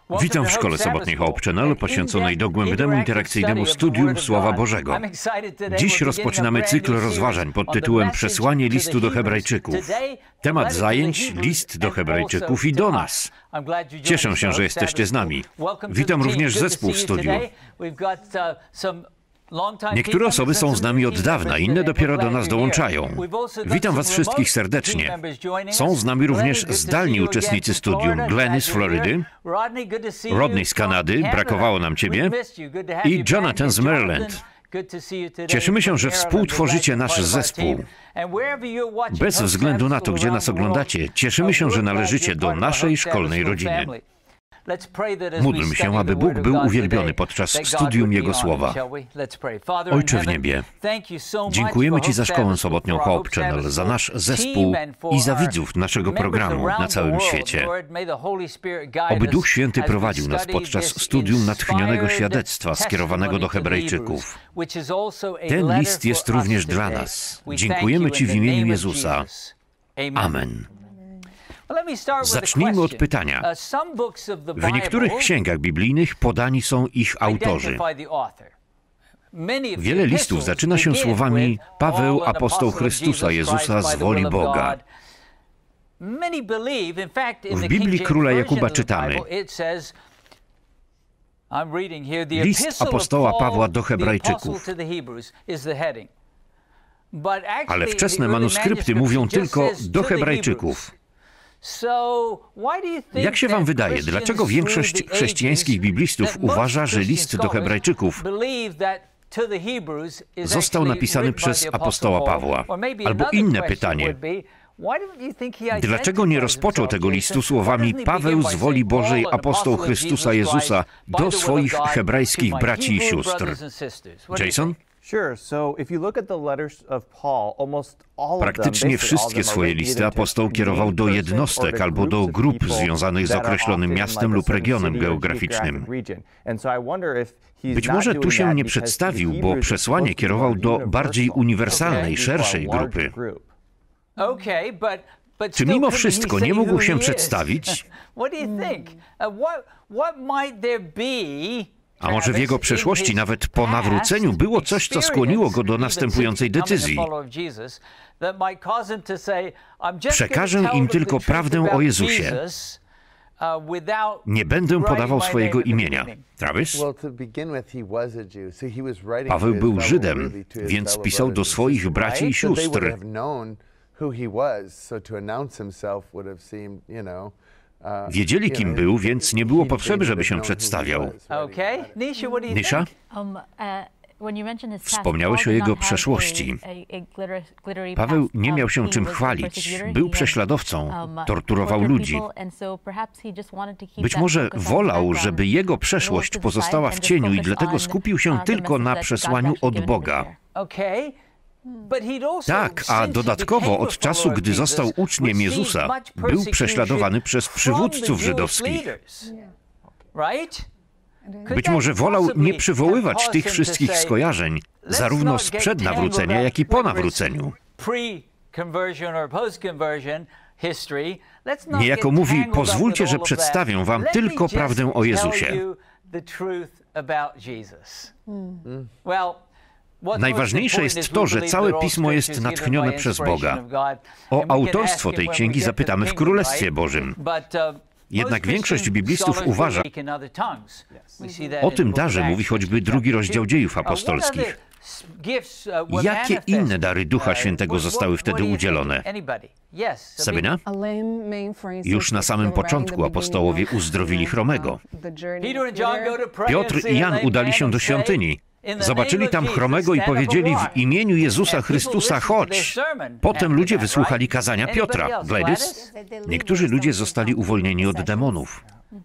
Witam w Szkole Sobotniej Hope Channel poświęconej dogłębnemu interakcyjnemu studium Słowa Bożego. Dziś rozpoczynamy cykl rozważań pod tytułem Przesłanie listu do Hebrajczyków. Temat zajęć List do Hebrajczyków i do nas. Cieszę się, że jesteście z nami. Witam również zespół w studiu. Niektóre osoby są z nami od dawna, inne dopiero do nas dołączają. Witam Was wszystkich serdecznie. Są z nami również zdalni uczestnicy studium. Glenny z Florydy, Rodney z Kanady, brakowało nam Ciebie, i Jonathan z Maryland. Cieszymy się, że współtworzycie nasz zespół. Bez względu na to, gdzie nas oglądacie, cieszymy się, że należycie do naszej szkolnej rodziny. Módlmy się, aby Bóg był uwielbiony podczas studium Jego Słowa. Ojcze w niebie, dziękujemy Ci za Szkołę Sobotnią Hope Channel, za nasz zespół i za widzów naszego programu na całym świecie. Oby Duch Święty prowadził nas podczas studium natchnionego świadectwa skierowanego do Hebrajczyków. Ten list jest również dla nas. Dziękujemy Ci w imieniu Jezusa. Amen. Zacznijmy od pytania. W niektórych księgach biblijnych podani są ich autorzy. Wiele listów zaczyna się słowami Paweł, apostoł Chrystusa Jezusa z woli Boga. W Biblii Króla Jakuba czytamy: List apostoła Pawła do Hebrajczyków. Ale wczesne manuskrypty mówią tylko do Hebrajczyków. Jak się Wam wydaje, dlaczego większość chrześcijańskich biblistów uważa, że list do Hebrajczyków został napisany przez apostoła Pawła? Albo inne pytanie: dlaczego nie rozpoczął tego listu słowami Paweł z woli Bożej, apostoł Chrystusa Jezusa do swoich hebrajskich braci i sióstr? Jason? Praktycznie wszystkie swoje listy apostoł kierował do jednostek albo do grup związanych z określonym miastem lub regionem geograficznym. Być może tu się nie przedstawił, bo przesłanie kierował do bardziej uniwersalnej, szerszej grupy. Czy mimo wszystko nie mógł się przedstawić? A może w jego przeszłości, nawet po nawróceniu, było coś, co skłoniło go do następującej decyzji: przekażę im tylko prawdę o Jezusie. Nie będę podawał swojego imienia. Travis? Paweł był Żydem, więc pisał do swoich braci i sióstr. Wiedzieli, kim był, więc nie było potrzeby, żeby się przedstawiał. Nisha? Wspomniałeś o jego przeszłości. Paweł nie miał się czym chwalić. Był prześladowcą, torturował ludzi. Być może wolał, żeby jego przeszłość pozostała w cieniu i dlatego skupił się tylko na przesłaniu od Boga. Tak, a dodatkowo od czasu, gdy został uczniem Jezusa, był prześladowany przez przywódców żydowskich. Być może wolał nie przywoływać tych wszystkich skojarzeń, zarówno sprzed nawrócenia, jak i po nawróceniu. Niejako mówi: pozwólcie, że przedstawię wam tylko prawdę o Jezusie. Najważniejsze jest to, że całe Pismo jest natchnione przez Boga. O autorstwo tej księgi zapytamy w Królestwie Bożym. Jednak większość biblistów uważa, o tym darze mówi choćby 2 rozdział Dziejów Apostolskich. Jakie inne dary Ducha Świętego zostały wtedy udzielone? Sabina? Już na samym początku apostołowie uzdrowili chromego. Piotr i Jan udali się do świątyni. Zobaczyli tam chromego i powiedzieli: w imieniu Jezusa Chrystusa chodź. Potem ludzie wysłuchali kazania Piotra. Gladys? Niektórzy ludzie zostali uwolnieni od demonów.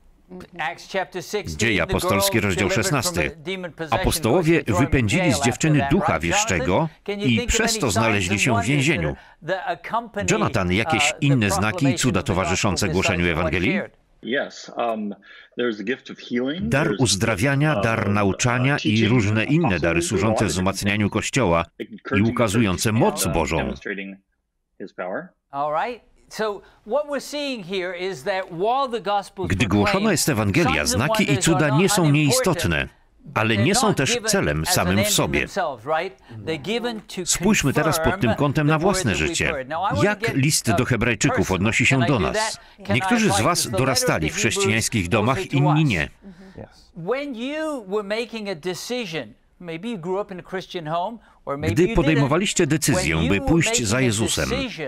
Dzieje apostolskie, rozdział 16. Apostołowie wypędzili z dziewczyny ducha wieszczego i przez to znaleźli się w więzieniu. Jonathan, jakieś inne znaki i cuda towarzyszące głoszeniu Ewangelii? Dar uzdrawiania, dar nauczania i różne inne dary służące wzmacnianiu Kościoła i ukazujące moc Bożą. Gdy głoszona jest Ewangelia, znaki i cuda nie są nieistotne, ale nie są też celem samym w sobie. Spójrzmy teraz pod tym kątem na własne życie. Jak list do Hebrajczyków odnosi się do nas? Niektórzy z was dorastali w chrześcijańskich domach, inni nie. Gdy podejmowaliście decyzję, by pójść za Jezusem,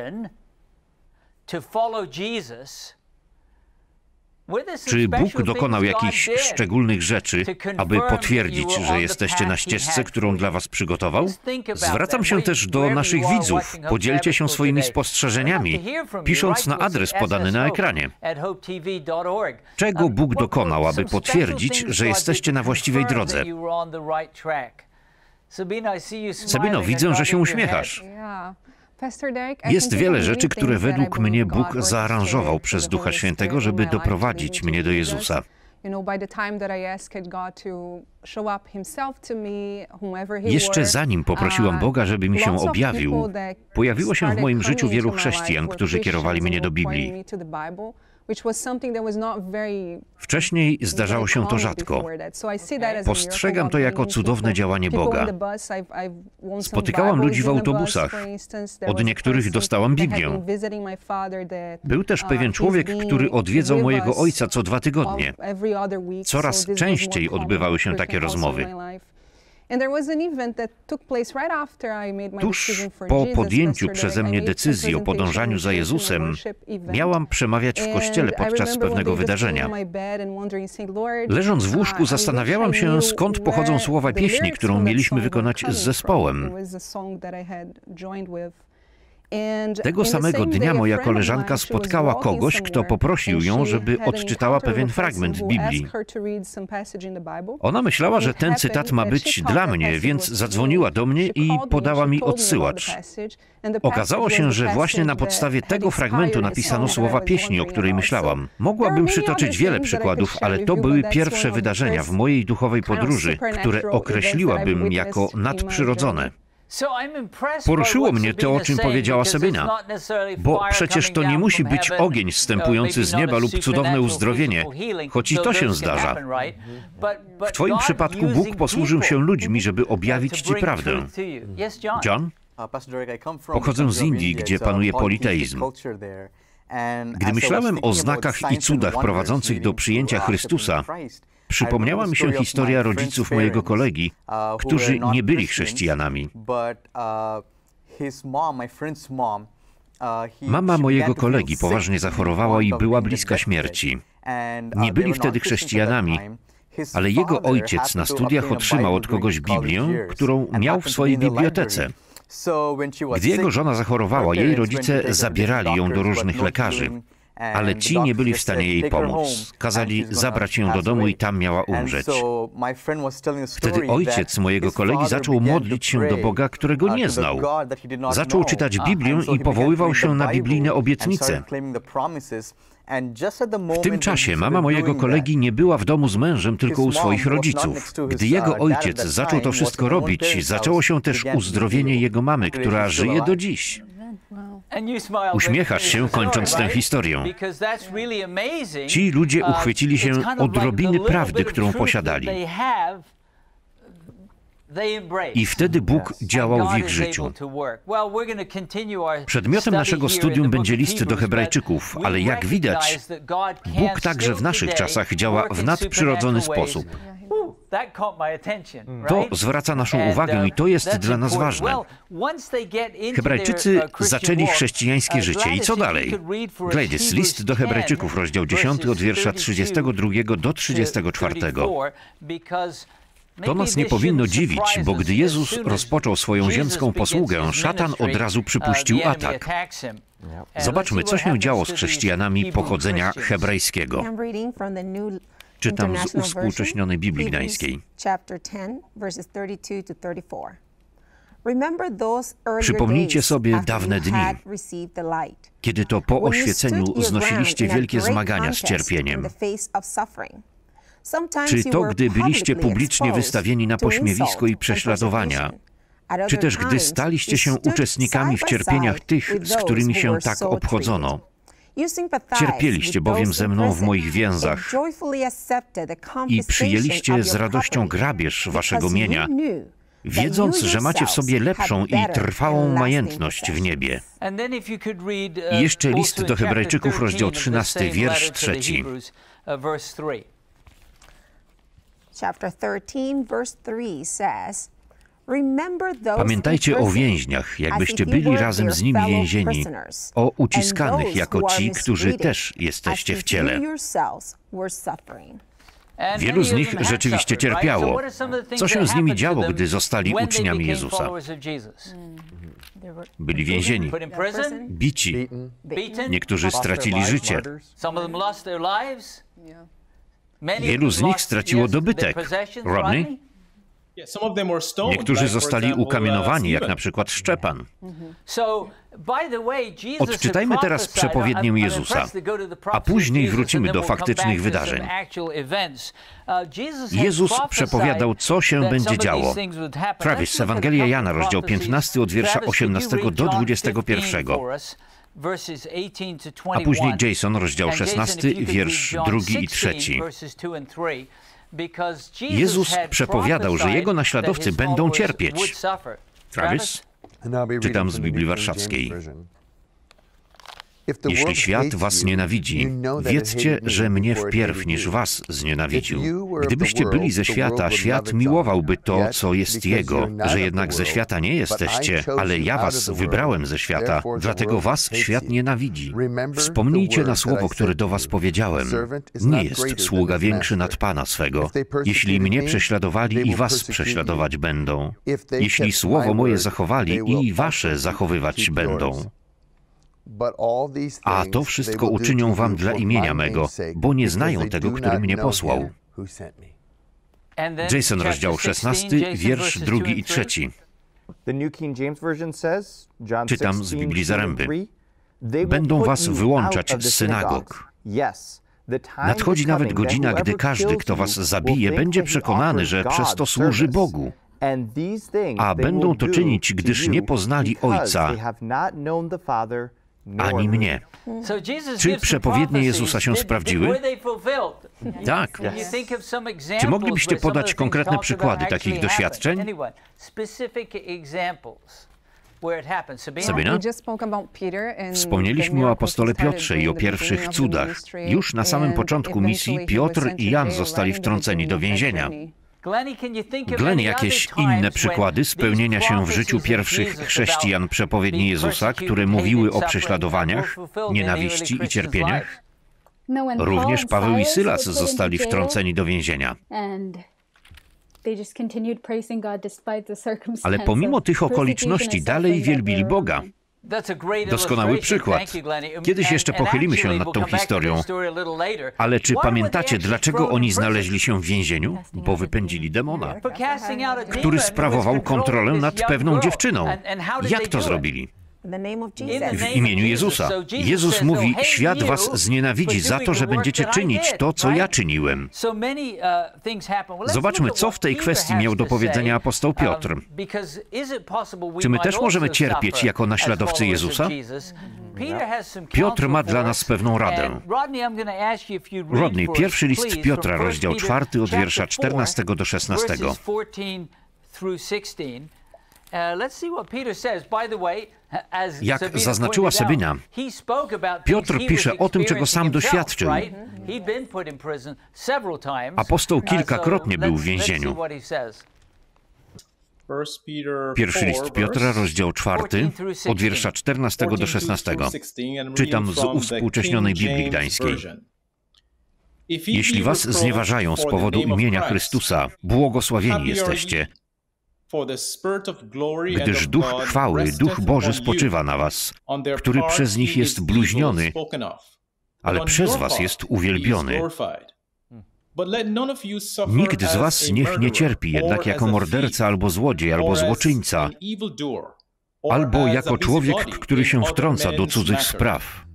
czy Bóg dokonał jakichś szczególnych rzeczy, aby potwierdzić, że jesteście na ścieżce, którą dla was przygotował? Zwracam się też do naszych widzów. Podzielcie się swoimi spostrzeżeniami, pisząc na adres podany na ekranie. Czego Bóg dokonał, aby potwierdzić, że jesteście na właściwej drodze? Sabino, widzę, że się uśmiechasz. Jest wiele rzeczy, które według mnie Bóg zaaranżował przez Ducha Świętego, żeby doprowadzić mnie do Jezusa. Jeszcze zanim poprosiłam Boga, żeby mi się objawił, pojawiło się w moim życiu wielu chrześcijan, którzy kierowali mnie do Biblii. Wcześniej zdarzało się to rzadko. Postrzegam to jako cudowne działanie Boga. Spotykałam ludzi w autobusach. Od niektórych dostałam Biblię. Był też pewien człowiek, który odwiedzał mojego ojca co 2 tygodnie. Coraz częściej odbywały się takie rozmowy. Tuż po podjęciu przeze mnie decyzji o podążaniu za Jezusem, miałam przemawiać w kościele podczas pewnego wydarzenia. Leżąc w łóżku, zastanawiałam się, skąd pochodzą słowa pieśni, którą mieliśmy wykonać z zespołem. Tego samego dnia moja koleżanka spotkała kogoś, kto poprosił ją, żeby odczytała pewien fragment w Biblii. Ona myślała, że ten cytat ma być dla mnie, więc zadzwoniła do mnie i podała mi odsyłacz. Okazało się, że właśnie na podstawie tego fragmentu napisano słowa pieśni, o której myślałam. Mogłabym przytoczyć wiele przykładów, ale to były pierwsze wydarzenia w mojej duchowej podróży, które określiłabym jako nadprzyrodzone. Poruszyło mnie to, o czym powiedziała Sabina, bo przecież to nie musi być ogień zstępujący z nieba lub cudowne uzdrowienie, choć i to się zdarza. W twoim przypadku Bóg posłużył się ludźmi, żeby objawić ci prawdę. John? Pochodzę z Indii, gdzie panuje politeizm. Gdy myślałem o znakach i cudach prowadzących do przyjęcia Chrystusa, przypomniała mi się historia rodziców mojego kolegi, którzy nie byli chrześcijanami. Mama mojego kolegi poważnie zachorowała i była bliska śmierci. Nie byli wtedy chrześcijanami, ale jego ojciec na studiach otrzymał od kogoś Biblię, którą miał w swojej bibliotece. Gdy jego żona zachorowała, jej rodzice zabierali ją do różnych lekarzy, ale ci nie byli w stanie jej pomóc. Kazali zabrać ją do domu i tam miała umrzeć. Wtedy ojciec mojego kolegi zaczął modlić się do Boga, którego nie znał. Zaczął czytać Biblię i powoływał się na biblijne obietnice. W tym czasie mama mojego kolegi nie była w domu z mężem, tylko u swoich rodziców. Gdy jego ojciec zaczął to wszystko robić, zaczęło się też uzdrowienie jego mamy, która żyje do dziś. Uśmiechasz się, kończąc tę historię. Ci ludzie uchwycili się odrobiny prawdy, którą posiadali. I wtedy Bóg działał w ich życiu. Przedmiotem naszego studium będzie list do Hebrajczyków, ale jak widać, Bóg także w naszych czasach działa w nadprzyrodzony sposób. To zwraca naszą uwagę i to jest dla nas ważne. Hebrajczycy zaczęli chrześcijańskie życie. I co dalej? Gladys, list do Hebrajczyków, rozdział 10, od wiersza 32 do 34. To nas nie powinno dziwić, bo gdy Jezus rozpoczął swoją ziemską posługę, szatan od razu przypuścił atak. Zobaczmy, co się działo z chrześcijanami pochodzenia hebrajskiego. Czytam z uwspółcześnionej Biblii Gdańskiej. Przypomnijcie sobie dawne dni, kiedy to po oświeceniu znosiliście wielkie zmagania z cierpieniem. Czy to, gdy byliście publicznie wystawieni na pośmiewisko i prześladowania, czy też gdy staliście się uczestnikami w cierpieniach tych, z którymi się tak obchodzono. Cierpieliście bowiem ze mną w moich więzach i przyjęliście z radością grabież waszego mienia, wiedząc, że macie w sobie lepszą i trwałą majętność w niebie. I jeszcze list do Hebrajczyków, rozdział 13, wiersz 3. Pamiętajcie o więźniach, jakbyście byli razem z nimi więzieni, o uciskanych jako ci, którzy też jesteście w ciele. Wielu z nich rzeczywiście cierpiało. Co się z nimi działo, gdy zostali uczniami Jezusa? Byli więzieni, bici. Niektórzy stracili życie. Wielu z nich straciło dobytek. Rodney? Niektórzy zostali ukamienowani, jak na przykład Szczepan. Odczytajmy teraz przepowiednię Jezusa, a później wrócimy do faktycznych wydarzeń. Jezus przepowiadał, co się będzie działo. Travis, Ewangelia Jana, rozdział 15, od wiersza 18 do 21. A później Jason, rozdział 16, wiersz 2 i 3. Jezus przepowiadał, że Jego naśladowcy będą cierpieć. Travis? Czytam z Biblii Warszawskiej. Jeśli świat was nienawidzi, wiedzcie, że mnie wpierw niż was znienawidził. Gdybyście byli ze świata, świat miłowałby to, co jest jego, że jednak ze świata nie jesteście, ale ja was wybrałem ze świata, dlatego was świat nienawidzi. Wspomnijcie na słowo, które do was powiedziałem. Nie jest sługa większy nad Pana swego. Jeśli mnie prześladowali, i was prześladować będą. Jeśli słowo moje zachowali, i wasze zachowywać będą. A to wszystko uczynią wam dla imienia mego, bo nie znają tego, który mnie posłał. Jason, rozdział 16, wiersz 2 i 3. Czytam z Biblii Zaręby. Będą was wyłączać z synagog. Nadchodzi nawet godzina, gdy każdy, kto was zabije, będzie przekonany, że przez to służy Bogu. A będą to czynić, gdyż nie poznali Ojca, ani mnie. Czy przepowiednie Jezusa się sprawdziły? Tak. Czy moglibyście podać konkretne przykłady takich doświadczeń? Sabina? Wspomnieliśmy o apostole Piotrze i o pierwszych cudach. Już na samym początku misji Piotr i Jan zostali wtrąceni do więzienia. Glenn, jakieś inne przykłady spełnienia się w życiu pierwszych chrześcijan przepowiedni Jezusa, które mówiły o prześladowaniach, nienawiści i cierpieniach? Również Paweł i Sylas zostali wtrąceni do więzienia. Ale pomimo tych okoliczności dalej wielbili Boga. Doskonały przykład. Kiedyś jeszcze pochylimy się nad tą historią. Ale czy pamiętacie, dlaczego oni znaleźli się w więzieniu? Bo wypędzili demona, który sprawował kontrolę nad pewną dziewczyną. Jak to zrobili? W imieniu Jezusa. Jezus mówi, świat was znienawidzi za to, że będziecie czynić to, co ja czyniłem. Zobaczmy, co w tej kwestii miał do powiedzenia apostoł Piotr. Czy my też możemy cierpieć jako naśladowcy Jezusa? Piotr ma dla nas pewną radę. Rodney, pierwszy list Piotra, rozdział 4, od wiersza 14 do 16. Jak zaznaczyła Sabina, Piotr pisze o tym, czego sam doświadczył. Apostoł kilkakrotnie był w więzieniu. Pierwszy list Piotra, rozdział 4, od wiersza 14 do 16. Czytam z uwspółcześnionej Biblii Gdańskiej. Jeśli was znieważają z powodu imienia Chrystusa, błogosławieni jesteście, gdyż Duch chwały, Duch Boży spoczywa na was, który przez nich jest bluźniony, ale przez was jest uwielbiony. Nikt z was niech nie cierpi jednak jako morderca, albo złodziej, albo złoczyńca, albo jako człowiek, który się wtrąca do cudzych spraw.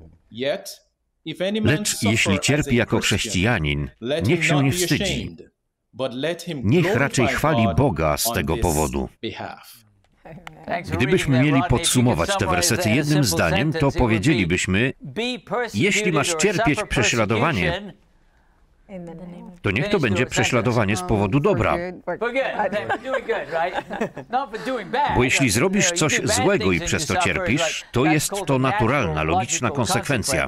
Lecz jeśli cierpi jako chrześcijanin, niech się nie wstydzi. Niech raczej chwali Boga z tego powodu. Gdybyśmy mieli podsumować te wersety jednym zdaniem, to powiedzielibyśmy: jeśli masz cierpieć prześladowanie, to niech to będzie prześladowanie z powodu dobra. Bo jeśli zrobisz coś złego i przez to cierpisz, to jest to naturalna, logiczna konsekwencja.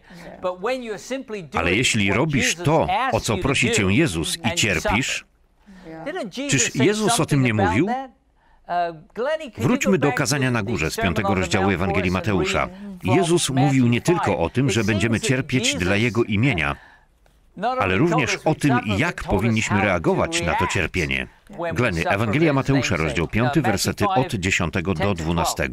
Ale jeśli robisz to, o co prosi cię Jezus i cierpisz, czyż Jezus o tym nie mówił? Wróćmy do kazania na górze z 5 rozdziału Ewangelii Mateusza. Jezus mówił nie tylko o tym, że będziemy cierpieć dla Jego imienia, ale również o tym, jak powinniśmy reagować na to cierpienie. Gleny, Ewangelia Mateusza, rozdział 5, wersety od 10 do 12.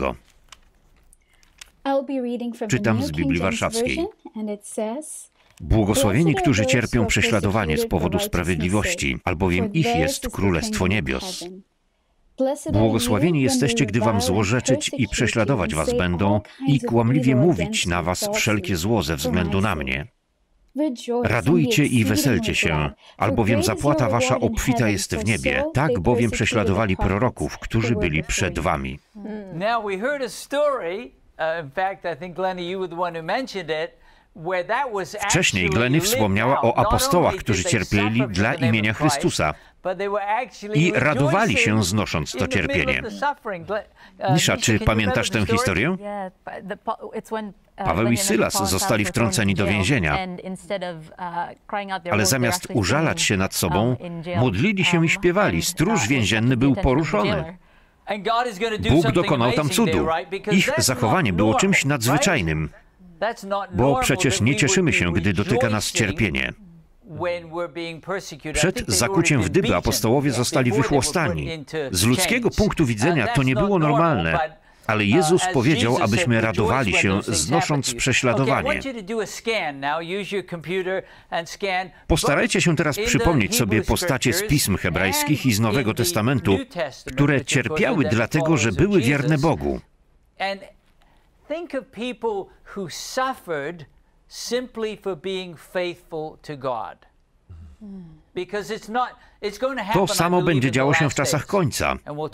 Czytam z Biblii Warszawskiej. Błogosławieni, którzy cierpią prześladowanie z powodu sprawiedliwości, albowiem ich jest Królestwo Niebios. Błogosławieni jesteście, gdy wam złorzeczyć i prześladować was będą i kłamliwie mówić na was wszelkie zło ze względu na mnie. Radujcie i weselcie się, albowiem zapłata wasza obfita jest w niebie. Tak bowiem prześladowali proroków, którzy byli przed wami. Wcześniej Gleny wspomniała o apostołach, którzy cierpieli dla imienia Chrystusa i radowali się, znosząc to cierpienie. Nisza, czy pamiętasz tę historię? Paweł i Sylas zostali wtrąceni do więzienia, ale zamiast użalać się nad sobą, modlili się i śpiewali. Stróż więzienny był poruszony. Bóg dokonał tam cudu. Ich zachowanie było czymś nadzwyczajnym, bo przecież nie cieszymy się, gdy dotyka nas cierpienie. Przed zakuciem w dyby apostołowie zostali wychłostani. Z ludzkiego punktu widzenia to nie było normalne, ale Jezus powiedział, abyśmy radowali się, znosząc prześladowanie. Postarajcie się teraz przypomnieć sobie postacie z pism hebrajskich i z Nowego Testamentu, które cierpiały dlatego, że były wierne Bogu. Think of people who suffered simply for being faithful to God. Because it's going to happen. To samo będzie działo się w czasach końca.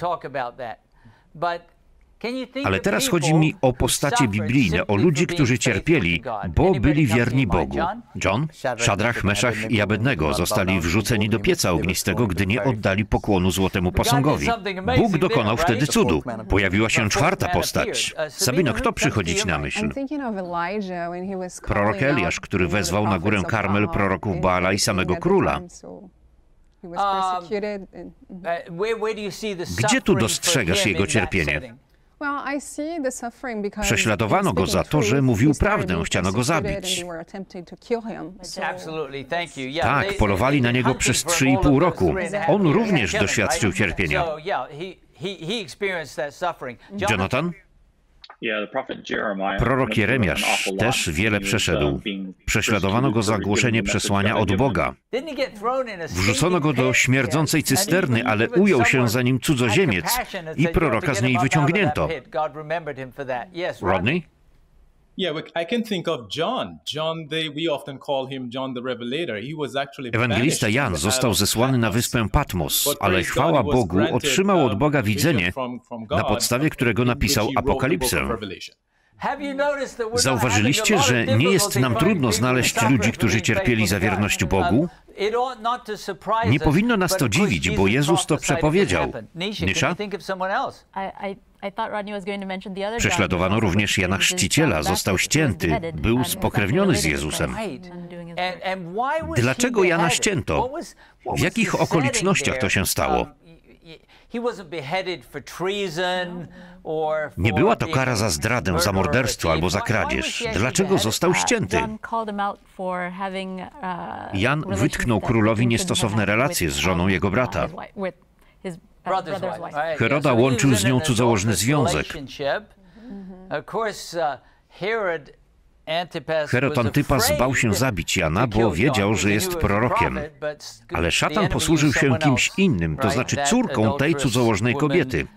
Ale teraz chodzi mi o postacie biblijne, o ludzi, którzy cierpieli, bo byli wierni Bogu. John, Szadrach, Meszach i Abednego zostali wrzuceni do pieca ognistego, gdy nie oddali pokłonu złotemu posągowi. Bóg dokonał wtedy cudu. Pojawiła się czwarta postać. Sabino, kto przychodzi ci na myśl? Prorok Eliasz, który wezwał na górę Karmel proroków Baala i samego króla. Gdzie tu dostrzegasz jego cierpienie? Prześladowano go za to, że mówił prawdę, chciano go zabić. Tak, polowali na niego przez 3,5 roku. On również doświadczył cierpienia. Jonathan? Prorok Jeremiasz też wiele przeszedł. Prześladowano go za głoszenie przesłania od Boga. Wrzucono go do śmierdzącej cysterny, ale ujął się za nim cudzoziemiec i proroka z niej wyciągnięto. Rodney? Ewangelista Jan został zesłany na wyspę Patmos, ale chwała Bogu, otrzymał od Boga widzenie, na podstawie którego napisał Apokalipsę. Zauważyliście, że nie jest nam trudno znaleźć ludzi, którzy cierpieli za wierność Bogu? Nie powinno nas to dziwić, bo Jezus to przepowiedział. Nisza? Prześladowano również Jana Chrzciciela, został ścięty, był spokrewniony z Jezusem. Dlaczego Jana ścięto? W jakich okolicznościach to się stało? Nie była to kara za zdradę, za morderstwo albo za kradzież. Dlaczego został ścięty? Jan wytknął królowi niestosowne relacje z żoną jego brata. Heroda łączył z nią cudzołożny związek. Herod Antypas bał się zabić Jana, bo wiedział, że jest prorokiem. Ale szatan posłużył się kimś innym, to znaczy córką tej cudzołożnej kobiety.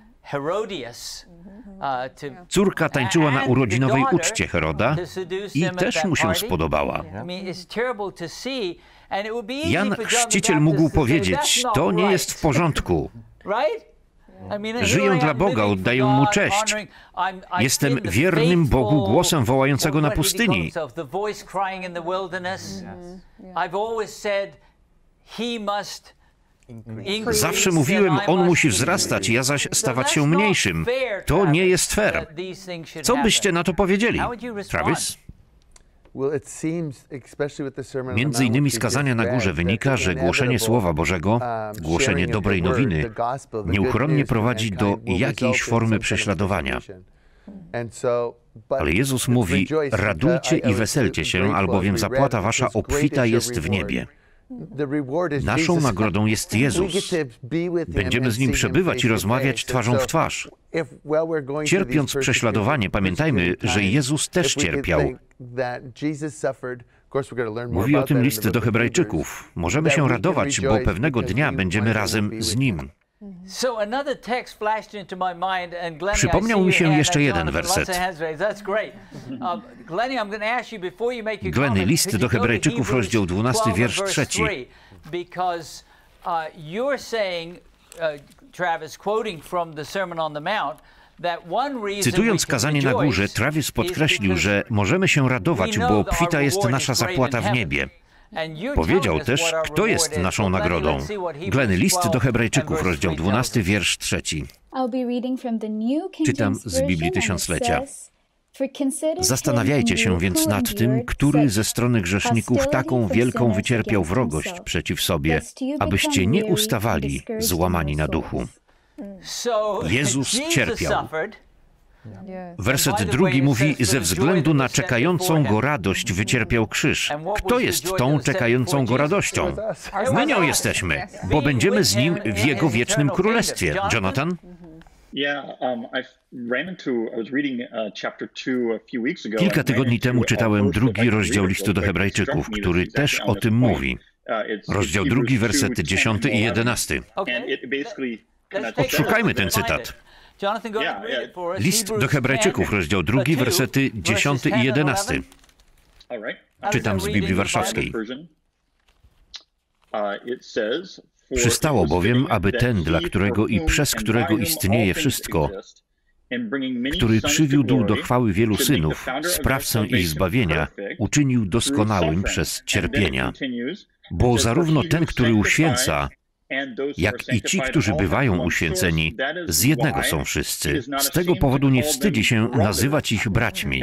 Córka tańczyła na urodzinowej uczcie Heroda i też mu się spodobała. Jan Chrzciciel mógł powiedzieć, to nie jest w porządku. Żyję dla Boga, oddaję Mu cześć. Jestem wiernym Bogu głosem wołającego na pustyni. Zawsze mówiłem, On musi wzrastać, ja zaś stawać się mniejszym. To nie jest fair. Co byście na to powiedzieli, Travis? Między innymi z kazania na górze wynika, że głoszenie Słowa Bożego, głoszenie dobrej nowiny, nieuchronnie prowadzi do jakiejś formy prześladowania. Ale Jezus mówi, radujcie i weselcie się, albowiem zapłata wasza obfita jest w niebie. Naszą nagrodą jest Jezus. Będziemy z Nim przebywać i rozmawiać twarzą w twarz. Cierpiąc prześladowanie, pamiętajmy, że Jezus też cierpiał. Mówi o tym list do Hebrajczyków. Możemy się radować, bo pewnego dnia będziemy razem z Nim. Przypomniał mi się jeszcze jeden werset. Glenny, list do Hebrajczyków, rozdział 12, wiersz 3. Cytując kazanie na górze, Travis podkreślił, że możemy się radować, bo obfita jest nasza zapłata w niebie. Powiedział też, kto jest naszą nagrodą. Glenny, list do Hebrajczyków, rozdział 12, wiersz 3. Czytam z Biblii Tysiąclecia. Zastanawiajcie się więc nad tym, który ze strony grzeszników taką wielką wycierpiał wrogość przeciw sobie, abyście nie ustawali złamani na duchu. Jezus cierpiał. Werset 2 mówi, ze względu na czekającą Go radość wycierpiał krzyż. Kto jest tą czekającą Go radością? My nią jesteśmy, bo będziemy z Nim w Jego wiecznym królestwie. Jonathan? Kilka tygodni temu czytałem 2 rozdział listu do Hebrajczyków, który też o tym mówi. Rozdział 2, wersety 10 i 11. Odszukajmy ten cytat. List do Hebrajczyków, rozdział 2, wersety 10 i 11. Czytam z Biblii Warszawskiej. Przystało bowiem, aby ten, dla którego i przez którego istnieje wszystko, który przywiódł do chwały wielu synów, sprawcę ich zbawienia, uczynił doskonałym przez cierpienia. Bo zarówno ten, który uświęca, jak i ci, którzy bywają uświęceni, z jednego są wszyscy. Z tego powodu nie wstydzi się nazywać ich braćmi.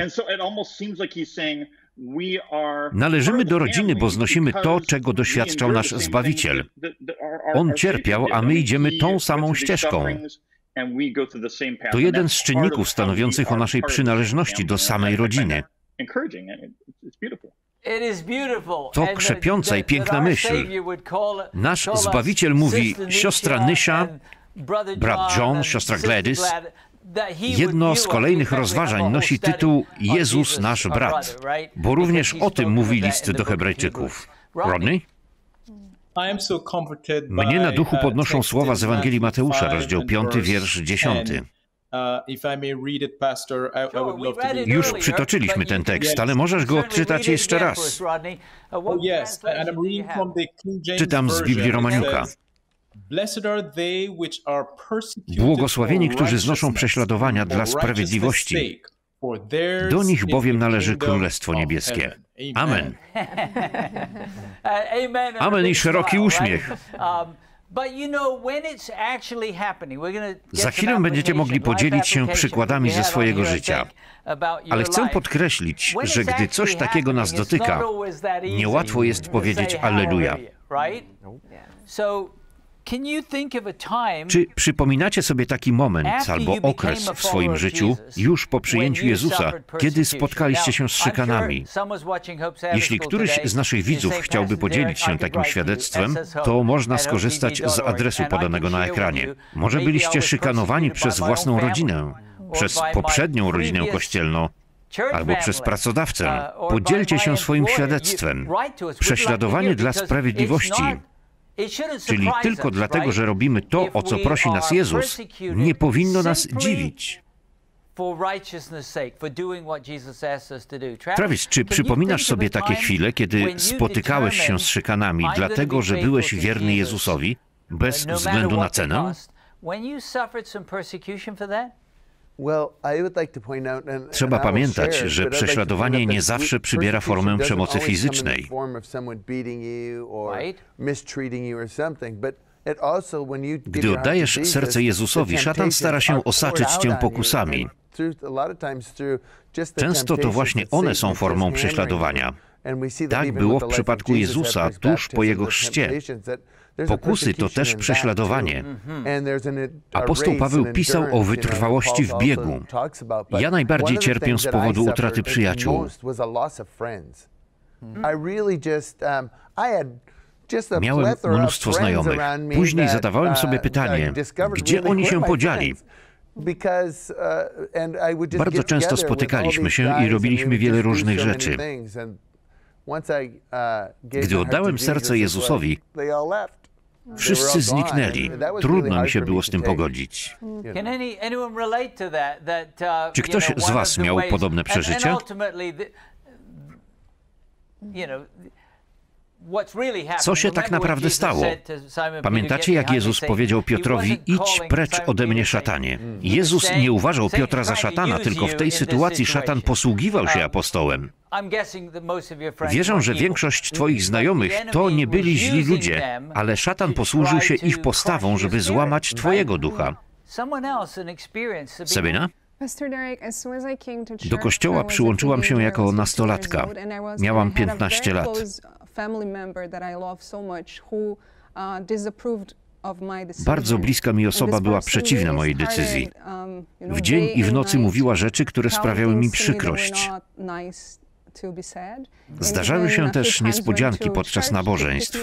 Należymy do rodziny, bo znosimy to, czego doświadczał nasz Zbawiciel. On cierpiał, a my idziemy tą samą ścieżką. To jeden z czynników stanowiących o naszej przynależności do samej rodziny. To krzepiąca i piękna myśl. Nasz Zbawiciel mówi, siostra Nysza, brat John, siostra Gladys. Jedno z kolejnych rozważań nosi tytuł Jezus nasz brat, bo również o tym mówi list do Hebrajczyków. Rodney? Mnie na duchu podnoszą słowa z Ewangelii Mateusza, rozdział 5, wiersz 10. Już przytoczyliśmy ten tekst, ale możesz go odczytać jeszcze raz. Czytam z Biblii Romaniuka. Błogosławieni, którzy znoszą prześladowania dla sprawiedliwości. Do nich bowiem należy Królestwo Niebieskie. Amen. Amen i szeroki uśmiech. Za chwilę będziecie mogli podzielić się przykładami ze swojego życia. Ale chcę podkreślić, że gdy coś takiego nas dotyka, niełatwo jest powiedzieć Alleluja. Czy przypominacie sobie taki moment albo okres w swoim życiu, już po przyjęciu Jezusa, kiedy spotkaliście się z szykanami? Jeśli któryś z naszych widzów chciałby podzielić się takim świadectwem, to można skorzystać z adresu podanego na ekranie. Może byliście szykanowani przez własną rodzinę, przez poprzednią rodzinę kościelną, albo przez pracodawcę. Podzielcie się swoim świadectwem. Prześladowanie dla sprawiedliwości, czyli tylko dlatego, że robimy to, o co prosi nas Jezus, nie powinno nas dziwić. Travis, czy przypominasz sobie takie chwile, kiedy spotykałeś się z szykanami dlatego, że byłeś wierny Jezusowi, bez względu na cenę? Trzeba pamiętać, że prześladowanie nie zawsze przybiera formę przemocy fizycznej. Gdy oddajesz serce Jezusowi, szatan stara się osaczyć cię pokusami. Często to właśnie one są formą prześladowania. Tak było w przypadku Jezusa tuż po Jego chrzcie. Pokusy to też prześladowanie. Apostoł Paweł pisał o wytrwałości w biegu. Ja najbardziej cierpię z powodu utraty przyjaciół. Miałem mnóstwo znajomych. Później zadawałem sobie pytanie, gdzie oni się podzieli? Bardzo często spotykaliśmy się i robiliśmy wiele różnych rzeczy. Gdy oddałem serce Jezusowi, wszyscy zniknęli. Trudno mi się było z tym pogodzić. Czy ktoś z Was miał podobne przeżycia? Co się tak naprawdę stało? Pamiętacie, jak Jezus powiedział Piotrowi, idź precz ode mnie, szatanie? Jezus nie uważał Piotra za szatana, tylko w tej sytuacji szatan posługiwał się apostołem. Wierzę, że większość Twoich znajomych to nie byli źli ludzie, ale szatan posłużył się ich postawą, żeby złamać Twojego ducha. Sabina? Do kościoła przyłączyłam się jako nastolatka. Miałam 15 lat. Bardzo bliska mi osoba była przeciwna mojej decyzji. W dzień i w nocy mówiła rzeczy, które sprawiały mi przykrość. Zdarzały się też niespodzianki podczas nabożeństw.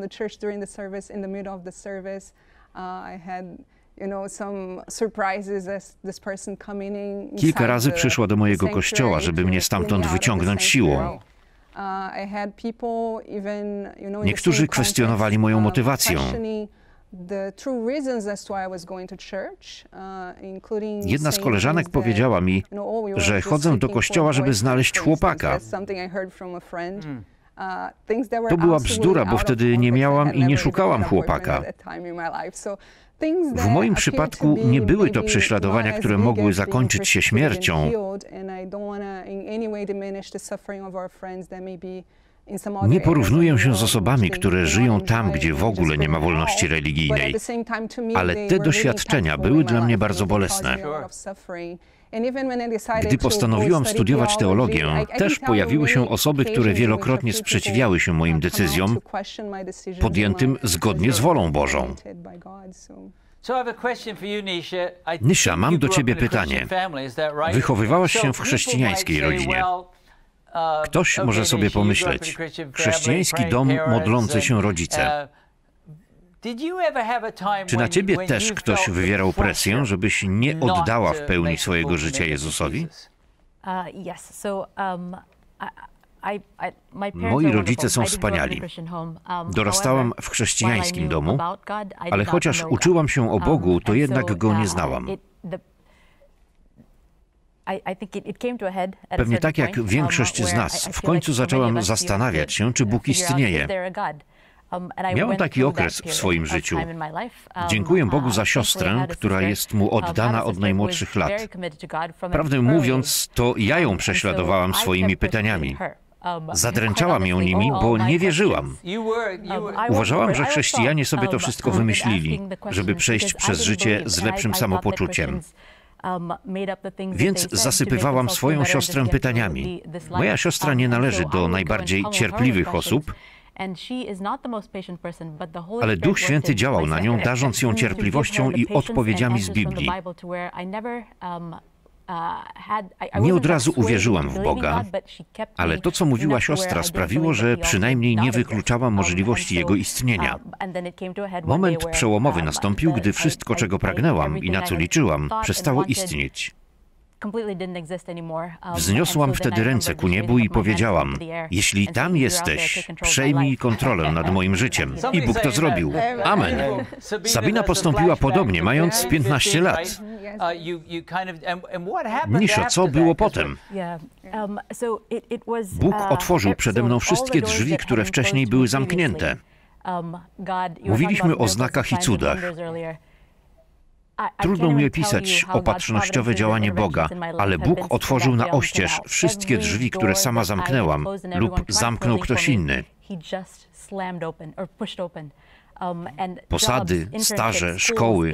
Kilka razy przyszła do mojego kościoła, żeby mnie stamtąd wyciągnąć siłą. Niektórzy kwestionowali moją motywację. Jedna z koleżanek powiedziała mi, że chodzę do kościoła, żeby znaleźć chłopaka. To była bzdura, bo wtedy nie miałam i nie szukałam chłopaka. W moim przypadku nie były to prześladowania, które mogły zakończyć się śmiercią. Nie porównuję się z osobami, które żyją tam, gdzie w ogóle nie ma wolności religijnej, ale te doświadczenia były dla mnie bardzo bolesne. Gdy postanowiłam studiować teologię, też pojawiły się osoby, które wielokrotnie sprzeciwiały się moim decyzjom, podjętym zgodnie z wolą Bożą. Nisha, mam do Ciebie pytanie. Wychowywałaś się w chrześcijańskiej rodzinie. Ktoś może sobie pomyśleć, chrześcijański dom, modlący się rodzice. Czy na Ciebie też ktoś wywierał presję, żebyś nie oddała w pełni swojego życia Jezusowi? Moi rodzice są wspaniali. Dorastałam w chrześcijańskim domu, ale chociaż uczyłam się o Bogu, to jednak Go nie znałam. Pewnie tak jak większość z nas, w końcu zaczęłam zastanawiać się, czy Bóg istnieje. Miałam taki okres w swoim życiu. Dziękuję Bogu za siostrę, która jest Mu oddana od najmłodszych lat. Prawdę mówiąc, to ja ją prześladowałam swoimi pytaniami. Zadręczałam ją nimi, bo nie wierzyłam. Uważałam, że chrześcijanie sobie to wszystko wymyślili, żeby przejść przez życie z lepszym samopoczuciem. Więc zasypywałam swoją siostrę pytaniami. Moja siostra nie należy do najbardziej cierpliwych osób, ale Duch Święty działał na nią, darząc ją cierpliwością i odpowiedziami z Biblii. Nie od razu uwierzyłam w Boga, ale to, co mówiła siostra, sprawiło, że przynajmniej nie wykluczałam możliwości Jego istnienia. Moment przełomowy nastąpił, gdy wszystko, czego pragnęłam i na co liczyłam, przestało istnieć. Wzniosłam wtedy ręce ku niebu i powiedziałam, jeśli tam jesteś, przejmij kontrolę nad moim życiem. I Bóg to zrobił. Amen. Sabina postąpiła podobnie, mając 15 lat. Nisha, co było potem? Bóg otworzył przede mną wszystkie drzwi, które wcześniej były zamknięte. Mówiliśmy o znakach i cudach. Trudno mi opisać opatrznościowe działanie Boga, ale Bóg otworzył na oścież wszystkie drzwi, które sama zamknęłam lub zamknął ktoś inny. Posady, staże, szkoły.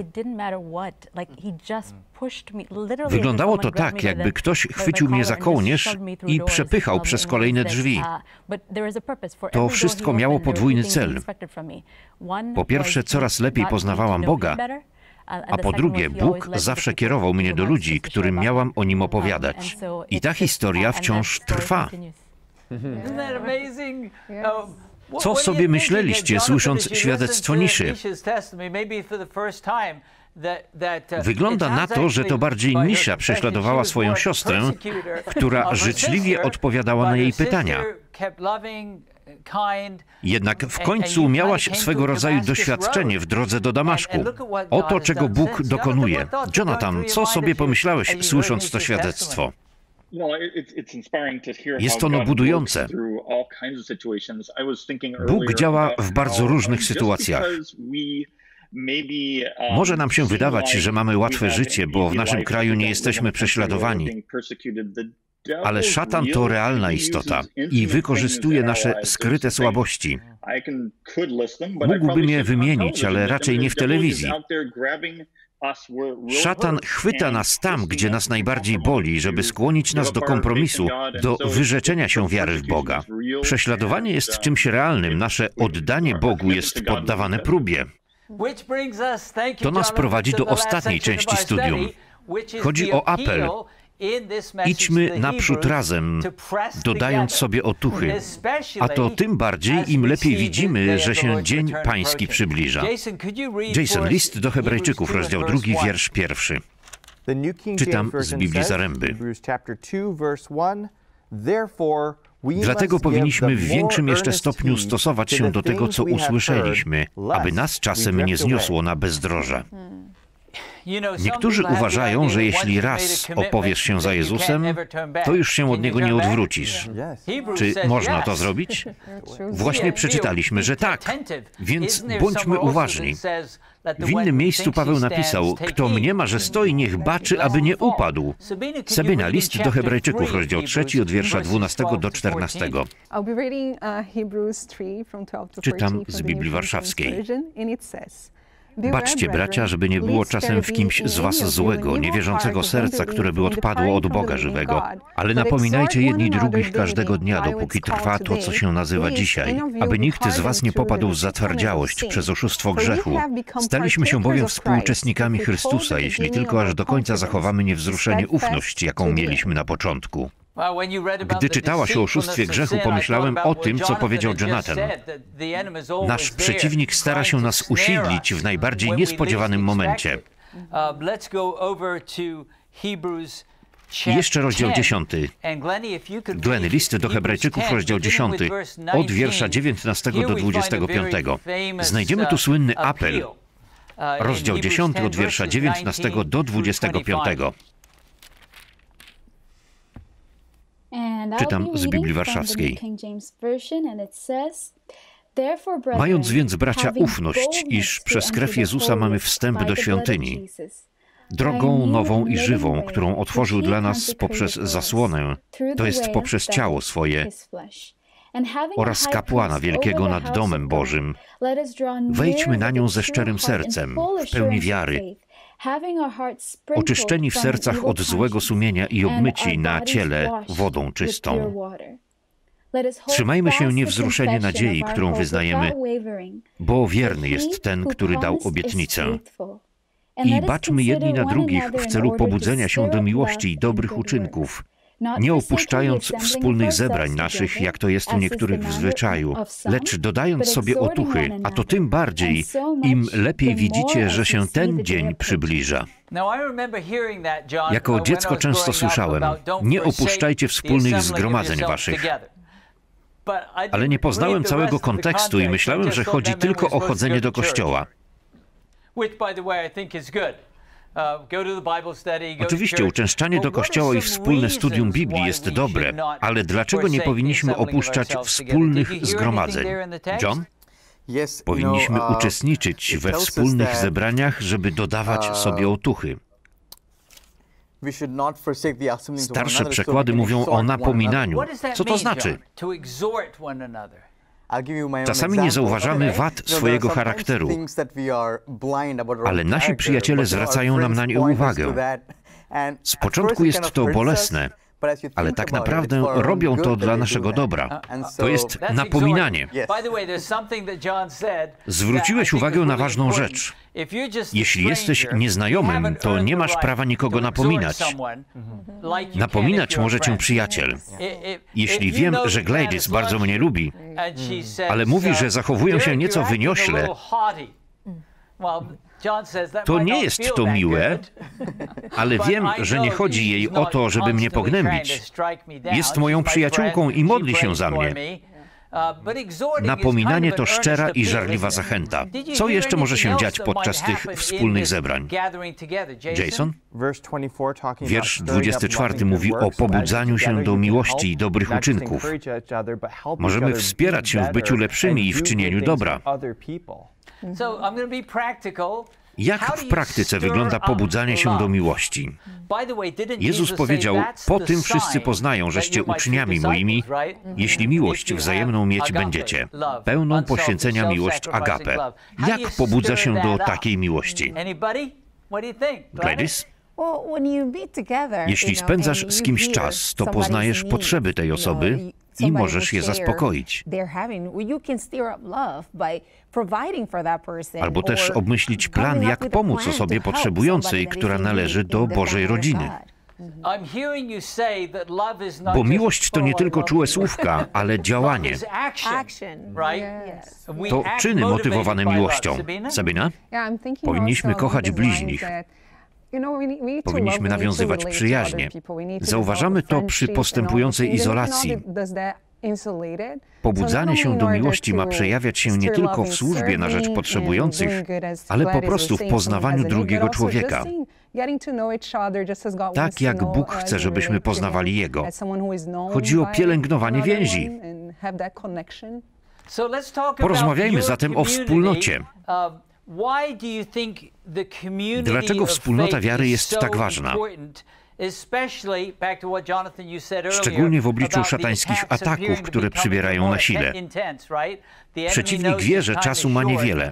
Wyglądało to tak, jakby ktoś chwycił mnie za kołnierz i przepychał przez kolejne drzwi. To wszystko miało podwójny cel. Po pierwsze, coraz lepiej poznawałam Boga, a po drugie, Bóg zawsze kierował mnie do ludzi, którym miałam o Nim opowiadać. I ta historia wciąż trwa. Co sobie myśleliście, słysząc świadectwo Niszy? Wygląda na to, że to bardziej Nisza prześladowała swoją siostrę, która życzliwie odpowiadała na jej pytania. Jednak w końcu miałaś swego rodzaju doświadczenie w drodze do Damaszku. Oto, czego Bóg dokonuje. Jonathan, co sobie pomyślałeś, słysząc to świadectwo? Jest ono budujące. Bóg działa w bardzo różnych sytuacjach. Może nam się wydawać, że mamy łatwe życie, bo w naszym kraju nie jesteśmy prześladowani. Ale szatan to realna istota i wykorzystuje nasze skryte słabości. Mógłbym je wymienić, ale raczej nie w telewizji. Szatan chwyta nas tam, gdzie nas najbardziej boli, żeby skłonić nas do kompromisu, do wyrzeczenia się wiary w Boga. Prześladowanie jest czymś realnym, nasze oddanie Bogu jest poddawane próbie. To nas prowadzi do ostatniej części studium. Chodzi o apel. Idźmy naprzód razem, dodając sobie otuchy, a to tym bardziej, im lepiej widzimy, że się Dzień Pański przybliża. Jason, list do Hebrajczyków, rozdział 2, wiersz 1. Czytam z Biblii Zaręby. Dlatego powinniśmy w większym jeszcze stopniu stosować się do tego, co usłyszeliśmy, aby nas czasem nie zniosło na bezdroża. Niektórzy uważają, że jeśli raz opowiesz się za Jezusem, to już się od Niego nie odwrócisz. Czy można to zrobić? Właśnie przeczytaliśmy, że tak. Więc bądźmy uważni. W innym miejscu Paweł napisał: kto mniema, że stoi, niech baczy, aby nie upadł. Sabina, list do Hebrajczyków, rozdział 3, od wiersza 12 do 14. Czytam z Biblii Warszawskiej. Baczcie, bracia, żeby nie było czasem w kimś z was złego, niewierzącego serca, które by odpadło od Boga żywego. Ale napominajcie jedni drugich każdego dnia, dopóki trwa to, co się nazywa dzisiaj, aby nikt z was nie popadł w zatwardziałość przez oszustwo grzechu. Staliśmy się bowiem współuczestnikami Chrystusa, jeśli tylko aż do końca zachowamy niewzruszenie ufność, jaką mieliśmy na początku. Gdy czytałaś o oszustwie grzechu, pomyślałem o tym, co powiedział Jonathan. Nasz przeciwnik stara się nas usidlić w najbardziej niespodziewanym momencie. I jeszcze rozdział 10. Glenn, list do Hebrajczyków, rozdział 10, od wiersza 19 do 25. Znajdziemy tu słynny apel. Rozdział 10, od wiersza 19 do 25. Czytam z Biblii Warszawskiej. Mając więc, bracia, ufność, iż przez krew Jezusa mamy wstęp do świątyni, drogą nową i żywą, którą otworzył dla nas poprzez zasłonę, to jest poprzez ciało swoje, oraz kapłana wielkiego nad domem Bożym, wejdźmy na nią ze szczerym sercem, w pełni wiary, oczyszczeni w sercach od złego sumienia i obmyci na ciele wodą czystą. Trzymajmy się niewzruszenie nadziei, którą wyznajemy, bo wierny jest ten, który dał obietnicę. I baczmy jedni na drugich w celu pobudzenia się do miłości i dobrych uczynków, nie opuszczając wspólnych zebrań naszych, jak to jest u niektórych w zwyczaju, lecz dodając sobie otuchy, a to tym bardziej, im lepiej widzicie, że się ten dzień przybliża. Jako dziecko często słyszałem: nie opuszczajcie wspólnych zgromadzeń waszych. Ale nie poznałem całego kontekstu i myślałem, że chodzi tylko o chodzenie do kościoła. Oczywiście uczęszczanie do kościoła i wspólne studium Biblii jest dobre, ale dlaczego nie powinniśmy opuszczać wspólnych zgromadzeń? John? Powinniśmy uczestniczyć we wspólnych zebraniach, żeby dodawać sobie otuchy. Starsze przekłady mówią o napominaniu. Co to znaczy? Czasami nie zauważamy wad swojego charakteru, ale nasi przyjaciele zwracają nam na nie uwagę. Z początku jest to bolesne, ale tak naprawdę robią to dla naszego dobra. To jest napominanie. Zwróciłeś uwagę na ważną rzecz. Jeśli jesteś nieznajomym, to nie masz prawa nikogo napominać. Napominać może cię przyjaciel. Jeśli wiem, że Gladys bardzo mnie lubi, ale mówi, że zachowuję się nieco wyniośle, to nie jest to miłe, ale wiem, że nie chodzi jej o to, żeby mnie pognębić. Jest moją przyjaciółką i modli się za mnie. Napominanie to szczera i żarliwa zachęta. Co jeszcze może się dziać podczas tych wspólnych zebrań? Jason? Wiersz 24 mówi o pobudzaniu się do miłości i dobrych uczynków. Możemy wspierać się w byciu lepszymi i w czynieniu dobra. Jak w praktyce wygląda pobudzanie się do miłości? Jezus powiedział, po tym wszyscy poznają, żeście uczniami moimi, jeśli miłość wzajemną mieć będziecie. Pełną poświęcenia miłość agape. Jak pobudza się do takiej miłości? Gladys? Jeśli spędzasz z kimś czas, to poznajesz potrzeby tej osoby i możesz je zaspokoić. Albo też obmyślić plan, jak pomóc osobie potrzebującej, która należy do Bożej rodziny. Bo miłość to nie tylko czułe słówka, ale działanie. To czyny motywowane miłością. Sabina? Powinniśmy kochać bliźnich. Powinniśmy nawiązywać przyjaźnie. Zauważamy to przy postępującej izolacji. Pobudzanie się do miłości ma przejawiać się nie tylko w służbie na rzecz potrzebujących, ale po prostu w poznawaniu drugiego człowieka. Tak jak Bóg chce, żebyśmy poznawali Jego. Chodzi o pielęgnowanie więzi. Porozmawiajmy zatem o wspólnocie. Dlaczego wspólnota wiary jest tak ważna? Szczególnie w obliczu szatańskich ataków, które przybierają na sile. Przeciwnik wie, że czasu ma niewiele.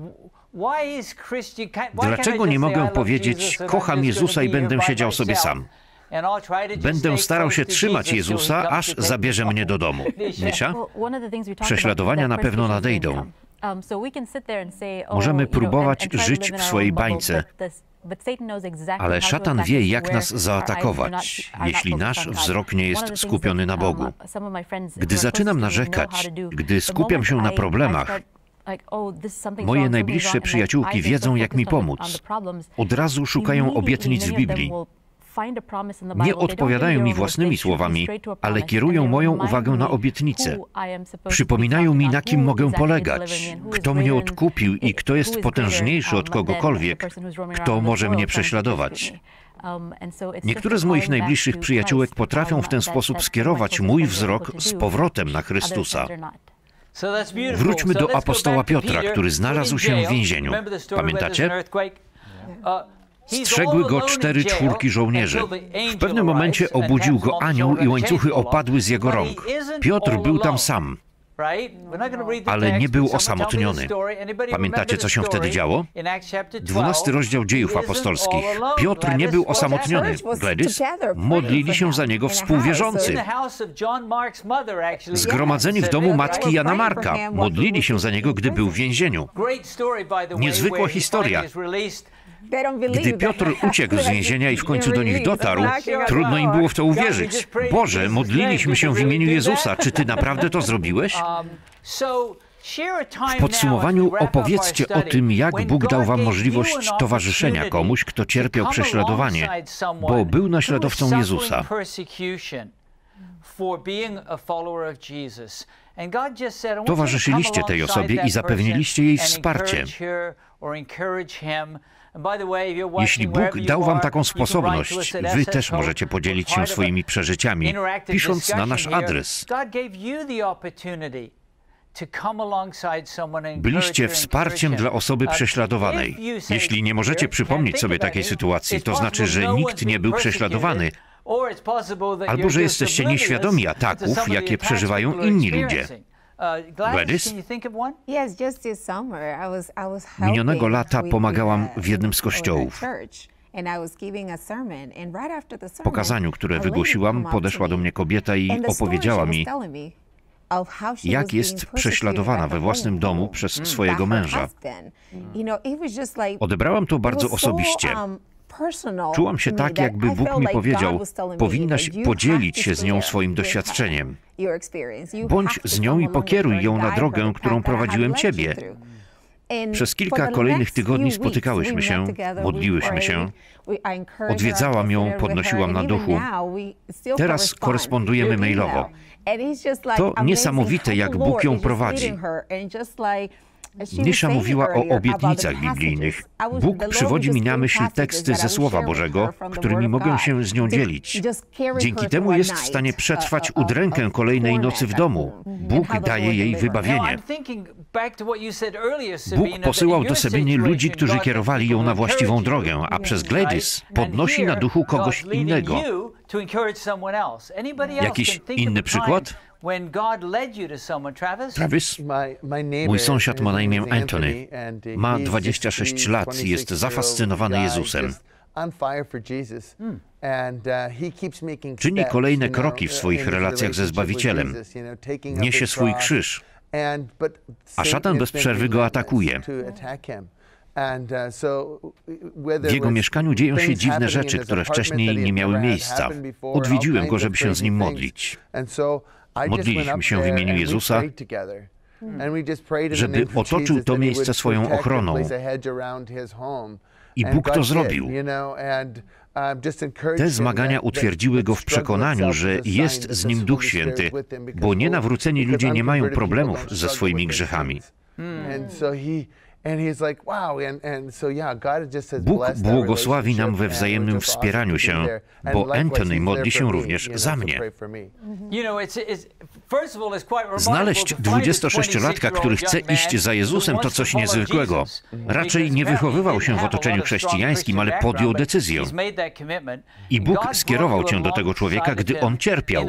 Dlaczego nie mogę powiedzieć, kocham Jezusa i będę siedział sobie sam? Będę starał się trzymać Jezusa, aż zabierze mnie do domu. Niesia? Prześladowania na pewno nadejdą. Możemy próbować żyć w swojej bańce, ale szatan wie, jak nas zaatakować, jeśli nasz wzrok nie jest skupiony na Bogu. Gdy zaczynam narzekać, gdy skupiam się na problemach, moje najbliższe przyjaciółki wiedzą, jak mi pomóc. Od razu szukają obietnic w Biblii. Nie odpowiadają mi własnymi słowami, ale kierują moją uwagę na obietnicę. Przypominają mi, na kim mogę polegać, kto mnie odkupił i kto jest potężniejszy od kogokolwiek, kto może mnie prześladować. Niektóre z moich najbliższych przyjaciółek potrafią w ten sposób skierować mój wzrok z powrotem na Chrystusa. Wróćmy do apostoła Piotra, który znalazł się w więzieniu. Pamiętacie? Strzegły go 4 czwórki żołnierzy. W pewnym momencie obudził go anioł i łańcuchy opadły z jego rąk. Piotr był tam sam, ale nie był osamotniony. Pamiętacie, co się wtedy działo? 12 rozdział Dziejów Apostolskich. Piotr nie był osamotniony. Gladys? Modlili się za niego współwierzący. Zgromadzeni w domu matki Jana Marka. Modlili się za niego, gdy był w więzieniu. Niezwykła historia. Gdy Piotr uciekł z więzienia i w końcu do nich dotarł, trudno im było w to uwierzyć. Boże, modliliśmy się w imieniu Jezusa. Czy Ty naprawdę to zrobiłeś? W podsumowaniu opowiedzcie o tym, jak Bóg dał wam możliwość towarzyszenia komuś, kto cierpiał prześladowanie, bo był naśladowcą Jezusa. Towarzyszyliście tej osobie i zapewniliście jej wsparcie. Jeśli Bóg dał wam taką sposobność, wy też możecie podzielić się swoimi przeżyciami, pisząc na nasz adres. Byliście wsparciem dla osoby prześladowanej. Jeśli nie możecie przypomnieć sobie takiej sytuacji, to znaczy, że nikt nie był prześladowany, albo że jesteście nieświadomi ataków, jakie przeżywają inni ludzie. Gladys? Minionego lata pomagałam w jednym z kościołów. Po kazaniu, które wygłosiłam, podeszła do mnie kobieta i opowiedziała mi, jak jest prześladowana we własnym domu przez swojego męża. Odebrałam to bardzo osobiście. Czułam się tak, jakby Bóg mi powiedział, powinnaś podzielić się z nią swoim doświadczeniem. Bądź z nią i pokieruj ją na drogę, którą prowadziłem ciebie. Przez kilka kolejnych tygodni spotykałyśmy się, modliłyśmy się, odwiedzałam ją, podnosiłam na duchu. Teraz korespondujemy mailowo. To niesamowite, jak Bóg ją prowadzi. Nisza mówiła o obietnicach biblijnych. Bóg przywodzi mi na myśl teksty ze Słowa Bożego, którymi mogę się z nią dzielić. Dzięki temu jest w stanie przetrwać udrękę kolejnej nocy w domu. Bóg daje jej wybawienie. Bóg posyłał do Sabiny ludzi, którzy kierowali ją na właściwą drogę, a przez Gladys podnosi na duchu kogoś innego. Jakiś inny przykład? Travis? Mój sąsiad ma na imię Anthony. Ma 26 lat i jest zafascynowany Jezusem. Czyni kolejne kroki w swoich relacjach ze Zbawicielem. Niesie swój krzyż, a szatan bez przerwy go atakuje. W jego mieszkaniu dzieją się dziwne rzeczy, które wcześniej nie miały miejsca. Odwiedziłem go, żeby się z nim modlić. Modliliśmy się w imieniu Jezusa, żeby otoczył to miejsce swoją ochroną. I Bóg to zrobił. Te zmagania utwierdziły go w przekonaniu, że jest z nim Duch Święty, bo nienawróceni ludzie nie mają problemów ze swoimi grzechami. Bóg błogosławi nam we wzajemnym wspieraniu się, bo Anthony modli się również za mnie. Znaleźć 26-latka, który chce iść za Jezusem, to coś niezwykłego. Raczej nie wychowywał się w otoczeniu chrześcijańskim, ale podjął decyzję. I Bóg skierował cię do tego człowieka, gdy on cierpiał.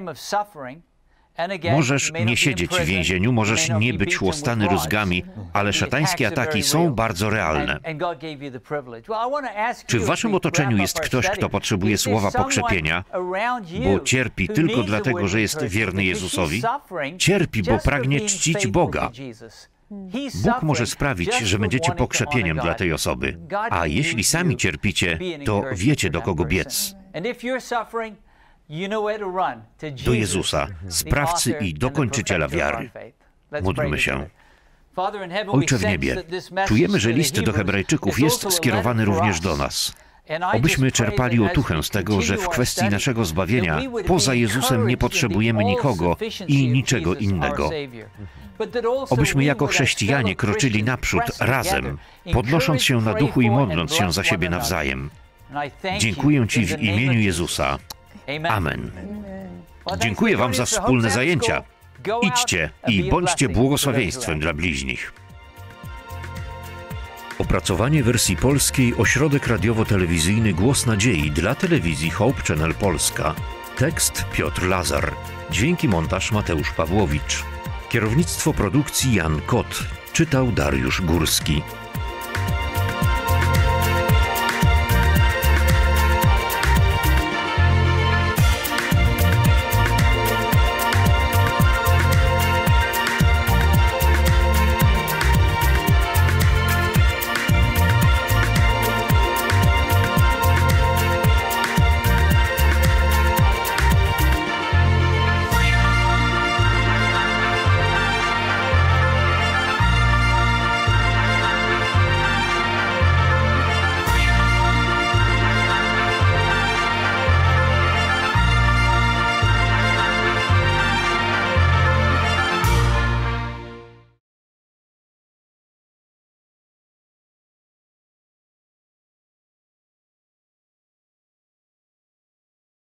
Możesz nie siedzieć w więzieniu, możesz nie być chłostany rózgami, ale szatańskie ataki są bardzo realne. Czy w waszym otoczeniu jest ktoś, kto potrzebuje słowa pokrzepienia, bo cierpi tylko dlatego, że jest wierny Jezusowi? Cierpi, bo pragnie czcić Boga. Bóg może sprawić, że będziecie pokrzepieniem dla tej osoby. A jeśli sami cierpicie, to wiecie, do kogo biec. Do Jezusa, sprawcy i dokończyciela wiary. Módlmy się. Ojcze w niebie, czujemy, że list do Hebrajczyków jest skierowany również do nas. Obyśmy czerpali otuchę z tego, że w kwestii naszego zbawienia poza Jezusem nie potrzebujemy nikogo i niczego innego. Obyśmy jako chrześcijanie kroczyli naprzód razem, podnosząc się na duchu i modląc się za siebie nawzajem. Dziękuję Ci w imieniu Jezusa. Amen. Dziękuję Wam za wspólne zajęcia. Idźcie i bądźcie błogosławieństwem dla bliźnich. Opracowanie wersji polskiej Ośrodek Radiowo-Telewizyjny Głos Nadziei dla telewizji Hope Channel Polska. Tekst Piotr Lazar. Dźwięki montaż Mateusz Pawłowicz. Kierownictwo produkcji Jan Kot. Czytał Dariusz Górski.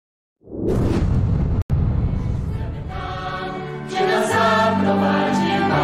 Gdzie nas zaprowadzi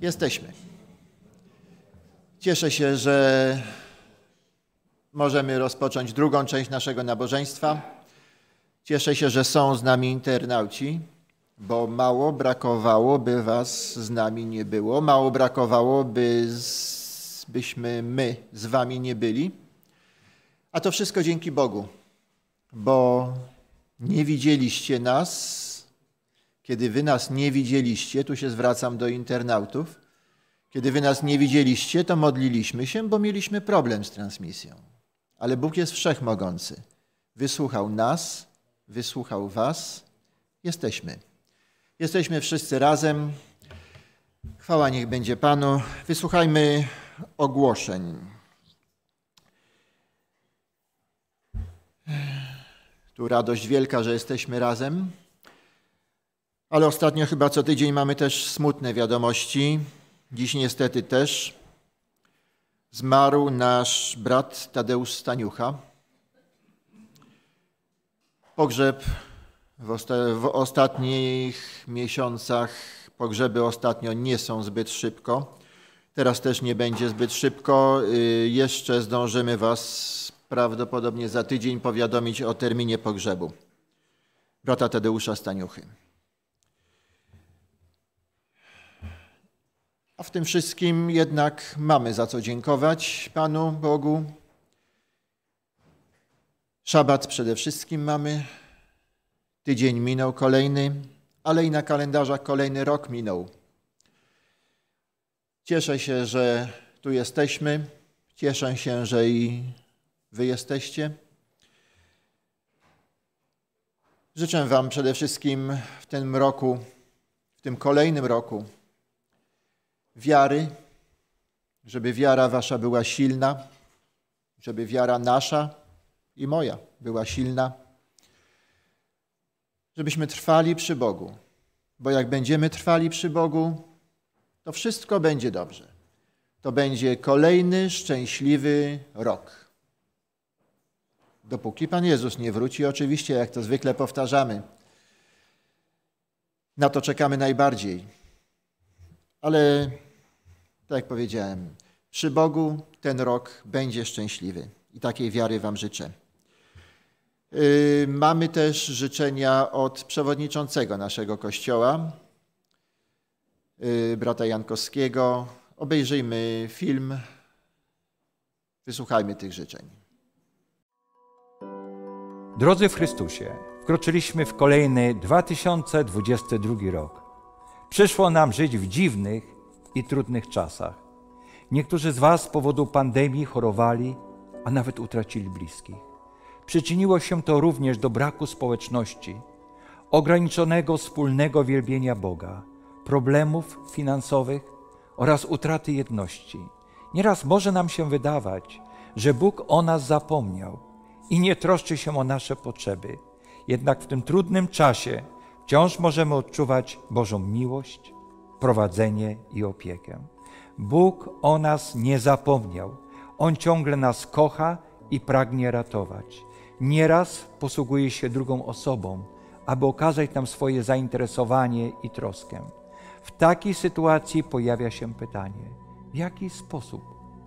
Jesteśmy. Cieszę się, że możemy rozpocząć drugą część naszego nabożeństwa. Cieszę się, że są z nami internauci, bo mało brakowało, by was z nami nie było. Mało brakowało, byśmy my z wami nie byli. A to wszystko dzięki Bogu, bo nie widzieliście nas. Kiedy wy nas nie widzieliście, tu się zwracam do internautów, kiedy wy nas nie widzieliście, to modliliśmy się, bo mieliśmy problem z transmisją. Ale Bóg jest wszechmogący. Wysłuchał nas, wysłuchał was. Jesteśmy. Jesteśmy wszyscy razem. Chwała niech będzie Panu. Wysłuchajmy ogłoszeń. Tu radość wielka, że jesteśmy razem. Ale ostatnio chyba co tydzień mamy też smutne wiadomości. Dziś niestety też zmarł nasz brat Tadeusz Staniucha. Pogrzeb w ostatnich miesiącach, pogrzeby ostatnio nie są zbyt szybko. Teraz też nie będzie zbyt szybko. Jeszcze zdążymy was prawdopodobnie za tydzień powiadomić o terminie pogrzebu brata Tadeusza Staniuchy. A w tym wszystkim jednak mamy za co dziękować Panu Bogu. Szabat przede wszystkim mamy. Tydzień minął kolejny, ale i na kalendarzach kolejny rok minął. Cieszę się, że tu jesteśmy. Cieszę się, że i wy jesteście. Życzę wam przede wszystkim w tym roku, w tym kolejnym roku wiary, żeby wiara wasza była silna, żeby wiara nasza i moja była silna, żebyśmy trwali przy Bogu, bo jak będziemy trwali przy Bogu, to wszystko będzie dobrze. To będzie kolejny szczęśliwy rok. Dopóki Pan Jezus nie wróci, oczywiście, jak to zwykle powtarzamy. Na to czekamy najbardziej. Ale, tak jak powiedziałem, przy Bogu ten rok będzie szczęśliwy i takiej wiary wam życzę. Mamy też życzenia od przewodniczącego naszego kościoła, brata Jankowskiego. Obejrzyjmy film, wysłuchajmy tych życzeń. Drodzy w Chrystusie, wkroczyliśmy w kolejny 2022 rok. Przyszło nam żyć w dziwnych i trudnych czasach. Niektórzy z was z powodu pandemii chorowali, a nawet utracili bliskich. Przyczyniło się to również do braku społeczności, ograniczonego wspólnego wielbienia Boga, problemów finansowych oraz utraty jedności. Nieraz może nam się wydawać, że Bóg o nas zapomniał i nie troszczy się o nasze potrzeby. Jednak w tym trudnym czasie wciąż możemy odczuwać Bożą miłość, prowadzenie i opiekę. Bóg o nas nie zapomniał. On ciągle nas kocha i pragnie ratować. Nieraz posługuje się drugą osobą, aby okazać nam swoje zainteresowanie i troskę. W takiej sytuacji pojawia się pytanie, w jaki sposób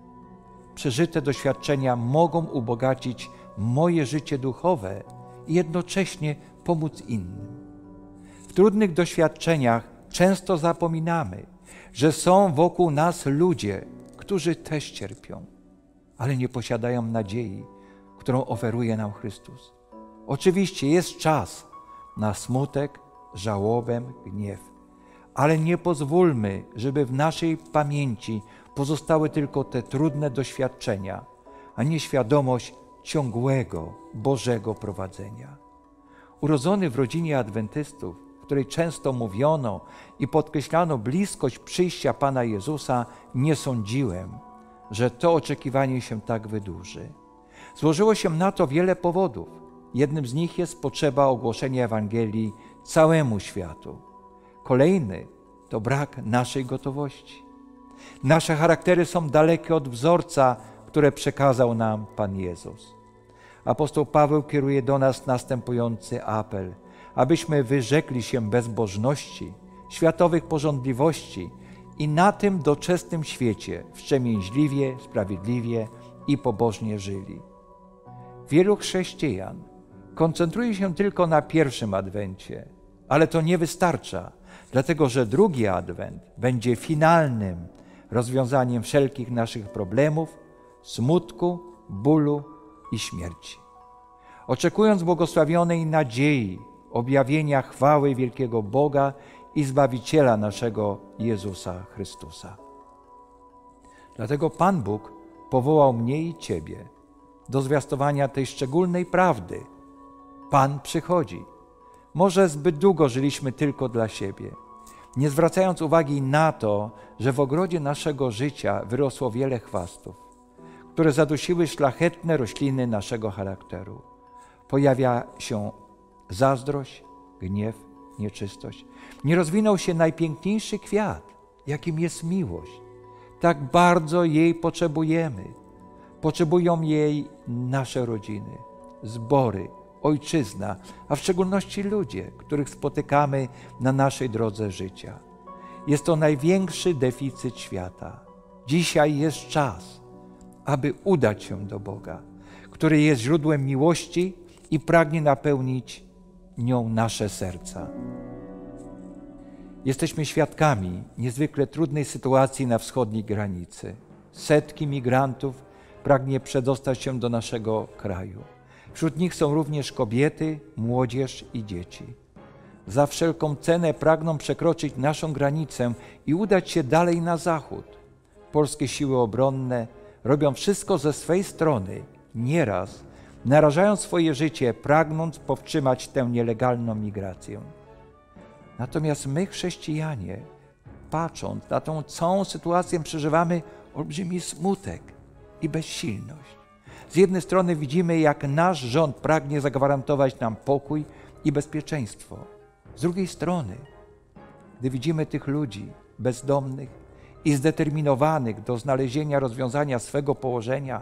przeżyte doświadczenia mogą ubogacić moje życie duchowe i jednocześnie pomóc innym. W trudnych doświadczeniach często zapominamy, że są wokół nas ludzie, którzy też cierpią, ale nie posiadają nadziei, którą oferuje nam Chrystus. Oczywiście jest czas na smutek, żałobę, gniew, ale nie pozwólmy, żeby w naszej pamięci pozostały tylko te trudne doświadczenia, a nie świadomość ciągłego Bożego prowadzenia. Urodzony w rodzinie adwentystów, w której często mówiono i podkreślano bliskość przyjścia Pana Jezusa, nie sądziłem, że to oczekiwanie się tak wydłuży. Złożyło się na to wiele powodów. Jednym z nich jest potrzeba ogłoszenia Ewangelii całemu światu. Kolejny to brak naszej gotowości. Nasze charaktery są dalekie od wzorca, które przekazał nam Pan Jezus. Apostoł Paweł kieruje do nas następujący apel, abyśmy wyrzekli się bezbożności, światowych pożądliwości i na tym doczesnym świecie wstrzemięźliwie, sprawiedliwie i pobożnie żyli. Wielu chrześcijan koncentruje się tylko na pierwszym adwencie, ale to nie wystarcza, dlatego że drugi adwent będzie finalnym rozwiązaniem wszelkich naszych problemów, smutku, bólu i śmierci. Oczekując błogosławionej nadziei, objawienia chwały wielkiego Boga i Zbawiciela naszego Jezusa Chrystusa. Dlatego Pan Bóg powołał mnie i Ciebie do zwiastowania tej szczególnej prawdy. Pan przychodzi. Może zbyt długo żyliśmy tylko dla siebie, nie zwracając uwagi na to, że w ogrodzie naszego życia wyrosło wiele chwastów, które zadusiły szlachetne rośliny naszego charakteru. Pojawia się zazdrość, gniew, nieczystość. Nie rozwinął się najpiękniejszy kwiat, jakim jest miłość. Tak bardzo jej potrzebujemy. Potrzebują jej nasze rodziny, zbory, ojczyzna, a w szczególności ludzie, których spotykamy na naszej drodze życia. Jest to największy deficyt świata. Dzisiaj jest czas, aby udać się do Boga, który jest źródłem miłości i pragnie napełnić nią nasze serca. Jesteśmy świadkami niezwykle trudnej sytuacji na wschodniej granicy. Setki migrantów pragnie przedostać się do naszego kraju. Wśród nich są również kobiety, młodzież i dzieci. Za wszelką cenę pragną przekroczyć naszą granicę i udać się dalej na zachód. Polskie siły obronne robią wszystko ze swej strony, nieraz narażając swoje życie, pragnąc powstrzymać tę nielegalną migrację. Natomiast my, chrześcijanie, patrząc na tą całą sytuację, przeżywamy olbrzymi smutek i bezsilność. Z jednej strony widzimy, jak nasz rząd pragnie zagwarantować nam pokój i bezpieczeństwo. Z drugiej strony, gdy widzimy tych ludzi bezdomnych i zdeterminowanych do znalezienia rozwiązania swego położenia,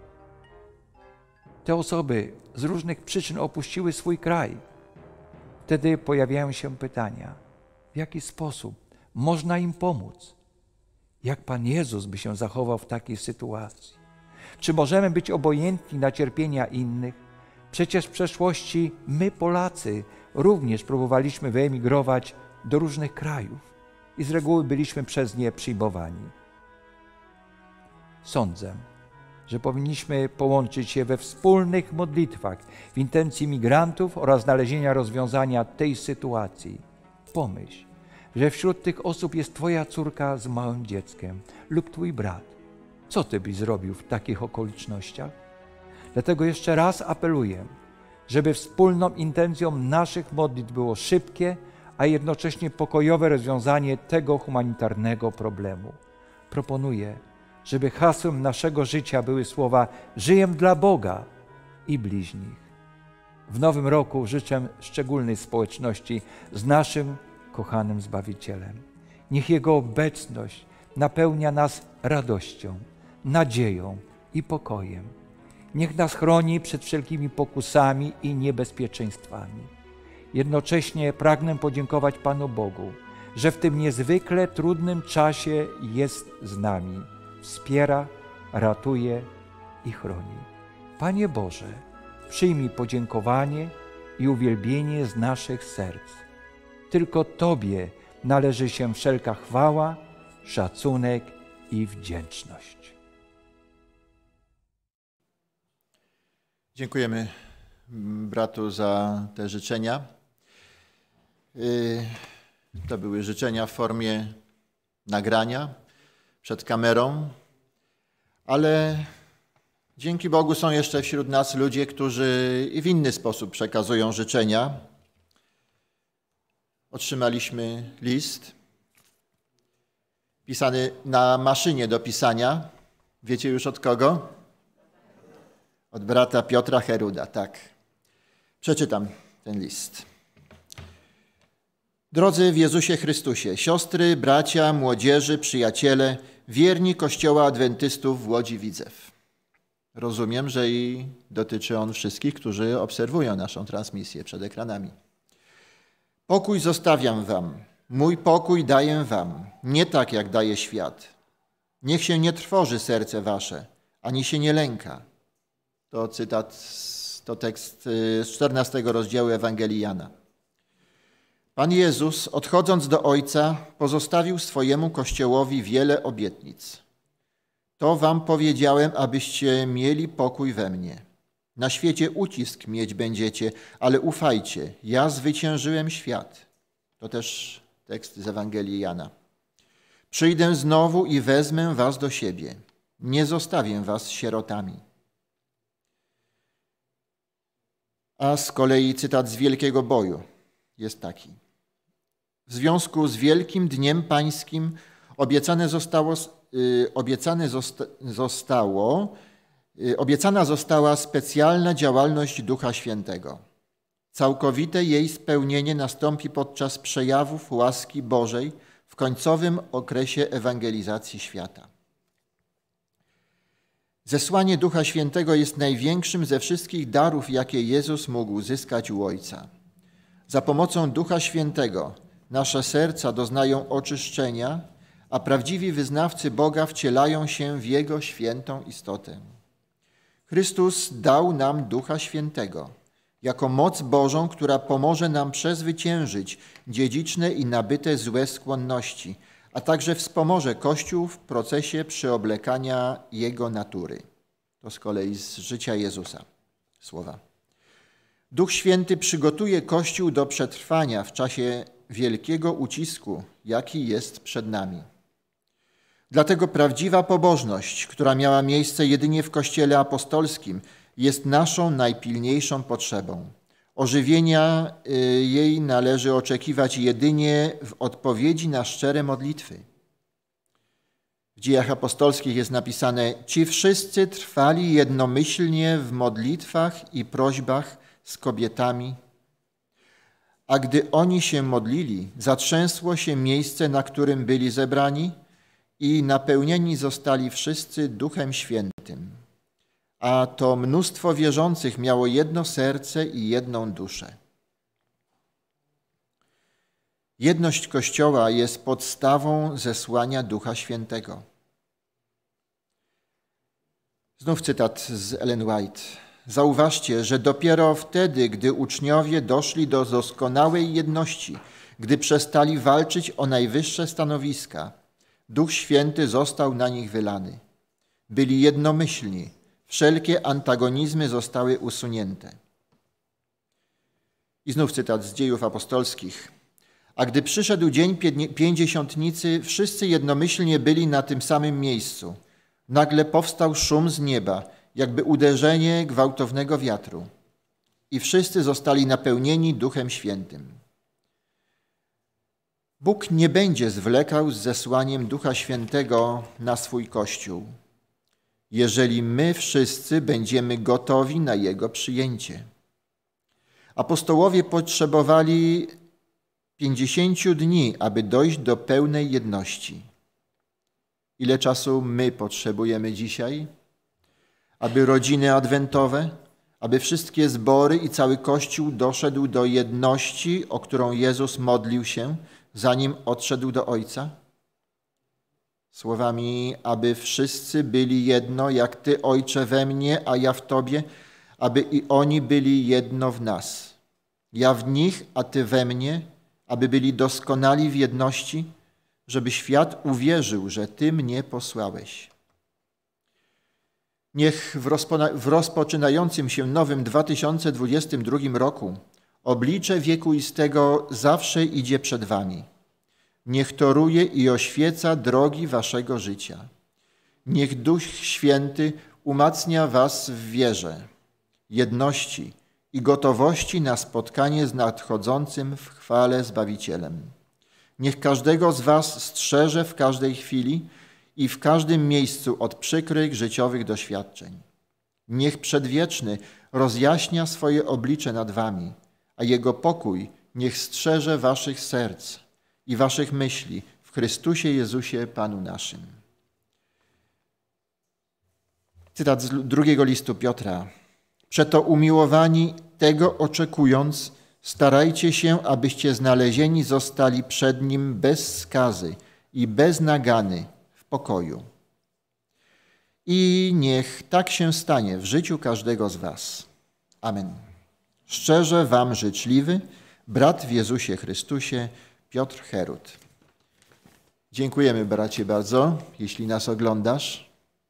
te osoby z różnych przyczyn opuściły swój kraj. Wtedy pojawiają się pytania, w jaki sposób można im pomóc? Jak Pan Jezus by się zachował w takiej sytuacji? Czy możemy być obojętni na cierpienia innych? Przecież w przeszłości my, Polacy, również próbowaliśmy wyemigrować do różnych krajów i z reguły byliśmy przez nie przyjmowani. Sądzę, że powinniśmy połączyć się we wspólnych modlitwach w intencji migrantów oraz znalezienia rozwiązania tej sytuacji. Pomyśl, że wśród tych osób jest Twoja córka z małym dzieckiem lub Twój brat. Co Ty byś zrobił w takich okolicznościach? Dlatego jeszcze raz apeluję, żeby wspólną intencją naszych modlitw było szybkie, a jednocześnie pokojowe rozwiązanie tego humanitarnego problemu. Proponuję, żeby hasłem naszego życia były słowa „Żyję dla Boga i bliźnich”. W nowym roku życzę szczególnej społeczności z naszym kochanym Zbawicielem. Niech Jego obecność napełnia nas radością, nadzieją i pokojem. Niech nas chroni przed wszelkimi pokusami i niebezpieczeństwami. Jednocześnie pragnę podziękować Panu Bogu, że w tym niezwykle trudnym czasie jest z nami. Wspiera, ratuje i chroni. Panie Boże, przyjmij podziękowanie i uwielbienie z naszych serc. Tylko Tobie należy się wszelka chwała, szacunek i wdzięczność. Dziękujemy bratu za te życzenia. To były życzenia w formie nagrania przed kamerą, ale dzięki Bogu są jeszcze wśród nas ludzie, którzy i w inny sposób przekazują życzenia. Otrzymaliśmy list pisany na maszynie do pisania. Wiecie już od kogo? Od brata Piotra Heruda, tak. Przeczytam ten list. Drodzy w Jezusie Chrystusie, siostry, bracia, młodzieży, przyjaciele, wierni Kościoła Adwentystów w Łodzi Widzew. Rozumiem, że i dotyczy on wszystkich, którzy obserwują naszą transmisję przed ekranami. Pokój zostawiam wam. Mój pokój daję wam, nie tak jak daje świat. Niech się nie trwoży serce wasze, ani się nie lęka. To cytat, to tekst z 14 rozdziału Ewangelii Jana. Pan Jezus, odchodząc do Ojca, pozostawił swojemu Kościołowi wiele obietnic. To wam powiedziałem, abyście mieli pokój we mnie. Na świecie ucisk mieć będziecie, ale ufajcie, ja zwyciężyłem świat. To też tekst z Ewangelii Jana. Przyjdę znowu i wezmę was do siebie. Nie zostawię was sierotami. A z kolei cytat z Wielkiego Boju jest taki. W związku z Wielkim Dniem Pańskim obiecana została specjalna działalność Ducha Świętego. Całkowite jej spełnienie nastąpi podczas przejawów łaski Bożej w końcowym okresie ewangelizacji świata. Zesłanie Ducha Świętego jest największym ze wszystkich darów, jakie Jezus mógł uzyskać u Ojca. Za pomocą Ducha Świętego nasze serca doznają oczyszczenia, a prawdziwi wyznawcy Boga wcielają się w Jego świętą istotę. Chrystus dał nam Ducha Świętego jako moc Bożą, która pomoże nam przezwyciężyć dziedziczne i nabyte złe skłonności, a także wspomoże Kościół w procesie przyoblekania Jego natury. To z kolei z życia Jezusa słowa. Duch Święty przygotuje Kościół do przetrwania w czasie wielkiego ucisku, jaki jest przed nami. Dlatego prawdziwa pobożność, która miała miejsce jedynie w Kościele apostolskim, jest naszą najpilniejszą potrzebą. Ożywienia jej należy oczekiwać jedynie w odpowiedzi na szczere modlitwy. W Dziejach Apostolskich jest napisane: ci wszyscy trwali jednomyślnie w modlitwach i prośbach z kobietami. A gdy oni się modlili, zatrzęsło się miejsce, na którym byli zebrani, i napełnieni zostali wszyscy Duchem Świętym. A to mnóstwo wierzących miało jedno serce i jedną duszę. Jedność Kościoła jest podstawą zesłania Ducha Świętego. Znów cytat z Ellen White. Zauważcie, że dopiero wtedy, gdy uczniowie doszli do doskonałej jedności, gdy przestali walczyć o najwyższe stanowiska, Duch Święty został na nich wylany. Byli jednomyślni, wszelkie antagonizmy zostały usunięte. I znów cytat z Dziejów Apostolskich. A gdy przyszedł dzień pięćdziesiątnicy, wszyscy jednomyślnie byli na tym samym miejscu. Nagle powstał szum z nieba, jakby uderzenie gwałtownego wiatru. I wszyscy zostali napełnieni Duchem Świętym. Bóg nie będzie zwlekał z zesłaniem Ducha Świętego na swój Kościół, jeżeli my wszyscy będziemy gotowi na Jego przyjęcie. Apostołowie potrzebowali 50 dni, aby dojść do pełnej jedności. Ile czasu my potrzebujemy dzisiaj, aby rodziny adwentowe, aby wszystkie zbory i cały Kościół doszedł do jedności, o którą Jezus modlił się, zanim odszedł do Ojca? Słowami, aby wszyscy byli jedno, jak Ty, Ojcze, we mnie, a ja w Tobie, aby i oni byli jedno w nas. Ja w nich, a Ty we mnie, aby byli doskonali w jedności, żeby świat uwierzył, że Ty mnie posłałeś. Niech w rozpoczynającym się nowym 2022 roku oblicze wiekuistego zawsze idzie przed Wami. Niech toruje i oświeca drogi Waszego życia. Niech Duch Święty umacnia Was w wierze, jedności i gotowości na spotkanie z nadchodzącym w chwale Zbawicielem. Niech każdego z Was strzeże w każdej chwili i w każdym miejscu od przykrych życiowych doświadczeń. Niech Przedwieczny rozjaśnia swoje oblicze nad Wami, a Jego pokój niech strzeże Waszych serc i Waszych myśli w Chrystusie Jezusie, Panu naszym. Cytat z drugiego listu Piotra. Przeto umiłowani tego oczekując, Starajcie się, abyście znalezieni zostali przed Nim bez skazy i bez nagany w pokoju. I niech tak się stanie w życiu każdego z was. Amen. Szczerze wam życzliwy, brat w Jezusie Chrystusie, Piotr Herut. Dziękujemy, bracie, bardzo, jeśli nas oglądasz.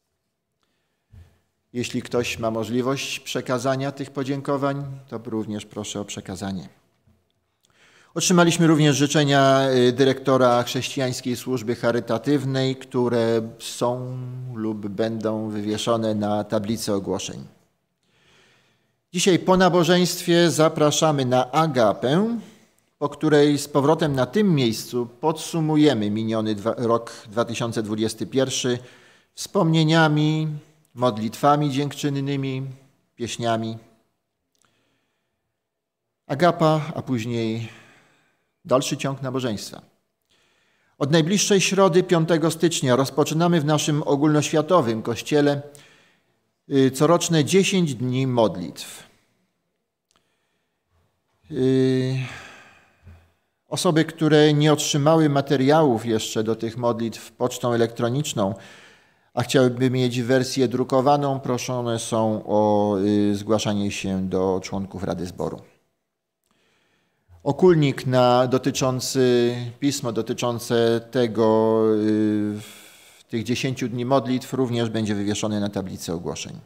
Jeśli ktoś ma możliwość przekazania tych podziękowań, to również proszę o przekazanie. Otrzymaliśmy również życzenia dyrektora Chrześcijańskiej Służby Charytatywnej, które są lub będą wywieszone na tablicy ogłoszeń. Dzisiaj po nabożeństwie zapraszamy na agapę, po której z powrotem na tym miejscu podsumujemy miniony rok 2021 wspomnieniami, modlitwami dziękczynnymi, pieśniami. Agapa, a później dalszy ciąg nabożeństwa. Od najbliższej środy 5 stycznia rozpoczynamy w naszym ogólnoświatowym kościele coroczne 10 dni modlitw. Osoby, które nie otrzymały materiałów jeszcze do tych modlitw pocztą elektroniczną, a chciałyby mieć wersję drukowaną, proszone są o zgłaszanie się do członków Rady Zboru. Okulnik pismo dotyczące tych 10 dni modlitw również będzie wywieszony na tablicy ogłoszeń.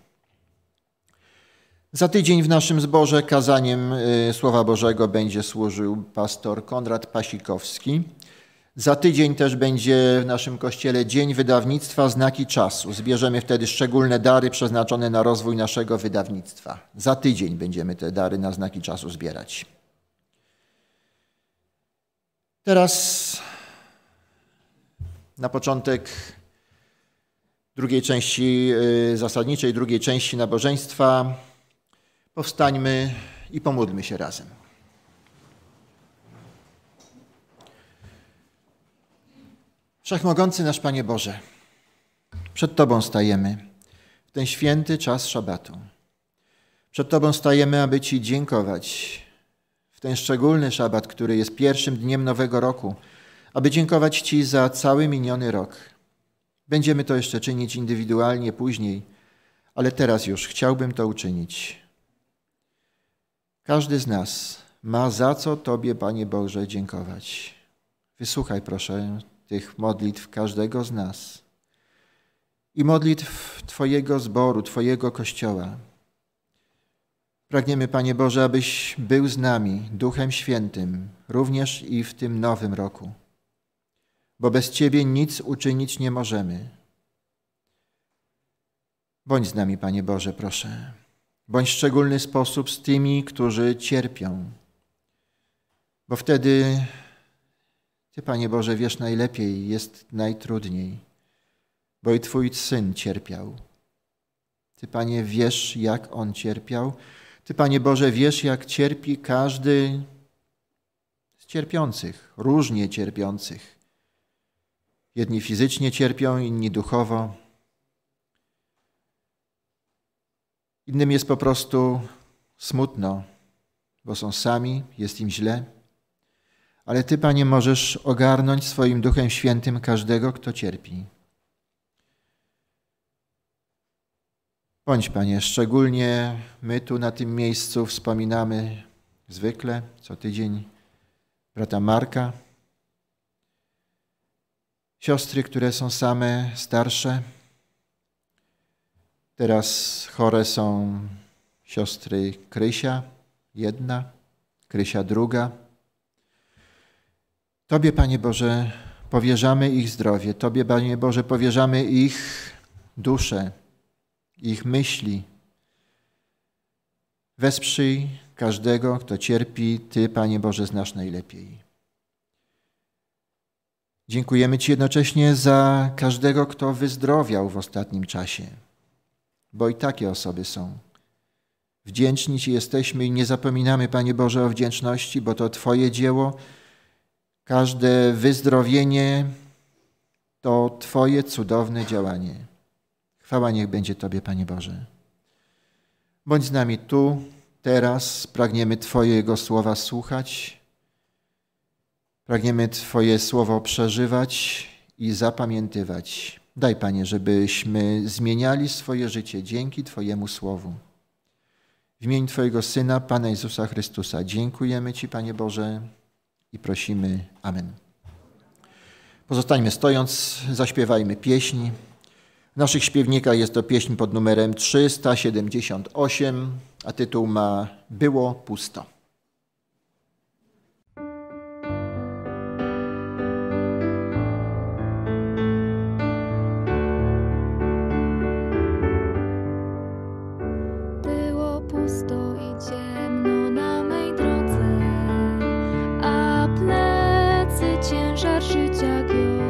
Za tydzień w naszym zborze kazaniem Słowa Bożego będzie służył pastor Konrad Pasikowski. Za tydzień też będzie w naszym kościele Dzień Wydawnictwa Znaki Czasu. Zbierzemy wtedy szczególne dary przeznaczone na rozwój naszego wydawnictwa. Za tydzień będziemy te dary na Znaki Czasu zbierać. Teraz na początek zasadniczej drugiej części nabożeństwa powstańmy i pomódlmy się razem. Wszechmogący nasz Panie Boże, przed Tobą stajemy w ten święty czas szabatu. Przed Tobą stajemy, aby Ci dziękować w ten szczególny szabat, który jest pierwszym dniem nowego roku, aby dziękować Ci za cały miniony rok. Będziemy to jeszcze czynić indywidualnie później, ale teraz już chciałbym to uczynić. Każdy z nas ma za co Tobie, Panie Boże, dziękować. Wysłuchaj, proszę, tych modlitw każdego z nas i modlitw Twojego zboru, Twojego Kościoła. Pragniemy, Panie Boże, abyś był z nami Duchem Świętym, również i w tym nowym roku, bo bez Ciebie nic uczynić nie możemy. Bądź z nami, Panie Boże, proszę. Bądź w szczególny sposób z tymi, którzy cierpią, bo wtedy Ty, Panie Boże, wiesz najlepiej, jest najtrudniej, bo i Twój Syn cierpiał. Ty, Panie, wiesz, jak On cierpiał. Ty, Panie Boże, wiesz, jak cierpi każdy z cierpiących, różnie cierpiących. Jedni fizycznie cierpią, inni duchowo. Innym jest po prostu smutno, bo są sami, jest im źle. Ale Ty, Panie, możesz ogarnąć swoim Duchem Świętym każdego, kto cierpi. Bądź, Panie, szczególnie my tu na tym miejscu wspominamy zwykle, co tydzień, brata Marka, siostry, które są same, starsze. Teraz chore są siostry Krysia, jedna, Krysia druga. Tobie, Panie Boże, powierzamy ich zdrowie. Tobie, Panie Boże, powierzamy ich duszę, ich myśli. Wesprzyj każdego, kto cierpi. Ty, Panie Boże, znasz najlepiej. Dziękujemy Ci jednocześnie za każdego, kto wyzdrowiał w ostatnim czasie, bo i takie osoby są. Wdzięczni Ci jesteśmy i nie zapominamy, Panie Boże, o wdzięczności, bo to Twoje dzieło. Każde wyzdrowienie to Twoje cudowne działanie. Chwała niech będzie Tobie, Panie Boże. Bądź z nami tu, teraz pragniemy Twojego słowa słuchać, pragniemy Twoje słowo przeżywać i zapamiętywać. Daj, Panie, żebyśmy zmieniali swoje życie dzięki Twojemu słowu. W imieniu Twojego Syna, Pana Jezusa Chrystusa, dziękujemy Ci, Panie Boże, i prosimy. Amen. Pozostańmy stojąc, zaśpiewajmy pieśń. W naszych śpiewnikach jest to pieśń pod numerem 378, a tytuł ma Było pusto. Było pusto i ciemno na mej drodze, a plecy ciężar życia giął.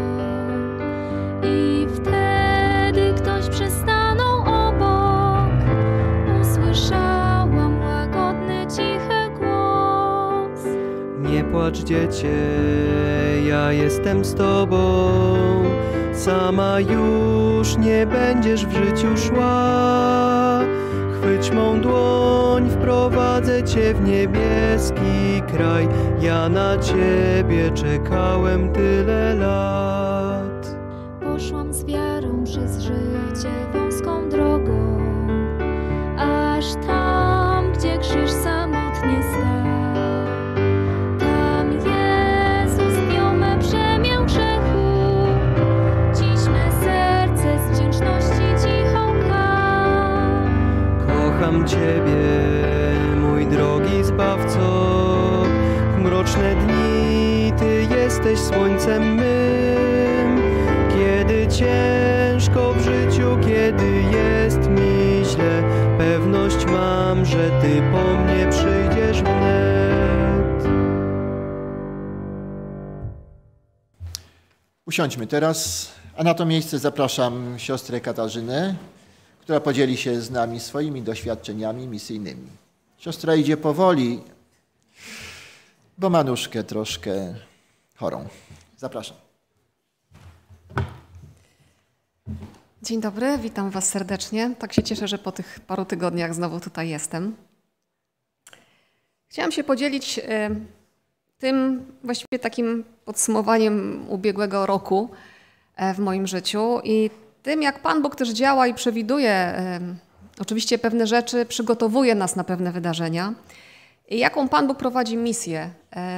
I wtedy ktoś przystanął obok, usłyszałam łagodny, cichy głos. Nie płacz, dziecię, ja jestem z tobą. Sama już nie będziesz w życiu szła. Chwyć mą dłoń, wprowadzę cię w niebieski kraj. Ja na ciebie czekałem tyle lat. Poszłam z wiarą przez życie wąską drogą, aż tam, gdzie krzyż samotnie stał. Tam Jezus zdjął me brzemię grzechu, dziś me serce z wdzięczności cicho ka. Kocham ciebie, mój drogi Zbawco. W mroczne dni Ty jesteś słońcem mym. Kiedy ciężko w życiu, kiedy jest mi źle, pewność mam, że Ty po mnie przyjdziesz wnet. Usiądźmy teraz, a na to miejsce zapraszam siostrę Katarzynę, która podzieli się z nami swoimi doświadczeniami misyjnymi. Siostra idzie powoli, bo ma nóżkę troszkę chorą. Zapraszam. Dzień dobry, witam Was serdecznie. Tak się cieszę, że po tych paru tygodniach znowu tutaj jestem. Chciałam się podzielić tym właściwie takim podsumowaniem ubiegłego roku w moim życiu i tym, jak Pan Bóg też działa i przewiduje oczywiście pewne rzeczy, przygotowuje nas na pewne wydarzenia i jaką Pan Bóg prowadzi misję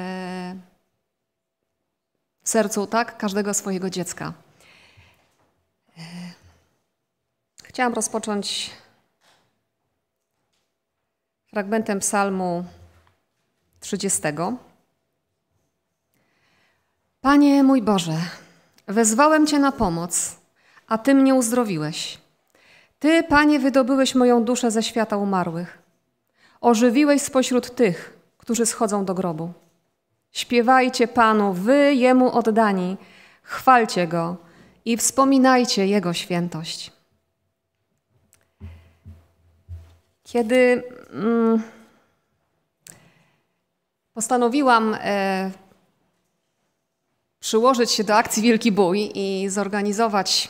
w sercu, tak, każdego swojego dziecka. Chciałam rozpocząć fragmentem psalmu 30. Panie mój Boże, wezwałem Cię na pomoc, a Ty mnie uzdrowiłeś. Ty, Panie, wydobyłeś moją duszę ze świata umarłych. Ożywiłeś spośród tych, którzy schodzą do grobu. Śpiewajcie Panu, wy Jemu oddani, chwalcie Go i wspominajcie Jego świętość. Kiedy postanowiłam przyłożyć się do akcji Wielki Bój i zorganizować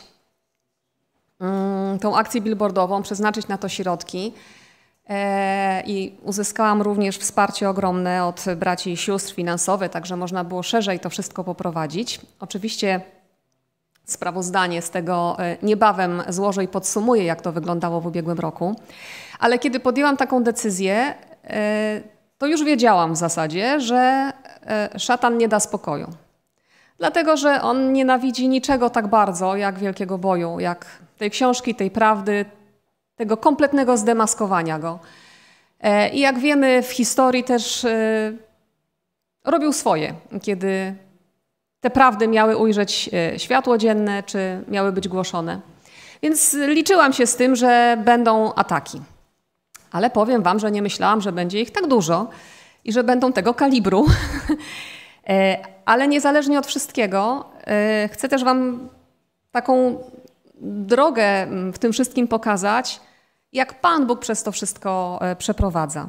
tą akcję billboardową, przeznaczyć na to środki i uzyskałam również wsparcie ogromne od braci i sióstr finansowe, także można było szerzej to wszystko poprowadzić. Oczywiście sprawozdanie z tego niebawem złożę i podsumuję, jak to wyglądało w ubiegłym roku. Ale kiedy podjęłam taką decyzję, to już wiedziałam w zasadzie, że szatan nie da spokoju. Dlatego, że on nienawidzi niczego tak bardzo jak Wielkiego Boju, jak tej książki, tej prawdy, tego kompletnego zdemaskowania go. I jak wiemy, w historii też robił swoje, kiedy te prawdy miały ujrzeć światło dzienne, czy miały być głoszone. Więc liczyłam się z tym, że będą ataki. Ale powiem wam, że nie myślałam, że będzie ich tak dużo i że będą tego kalibru. Ale niezależnie od wszystkiego, chcę też wam taką drogę w tym wszystkim pokazać, jak Pan Bóg przez to wszystko przeprowadza.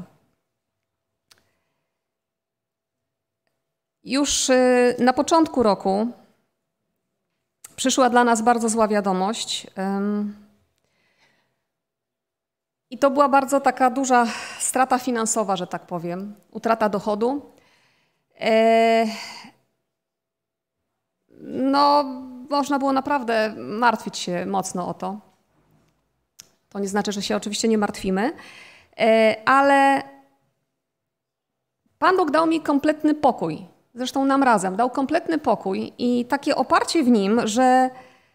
Już na początku roku przyszła dla nas bardzo zła wiadomość I to była bardzo taka duża strata finansowa, że tak powiem, utrata dochodu. No, można było naprawdę martwić się mocno o to. To nie znaczy, że się oczywiście nie martwimy, ale Pan Bóg dał mi kompletny pokój. Zresztą nam razem dał kompletny pokój i takie oparcie w Nim, że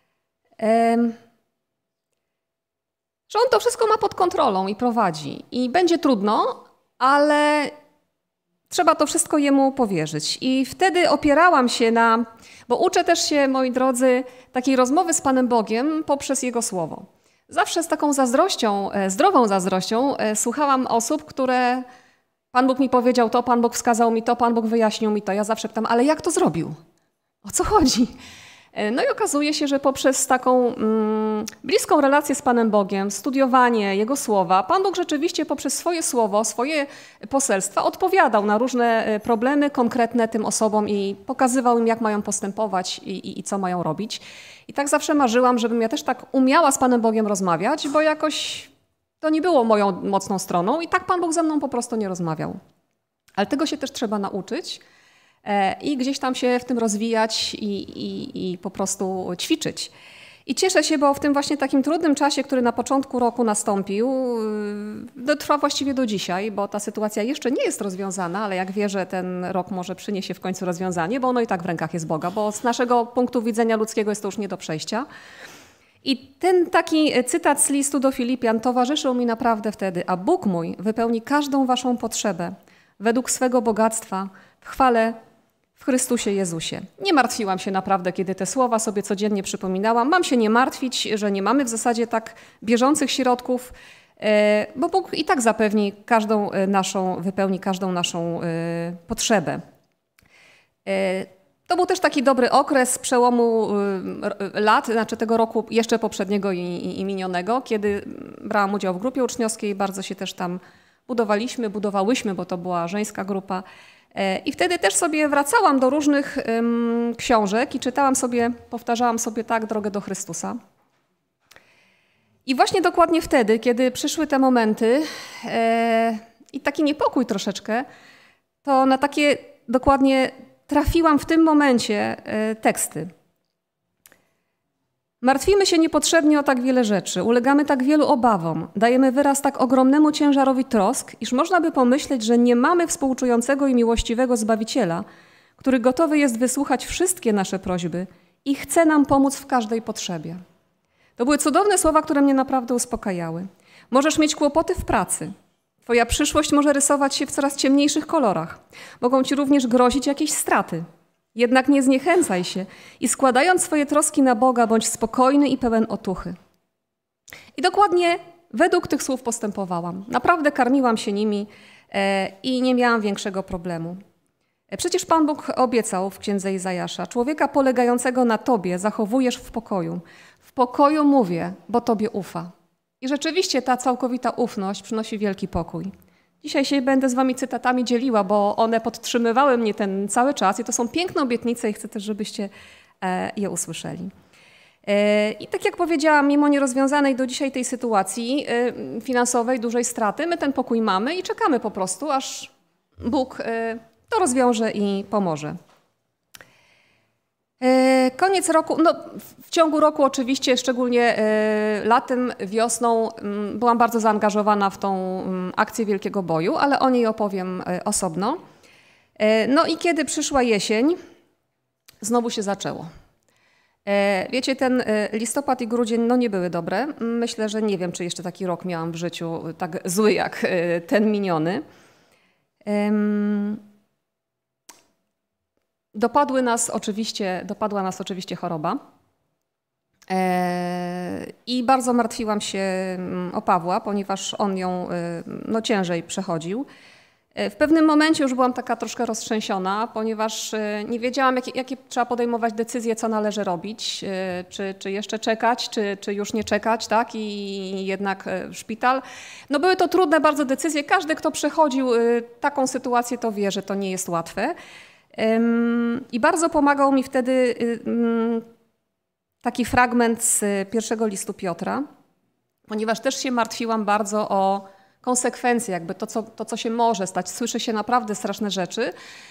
On to wszystko ma pod kontrolą i prowadzi. I będzie trudno, ale trzeba to wszystko Jemu powierzyć. I wtedy opierałam się na, bo uczę też się, moi drodzy, takiej rozmowy z Panem Bogiem poprzez Jego Słowo. Zawsze z taką zazdrością, zdrową zazdrością słuchałam osób, które Pan Bóg mi powiedział to, Pan Bóg wskazał mi to, Pan Bóg wyjaśnił mi to. Ja zawsze pytam, ale jak to zrobił? O co chodzi? No i okazuje się, że poprzez taką bliską relację z Panem Bogiem, studiowanie Jego Słowa, Pan Bóg rzeczywiście poprzez swoje Słowo, swoje poselstwa odpowiadał na różne problemy konkretne tym osobom i pokazywał im, jak mają postępować i co mają robić. I tak zawsze marzyłam, żebym ja też tak umiała z Panem Bogiem rozmawiać, bo jakoś to nie było moją mocną stroną i tak Pan Bóg ze mną po prostu nie rozmawiał. Ale tego się też trzeba nauczyć i gdzieś tam się w tym rozwijać i po prostu ćwiczyć. I cieszę się, bo w tym właśnie takim trudnym czasie, który na początku roku nastąpił, trwa właściwie do dzisiaj, bo ta sytuacja jeszcze nie jest rozwiązana, ale jak wierzę, ten rok może przyniesie w końcu rozwiązanie, bo ono i tak w rękach jest Boga, bo z naszego punktu widzenia ludzkiego jest to już nie do przejścia. I ten taki cytat z listu do Filipian towarzyszył mi naprawdę wtedy. A Bóg mój wypełni każdą waszą potrzebę według swego bogactwa w chwale w Chrystusie Jezusie. Nie martwiłam się naprawdę, kiedy te słowa sobie codziennie przypominałam. Mam się nie martwić, że nie mamy w zasadzie tak bieżących środków, bo Bóg i tak zapewni wypełni każdą naszą potrzebę. To był też taki dobry okres przełomu lat, znaczy tego roku jeszcze poprzedniego i minionego, kiedy brałam udział w grupie uczniowskiej, bardzo się też tam budowałyśmy, bo to była żeńska grupa. I wtedy też sobie wracałam do różnych książek i powtarzałam sobie tak drogę do Chrystusa. I właśnie dokładnie wtedy, kiedy przyszły te momenty i taki niepokój troszeczkę, to na takie dokładnie trafiłam w tym momencie teksty. Martwimy się niepotrzebnie o tak wiele rzeczy, ulegamy tak wielu obawom, dajemy wyraz tak ogromnemu ciężarowi trosk, iż można by pomyśleć, że nie mamy współczującego i miłościwego Zbawiciela, który gotowy jest wysłuchać wszystkie nasze prośby i chce nam pomóc w każdej potrzebie. To były cudowne słowa, które mnie naprawdę uspokajały. Możesz mieć kłopoty w pracy. Twoja przyszłość może rysować się w coraz ciemniejszych kolorach. Mogą ci również grozić jakieś straty. Jednak nie zniechęcaj się i składając swoje troski na Boga, bądź spokojny i pełen otuchy. I dokładnie według tych słów postępowałam. Naprawdę karmiłam się nimi i nie miałam większego problemu. Przecież Pan Bóg obiecał w Księdze Izajasza: człowieka polegającego na Tobie zachowujesz w pokoju. W pokoju mówię, bo Tobie ufa. I rzeczywiście ta całkowita ufność przynosi wielki pokój. Dzisiaj się będę z wami cytatami dzieliła, bo one podtrzymywały mnie ten cały czas i to są piękne obietnice i chcę też, żebyście je usłyszeli. I tak jak powiedziałam, mimo nierozwiązanej do dzisiaj tej sytuacji finansowej, dużej straty, my ten pokój mamy i czekamy po prostu, aż Bóg to rozwiąże i pomoże. Koniec roku, no w ciągu roku oczywiście, szczególnie latem, wiosną byłam bardzo zaangażowana w tą akcję Wielkiego Boju, ale o niej opowiem osobno. No i kiedy przyszła jesień, znowu się zaczęło. Wiecie, ten listopad i grudzień no nie były dobre. Myślę, że nie wiem, czy jeszcze taki rok miałam w życiu tak zły jak ten miniony. Dopadła nas oczywiście choroba i bardzo martwiłam się o Pawła, ponieważ on ją no, ciężej przechodził. W pewnym momencie już byłam taka troszkę roztrzęsiona, ponieważ nie wiedziałam, jakie trzeba podejmować decyzje, co należy robić, czy jeszcze czekać, czy już nie czekać, tak? I jednak szpital. No były to trudne bardzo decyzje. Każdy, kto przechodził taką sytuację, to wie, że to nie jest łatwe. I bardzo pomagał mi wtedy taki fragment z pierwszego listu Piotra, ponieważ też się martwiłam bardzo o konsekwencje, jakby to, co się może stać. Słyszy się naprawdę straszne rzeczy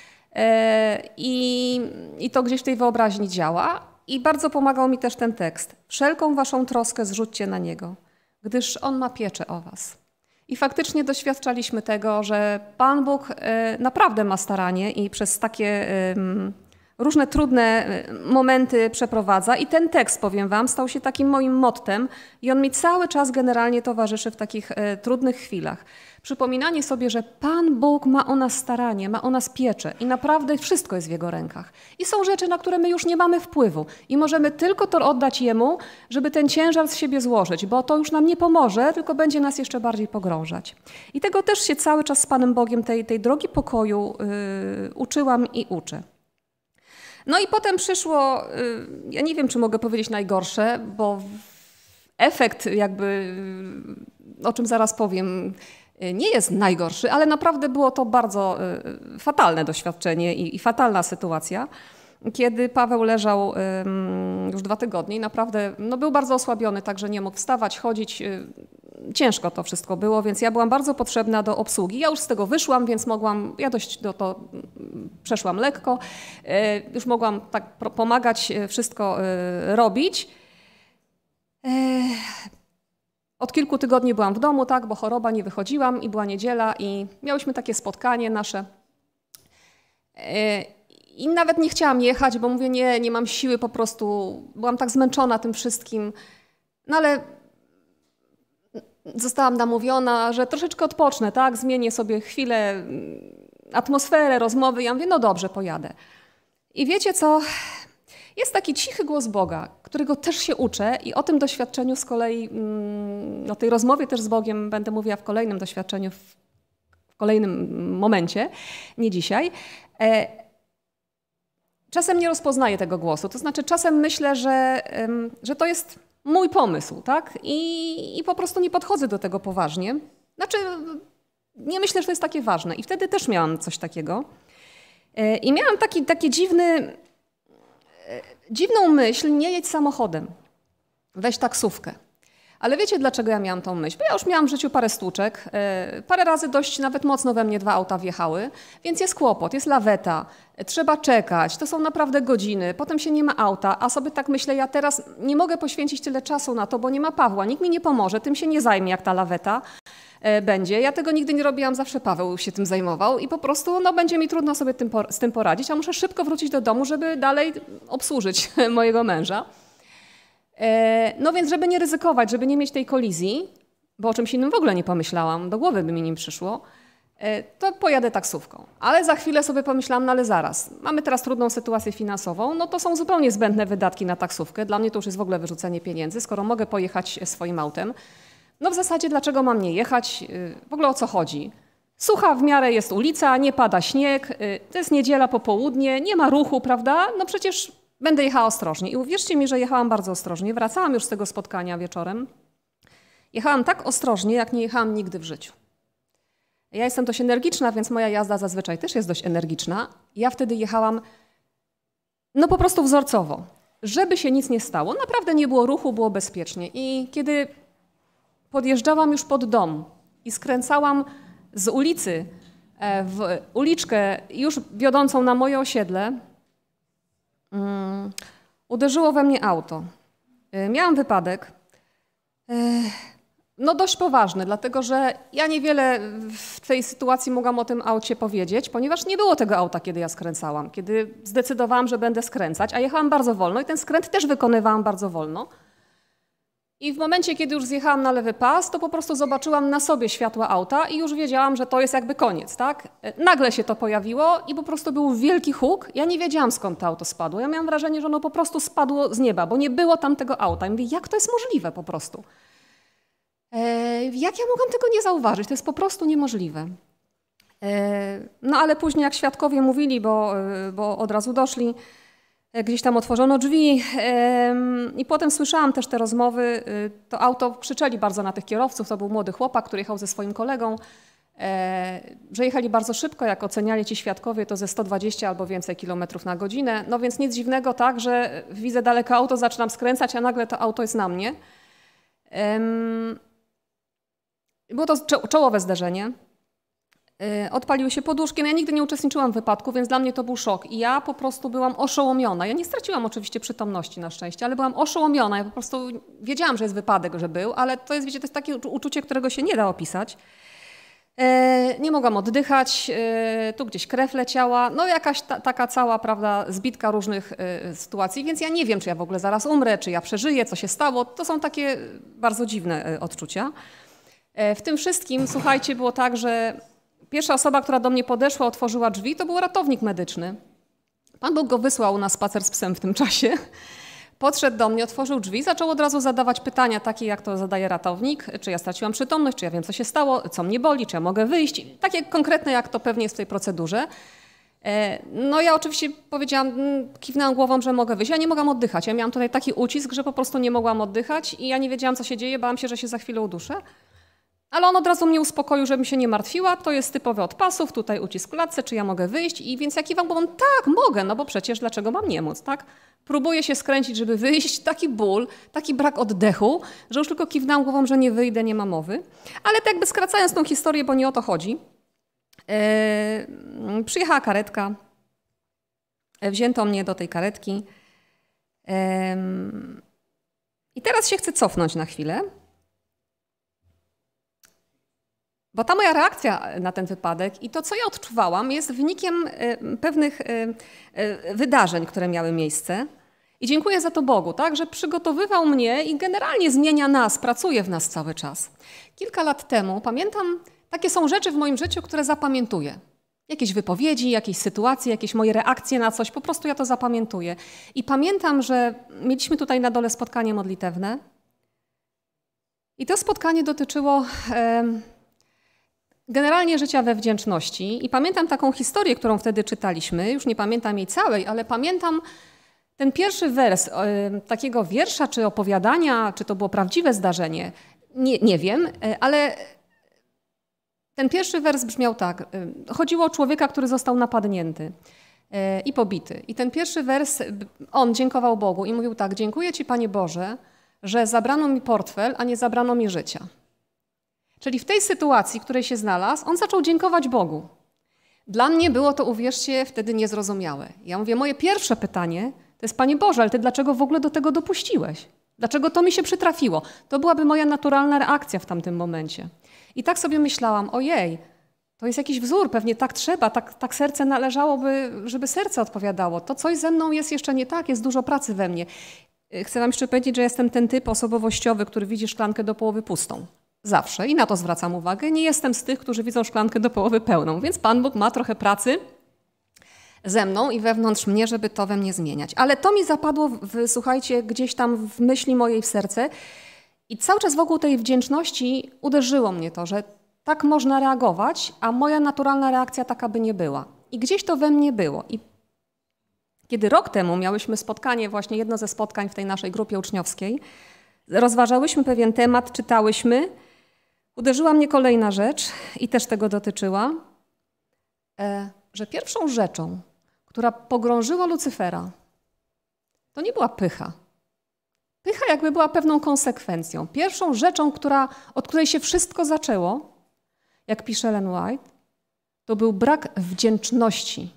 i to gdzieś w tej wyobraźni działa. I bardzo pomagał mi też ten tekst. Wszelką waszą troskę zrzućcie na Niego, gdyż On ma pieczę o was. I faktycznie doświadczaliśmy tego, że Pan Bóg naprawdę ma staranie i przez takie różne trudne momenty przeprowadza. I ten tekst, powiem wam, stał się takim moim mottem i on mi cały czas generalnie towarzyszy w takich trudnych chwilach. Przypominanie sobie, że Pan Bóg ma o nas staranie, ma o nas pieczę i naprawdę wszystko jest w Jego rękach. I są rzeczy, na które my już nie mamy wpływu i możemy tylko to oddać Jemu, żeby ten ciężar z siebie złożyć, bo to już nam nie pomoże, tylko będzie nas jeszcze bardziej pogrążać. I tego też się cały czas z Panem Bogiem, tej drogi pokoju uczyłam i uczę. No i potem przyszło, ja nie wiem, czy mogę powiedzieć najgorsze, bo efekt jakby, o czym zaraz powiem, nie jest najgorszy, ale naprawdę było to bardzo fatalne doświadczenie i fatalna sytuacja, kiedy Paweł leżał już 2 tygodnie i naprawdę był bardzo osłabiony, także nie mógł wstawać, chodzić. Ciężko to wszystko było, więc ja byłam bardzo potrzebna do obsługi. Ja już z tego wyszłam, więc ja dość to przeszłam lekko. Już mogłam tak pomagać, wszystko robić. Od kilku tygodni byłam w domu, tak, bo choroba, nie wychodziłam i była niedziela i miałyśmy takie spotkanie nasze. I nawet nie chciałam jechać, bo mówię, nie mam siły, po prostu byłam tak zmęczona tym wszystkim. No ale zostałam namówiona, że troszeczkę odpocznę, tak, zmienię sobie chwilę, atmosferę, rozmowy. Ja mówię, no dobrze, pojadę. I wiecie co? Jest taki cichy głos Boga, którego też się uczę i o tym doświadczeniu z kolei, o tej rozmowie też z Bogiem będę mówiła w kolejnym doświadczeniu, w kolejnym momencie, nie dzisiaj. Czasem nie rozpoznaję tego głosu, to znaczy czasem myślę, że to jest mój pomysł, tak? I po prostu nie podchodzę do tego poważnie. Znaczy nie myślę, że to jest takie ważne i wtedy też miałam coś takiego. I miałam taki dziwną myśl, nie jedź samochodem, weź taksówkę. Ale wiecie, dlaczego ja miałam tą myśl? Bo ja już miałam w życiu parę stłuczek, parę razy dość nawet mocno we mnie 2 auta wjechały, więc jest kłopot, jest laweta, trzeba czekać, to są naprawdę godziny, potem się nie ma auta, a sobie tak myślę, ja teraz nie mogę poświęcić tyle czasu na to, bo nie ma Pawła, nikt mi nie pomoże, tym się nie zajmie, jak ta laweta będzie. Ja tego nigdy nie robiłam, zawsze Paweł się tym zajmował i po prostu będzie mi trudno sobie z tym poradzić, a muszę szybko wrócić do domu, żeby dalej obsłużyć mojego męża. No więc, żeby nie ryzykować, żeby nie mieć tej kolizji, bo o czymś innym w ogóle nie pomyślałam, do głowy by mi nie przyszło, to pojadę taksówką. Ale za chwilę sobie pomyślałam, no ale zaraz, mamy teraz trudną sytuację finansową, no to są zupełnie zbędne wydatki na taksówkę. Dla mnie to już jest w ogóle wyrzucenie pieniędzy, skoro mogę pojechać swoim autem. No w zasadzie dlaczego mam nie jechać? W ogóle o co chodzi? Sucha w miarę jest ulica, nie pada śnieg, to jest niedziela popołudnie, nie ma ruchu, prawda? No przecież będę jechała ostrożnie. I uwierzcie mi, że jechałam bardzo ostrożnie. Wracałam już z tego spotkania wieczorem. Jechałam tak ostrożnie, jak nie jechałam nigdy w życiu. Ja jestem dość energiczna, więc moja jazda zazwyczaj też jest dość energiczna. Ja wtedy jechałam po prostu wzorcowo, żeby się nic nie stało. Naprawdę nie było ruchu, było bezpiecznie. I kiedy podjeżdżałam już pod dom i skręcałam z ulicy w uliczkę już wiodącą na moje osiedle, uderzyło we mnie auto. Miałam wypadek, dość poważny, dlatego że ja niewiele w tej sytuacji mogłam o tym aucie powiedzieć, ponieważ nie było tego auta, kiedy ja skręcałam, kiedy zdecydowałam, że będę skręcać, a jechałam bardzo wolno i ten skręt też wykonywałam bardzo wolno. I w momencie, kiedy już zjechałam na lewy pas, to po prostu zobaczyłam na sobie światła auta i już wiedziałam, że to jest jakby koniec, tak? Nagle się to pojawiło i po prostu był wielki huk. Ja nie wiedziałam, skąd to auto spadło. Ja miałam wrażenie, że ono po prostu spadło z nieba, bo nie było tam tego auta. I mówię, jak to jest możliwe po prostu? Jak ja mogłam tego nie zauważyć? To jest po prostu niemożliwe. No ale później, jak świadkowie mówili, bo od razu doszli, gdzieś tam otworzono drzwi i potem słyszałam też te rozmowy. To auto krzyczeli bardzo na tych kierowców. To był młody chłopak, który jechał ze swoim kolegą, że jechali bardzo szybko. Jak oceniali ci świadkowie, to ze 120 albo więcej kilometrów na godzinę. No więc nic dziwnego, tak, że widzę daleko auto, zaczynam skręcać, a nagle to auto jest na mnie. Było to czołowe zderzenie. Odpaliły się poduszki. No ja nigdy nie uczestniczyłam w wypadku, więc dla mnie to był szok. I ja po prostu byłam oszołomiona. Ja nie straciłam oczywiście przytomności na szczęście, ale byłam oszołomiona. Ja po prostu wiedziałam, że jest wypadek, że był, ale to jest, wiecie, to jest takie uczucie, którego się nie da opisać. Nie mogłam oddychać, tu gdzieś krew leciała, no jakaś taka cała, prawda, zbitka różnych sytuacji, więc ja nie wiem, czy ja w ogóle zaraz umrę, czy ja przeżyję, co się stało. To są takie bardzo dziwne odczucia. W tym wszystkim, słuchajcie, było tak, że pierwsza osoba, która do mnie podeszła, otworzyła drzwi, to był ratownik medyczny. Pan Bóg go wysłał na spacer z psem w tym czasie. Podszedł do mnie, otworzył drzwi, zaczął od razu zadawać pytania takie, jak to zadaje ratownik, czy ja straciłam przytomność, czy ja wiem, co się stało, co mnie boli, czy ja mogę wyjść. Takie konkretne, jak to pewnie jest w tej procedurze. No ja oczywiście powiedziałam, kiwnęłam głową, że mogę wyjść. Ja nie mogłam oddychać. Ja miałam tutaj taki ucisk, że po prostu nie mogłam oddychać i ja nie wiedziałam, co się dzieje, bałam się, że się za chwilę uduszę. Ale on od razu mnie uspokoił, żebym się nie martwiła. To jest typowy od pasów, tutaj ucisk w klatce, czy ja mogę wyjść. I więc ja kiwam głową, tak, mogę, no bo przecież dlaczego mam nie móc, tak? Próbuję się skręcić, żeby wyjść, taki ból, taki brak oddechu, że już tylko kiwnęłam głową, że nie wyjdę, nie ma mowy. Ale tak jakby skracając tą historię, bo nie o to chodzi, przyjechała karetka, wzięto mnie do tej karetki i teraz się chcę cofnąć na chwilę, bo ta moja reakcja na ten wypadek i to, co ja odczuwałam, jest wynikiem pewnych wydarzeń, które miały miejsce. I dziękuję za to Bogu, tak, że przygotowywał mnie i generalnie zmienia nas, pracuje w nas cały czas. Kilka lat temu, pamiętam, takie są rzeczy w moim życiu, które zapamiętuję. Jakieś wypowiedzi, jakieś sytuacje, jakieś moje reakcje na coś, po prostu ja to zapamiętuję. I pamiętam, że mieliśmy tutaj na dole spotkanie modlitewne i to spotkanie dotyczyło generalnie życia we wdzięczności. I pamiętam taką historię, którą wtedy czytaliśmy, już nie pamiętam jej całej, ale pamiętam ten pierwszy wers takiego wiersza, czy opowiadania, czy to było prawdziwe zdarzenie, nie wiem, ale ten pierwszy wers brzmiał tak. Chodziło o człowieka, który został napadnięty i pobity. I ten pierwszy wers, on dziękował Bogu i mówił tak: dziękuję Ci, Panie Boże, że zabrano mi portfel, a nie zabrano mi życia. Czyli w tej sytuacji, w której się znalazł, on zaczął dziękować Bogu. Dla mnie było to, uwierzcie, wtedy niezrozumiałe. Ja mówię, moje pierwsze pytanie to jest: Panie Boże, ale Ty dlaczego w ogóle do tego dopuściłeś? Dlaczego to mi się przytrafiło? To byłaby moja naturalna reakcja w tamtym momencie. I tak sobie myślałam, ojej, to jest jakiś wzór, pewnie tak trzeba, tak serce należałoby, żeby serce odpowiadało. To coś ze mną jest jeszcze nie tak, jest dużo pracy we mnie. Chcę wam jeszcze powiedzieć, że jestem ten typ osobowościowy, który widzi szklankę do połowy pustą. Zawsze i na to zwracam uwagę. Nie jestem z tych, którzy widzą szklankę do połowy pełną, więc Pan Bóg ma trochę pracy ze mną i wewnątrz mnie, żeby to we mnie zmieniać. Ale to mi zapadło, słuchajcie, gdzieś tam w myśli mojej, w serce i cały czas wokół tej wdzięczności uderzyło mnie to, że tak można reagować, a moja naturalna reakcja taka by nie była. I gdzieś to we mnie było. I kiedy rok temu miałyśmy spotkanie, właśnie jedno ze spotkań w tej naszej grupie uczniowskiej, rozważałyśmy pewien temat, czytałyśmy, uderzyła mnie kolejna rzecz i też tego dotyczyła, że pierwszą rzeczą, która pogrążyła Lucyfera, to nie była pycha. Pycha jakby była pewną konsekwencją. Pierwszą rzeczą, od której się wszystko zaczęło, jak pisze Ellen White, to był brak wdzięczności.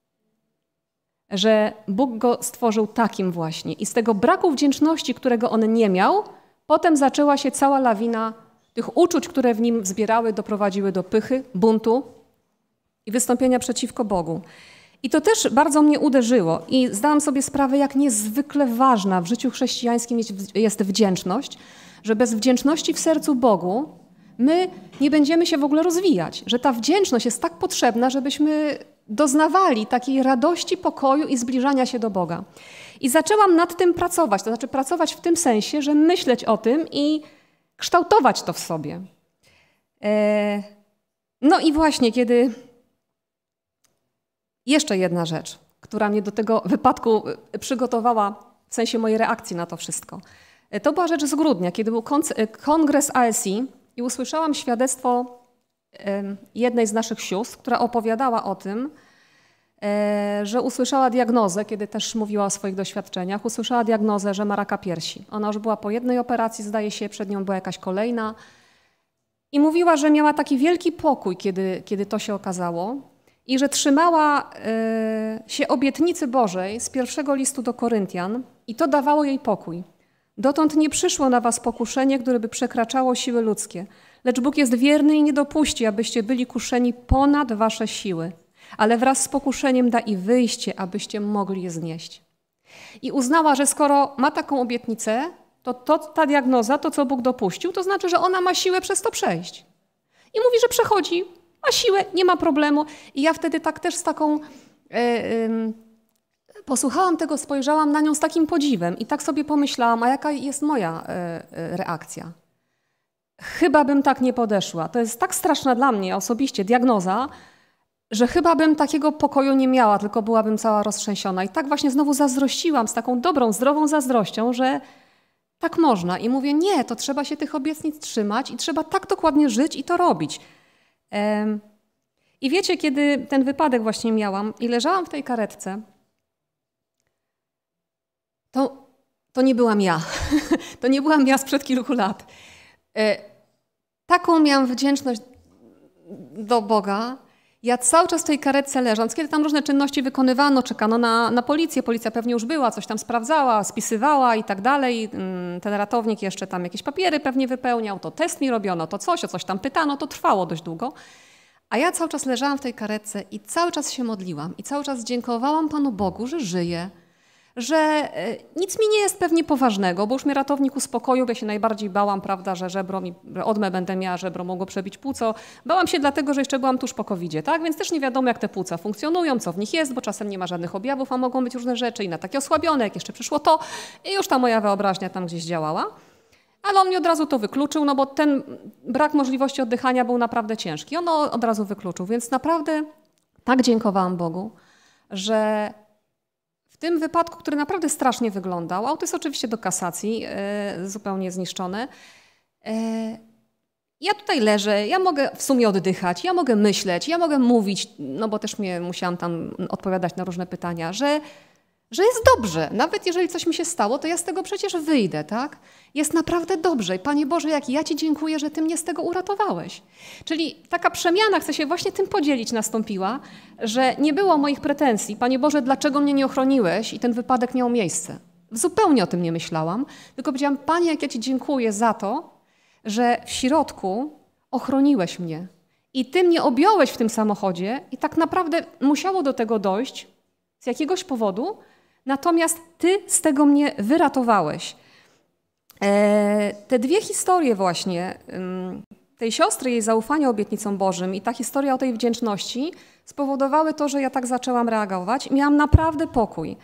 Że Bóg go stworzył takim właśnie. I z tego braku wdzięczności, którego on nie miał, potem zaczęła się cała lawina tych uczuć, które w nim wzbierały, doprowadziły do pychy, buntu i wystąpienia przeciwko Bogu. I to też bardzo mnie uderzyło i zdałam sobie sprawę, jak niezwykle ważna w życiu chrześcijańskim jest wdzięczność, że bez wdzięczności w sercu Bogu my nie będziemy się w ogóle rozwijać, że ta wdzięczność jest tak potrzebna, żebyśmy doznawali takiej radości, pokoju i zbliżania się do Boga. I zaczęłam nad tym pracować, to znaczy pracować w tym sensie, że myśleć o tym i kształtować to w sobie. No i właśnie, kiedy jeszcze jedna rzecz, która mnie do tego wypadku przygotowała w sensie mojej reakcji na to wszystko. To była rzecz z grudnia, kiedy był kongres ASI i usłyszałam świadectwo jednej z naszych sióstr, która opowiadała o tym, że usłyszała diagnozę, kiedy też mówiła o swoich doświadczeniach, usłyszała diagnozę, że ma raka piersi. Ona już była po jednej operacji, zdaje się, przed nią była jakaś kolejna. I mówiła, że miała taki wielki pokój, kiedy to się okazało i że trzymała się obietnicy Bożej z pierwszego listu do Koryntian i to dawało jej pokój. Dotąd nie przyszło na was pokuszenie, które by przekraczało siły ludzkie, lecz Bóg jest wierny i nie dopuści, abyście byli kuszeni ponad wasze siły, ale wraz z pokuszeniem da i wyjście, abyście mogli je znieść. I uznała, że skoro ma taką obietnicę, to ta diagnoza, to co Bóg dopuścił, to znaczy, że ona ma siłę przez to przejść. I mówi, że przechodzi, ma siłę, nie ma problemu. I ja wtedy tak też z taką... posłuchałam tego, spojrzałam na nią z takim podziwem i tak sobie pomyślałam, a jaka jest moja reakcja? Chyba bym tak nie podeszła. To jest tak straszna dla mnie osobiście diagnoza, że chyba bym takiego pokoju nie miała, tylko byłabym cała roztrzęsiona. I tak właśnie znowu zazdrościłam z taką dobrą, zdrową zazdrością, że tak można. I mówię, nie, to trzeba się tych obietnic trzymać i trzeba tak dokładnie żyć i to robić. I wiecie, kiedy ten wypadek właśnie miałam i leżałam w tej karetce, to nie byłam ja. To nie byłam ja sprzed kilku lat. Taką miałam wdzięczność do Boga. Ja cały czas w tej karetce leżąc, kiedy tam różne czynności wykonywano, czekano na policję, policja pewnie już była, coś tam sprawdzała, spisywała i tak dalej. Ten ratownik jeszcze tam jakieś papiery pewnie wypełniał, to test mi robiono, to coś, o coś tam pytano, to trwało dość długo. A ja cały czas leżałam w tej karetce i cały czas się modliłam i cały czas dziękowałam Panu Bogu, że żyję, że nic mi nie jest pewnie poważnego, bo już mnie ratownik uspokoił, ja się najbardziej bałam, prawda, że odmę będę miała, żebro mogło przebić płuco. Bałam się dlatego, że jeszcze byłam tuż po COVID-zie, tak? Więc też nie wiadomo, jak te płuca funkcjonują, co w nich jest, bo czasem nie ma żadnych objawów, a mogą być różne rzeczy i na takie osłabione, jak jeszcze przyszło to i już ta moja wyobraźnia tam gdzieś działała. Ale on mi od razu to wykluczył, no bo ten brak możliwości oddychania był naprawdę ciężki. On od razu wykluczył, więc naprawdę tak dziękowałam Bogu, że w tym wypadku, który naprawdę strasznie wyglądał, auto jest oczywiście do kasacji, zupełnie zniszczone, ja tutaj leżę, ja mogę w sumie oddychać, ja mogę myśleć, ja mogę mówić, no bo też musiałam tam odpowiadać na różne pytania, że jest dobrze. Nawet jeżeli coś mi się stało, to ja z tego przecież wyjdę, tak? Jest naprawdę dobrze. I Panie Boże, jak ja Ci dziękuję, że Ty mnie z tego uratowałeś. Czyli taka przemiana, chcę się właśnie tym podzielić, nastąpiła, że nie było moich pretensji. Panie Boże, dlaczego mnie nie ochroniłeś? I ten wypadek miał miejsce. Zupełnie o tym nie myślałam, tylko powiedziałam, Panie, jak ja Ci dziękuję za to, że w środku ochroniłeś mnie. I Ty mnie objąłeś w tym samochodzie i tak naprawdę musiało do tego dojść z jakiegoś powodu, natomiast Ty z tego mnie wyratowałeś. Te dwie historie właśnie, tej siostry, jej zaufania obietnicom Bożym i ta historia o tej wdzięczności spowodowały to, że ja tak zaczęłam reagować. Miałam naprawdę pokój.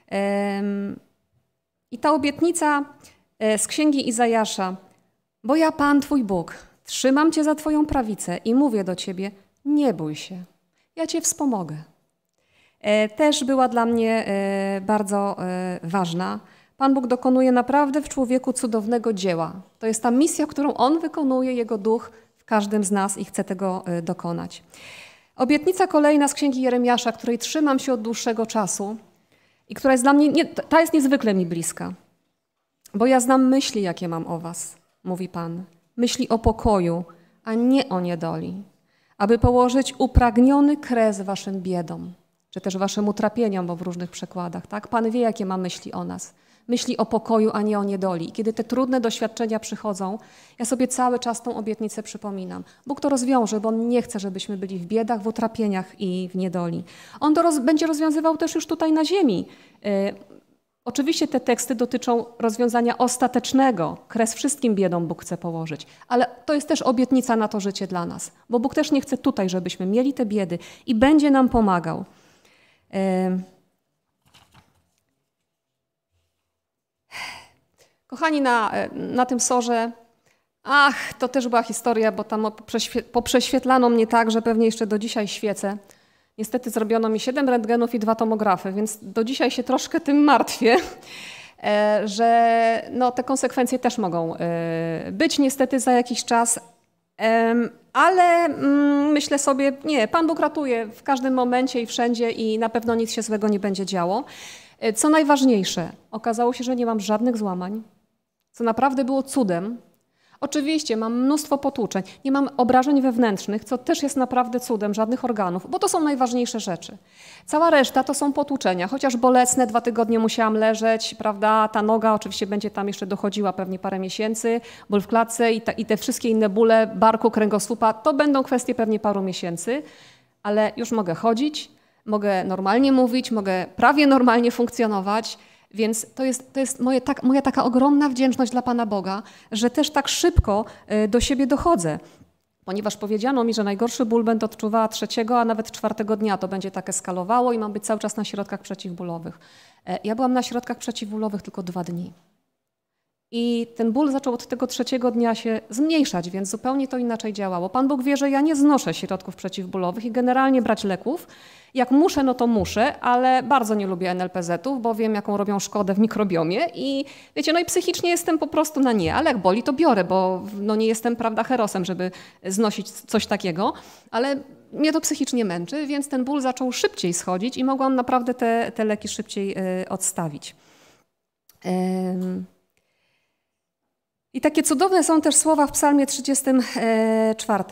I ta obietnica z księgi Izajasza, bo ja Pan Twój Bóg, trzymam Cię za Twoją prawicę i mówię do Ciebie, nie bój się, ja Cię wspomogę. Też była dla mnie bardzo ważna. Pan Bóg dokonuje naprawdę w człowieku cudownego dzieła. To jest ta misja, którą On wykonuje, Jego Duch w każdym z nas i chce tego dokonać. Obietnica kolejna z księgi Jeremiasza, której trzymam się od dłuższego czasu i która jest dla mnie, ta jest niezwykle mi bliska. Bo ja znam myśli, jakie mam o was, mówi Pan. Myśli o pokoju, a nie o niedoli. Aby położyć upragniony kres waszym biedom, czy też waszym utrapieniom, bo w różnych przekładach. Tak? Pan wie, jakie ma myśli o nas. Myśli o pokoju, a nie o niedoli. I kiedy te trudne doświadczenia przychodzą, ja sobie cały czas tą obietnicę przypominam. Bóg to rozwiąże, bo On nie chce, żebyśmy byli w biedach, w utrapieniach i w niedoli. On to będzie rozwiązywał też już tutaj na ziemi. Oczywiście te teksty dotyczą rozwiązania ostatecznego. Kres wszystkim biedom Bóg chce położyć. Ale to jest też obietnica na to życie dla nas. Bo Bóg też nie chce tutaj, żebyśmy mieli te biedy i będzie nam pomagał. Kochani, na tym sorze, to też była historia, bo tam poprześwietlano mnie tak, że pewnie jeszcze do dzisiaj świecę. Niestety zrobiono mi 7 rentgenów i 2 tomografy, więc do dzisiaj się troszkę tym martwię, że te konsekwencje też mogą być niestety za jakiś czas, ale myślę sobie, nie, Pan Bóg ratuje w każdym momencie i wszędzie i na pewno nic się złego nie będzie działo. Co najważniejsze, okazało się, że nie mam żadnych złamań, co naprawdę było cudem. Oczywiście mam mnóstwo potłuczeń, nie mam obrażeń wewnętrznych, co też jest naprawdę cudem, żadnych organów, bo to są najważniejsze rzeczy. Cała reszta to są potłuczenia, chociaż bolesne, 2 tygodnie musiałam leżeć, prawda, ta noga oczywiście będzie tam jeszcze dochodziła pewnie parę miesięcy, ból w klatce i te wszystkie inne bóle barku, kręgosłupa, to będą kwestie pewnie paru miesięcy, ale już mogę chodzić, mogę normalnie mówić, mogę prawie normalnie funkcjonować. Więc to jest moja taka ogromna wdzięczność dla Pana Boga, że też tak szybko do siebie dochodzę. Ponieważ powiedziano mi, że najgorszy ból będę odczuwała 3., a nawet 4. dnia to będzie tak eskalowało i mam być cały czas na środkach przeciwbólowych. Ja byłam na środkach przeciwbólowych tylko 2 dni. I ten ból zaczął od tego 3. dnia się zmniejszać, więc zupełnie to inaczej działało. Pan Bóg wie, że ja nie znoszę środków przeciwbólowych i generalnie brać leków. Jak muszę, no to muszę, ale bardzo nie lubię NLPZ-ów, bo wiem, jaką robią szkodę w mikrobiomie i wiecie, no i psychicznie jestem po prostu na nie, ale jak boli, to biorę, bo no nie jestem, prawda, herosem, żeby znosić coś takiego, ale mnie to psychicznie męczy, więc ten ból zaczął szybciej schodzić i mogłam naprawdę te leki szybciej odstawić. I takie cudowne są też słowa w Psalmie 34.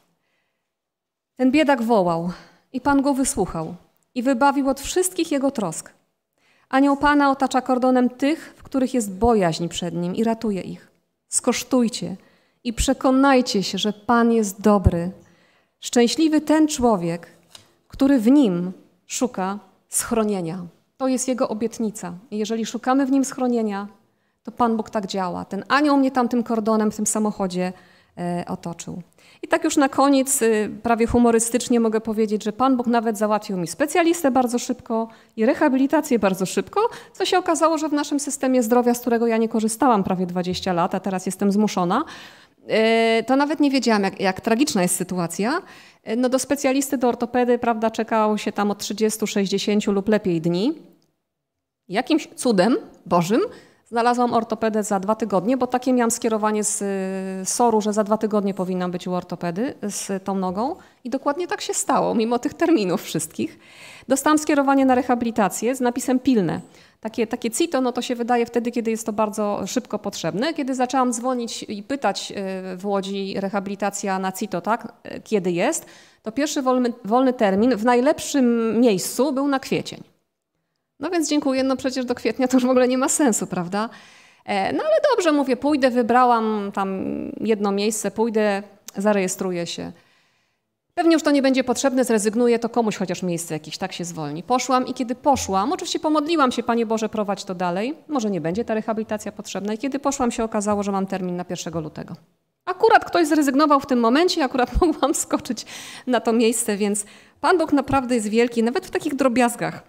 Ten biedak wołał i Pan go wysłuchał i wybawił od wszystkich jego trosk. Anioł Pana otacza kordonem tych, w których jest bojaźń przed Nim i ratuje ich. Skosztujcie i przekonajcie się, że Pan jest dobry. Szczęśliwy ten człowiek, który w Nim szuka schronienia. To jest Jego obietnica. I jeżeli szukamy w Nim schronienia, to Pan Bóg tak działa. Ten anioł mnie tam tym kordonem w tym samochodzie otoczył. I tak już na koniec, prawie humorystycznie mogę powiedzieć, że Pan Bóg nawet załatwił mi specjalistę bardzo szybko i rehabilitację bardzo szybko, co się okazało, że w naszym systemie zdrowia, z którego ja nie korzystałam prawie 20 lat, a teraz jestem zmuszona, to nawet nie wiedziałam, jak tragiczna jest sytuacja. No do specjalisty, do ortopedy, prawda, czekało się tam od 30, 60 lub lepiej dni. Jakimś cudem Bożym znalazłam ortopedę za 2 tygodnie, bo takie miałam skierowanie z SOR-u, że za 2 tygodnie powinnam być u ortopedy z tą nogą. I dokładnie tak się stało, mimo tych terminów wszystkich. Dostałam skierowanie na rehabilitację z napisem pilne. Takie CITO, no to się wydaje wtedy, kiedy jest to bardzo szybko potrzebne. Kiedy zaczęłam dzwonić i pytać w Łodzi rehabilitacja na CITO, tak, kiedy jest, to pierwszy wolny termin w najlepszym miejscu był na kwiecień. No więc dziękuję, no przecież do kwietnia to już w ogóle nie ma sensu, prawda? No ale dobrze, mówię, pójdę, wybrałam tam jedno miejsce, pójdę, zarejestruję się. Pewnie już to nie będzie potrzebne, zrezygnuję, to komuś chociaż miejsce jakieś, tak się zwolni. Poszłam i kiedy poszłam, oczywiście pomodliłam się, Panie Boże, prowadź to dalej, może nie będzie ta rehabilitacja potrzebna. I kiedy poszłam, się okazało, że mam termin na 1 lutego. Akurat ktoś zrezygnował w tym momencie, akurat mogłam skoczyć na to miejsce, więc Pan Bóg naprawdę jest wielki, nawet w takich drobiazgach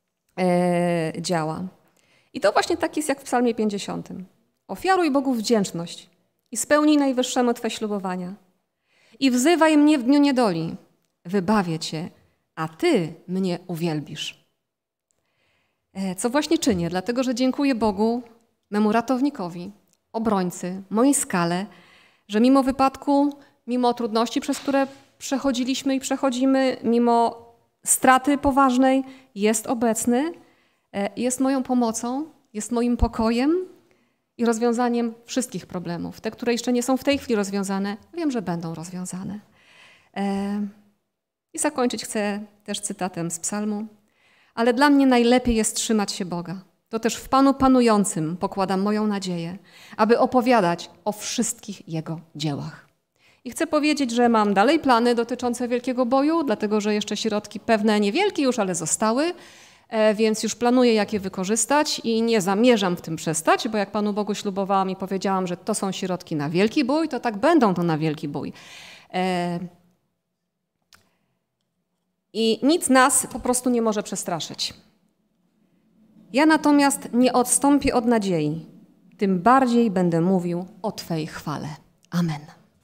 działa. I to właśnie tak jest jak w Psalmie 50. Ofiaruj Bogu wdzięczność i spełnij najwyższemu Twe ślubowania. I wzywaj mnie w dniu niedoli. Wybawię Cię, a Ty mnie uwielbisz. Co właśnie czynię, dlatego że dziękuję Bogu, memu ratownikowi, obrońcy, mojej skale, że mimo wypadku, mimo trudności, przez które przechodziliśmy i przechodzimy, mimo straty poważnej, jest obecny, jest moją pomocą, jest moim pokojem i rozwiązaniem wszystkich problemów. Te, które jeszcze nie są w tej chwili rozwiązane, wiem, że będą rozwiązane. I zakończyć chcę też cytatem z psalmu. Ale dla mnie najlepiej jest trzymać się Boga. To też w Panu Panującym pokładam moją nadzieję, aby opowiadać o wszystkich Jego dziełach. I chcę powiedzieć, że mam dalej plany dotyczące Wielkiego Boju, dlatego że jeszcze środki pewne niewielkie już, ale zostały, więc już planuję, jak je wykorzystać i nie zamierzam w tym przestać, bo jak Panu Bogu ślubowałam i powiedziałam, że to są środki na Wielki Bój, to tak będą to na Wielki Bój. I nic nas po prostu nie może przestraszyć. Ja natomiast nie odstąpię od nadziei, tym bardziej będę mówił o Twej chwale. Amen.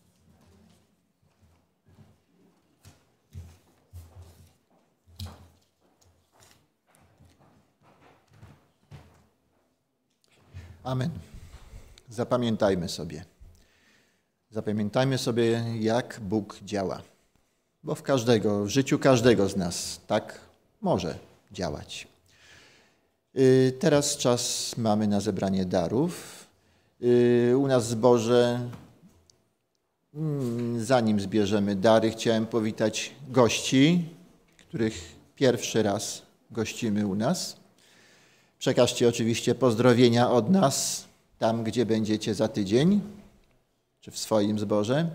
Amen. Zapamiętajmy sobie. Zapamiętajmy sobie, jak Bóg działa. Bo w życiu każdego z nas tak może działać. Teraz czas mamy na zebranie darów. U nas w zborze Zanim zbierzemy dary, chciałem powitać gości, których pierwszy raz gościmy u nas. Przekażcie oczywiście pozdrowienia od nas tam, gdzie będziecie za tydzień, czy w swoim zborze.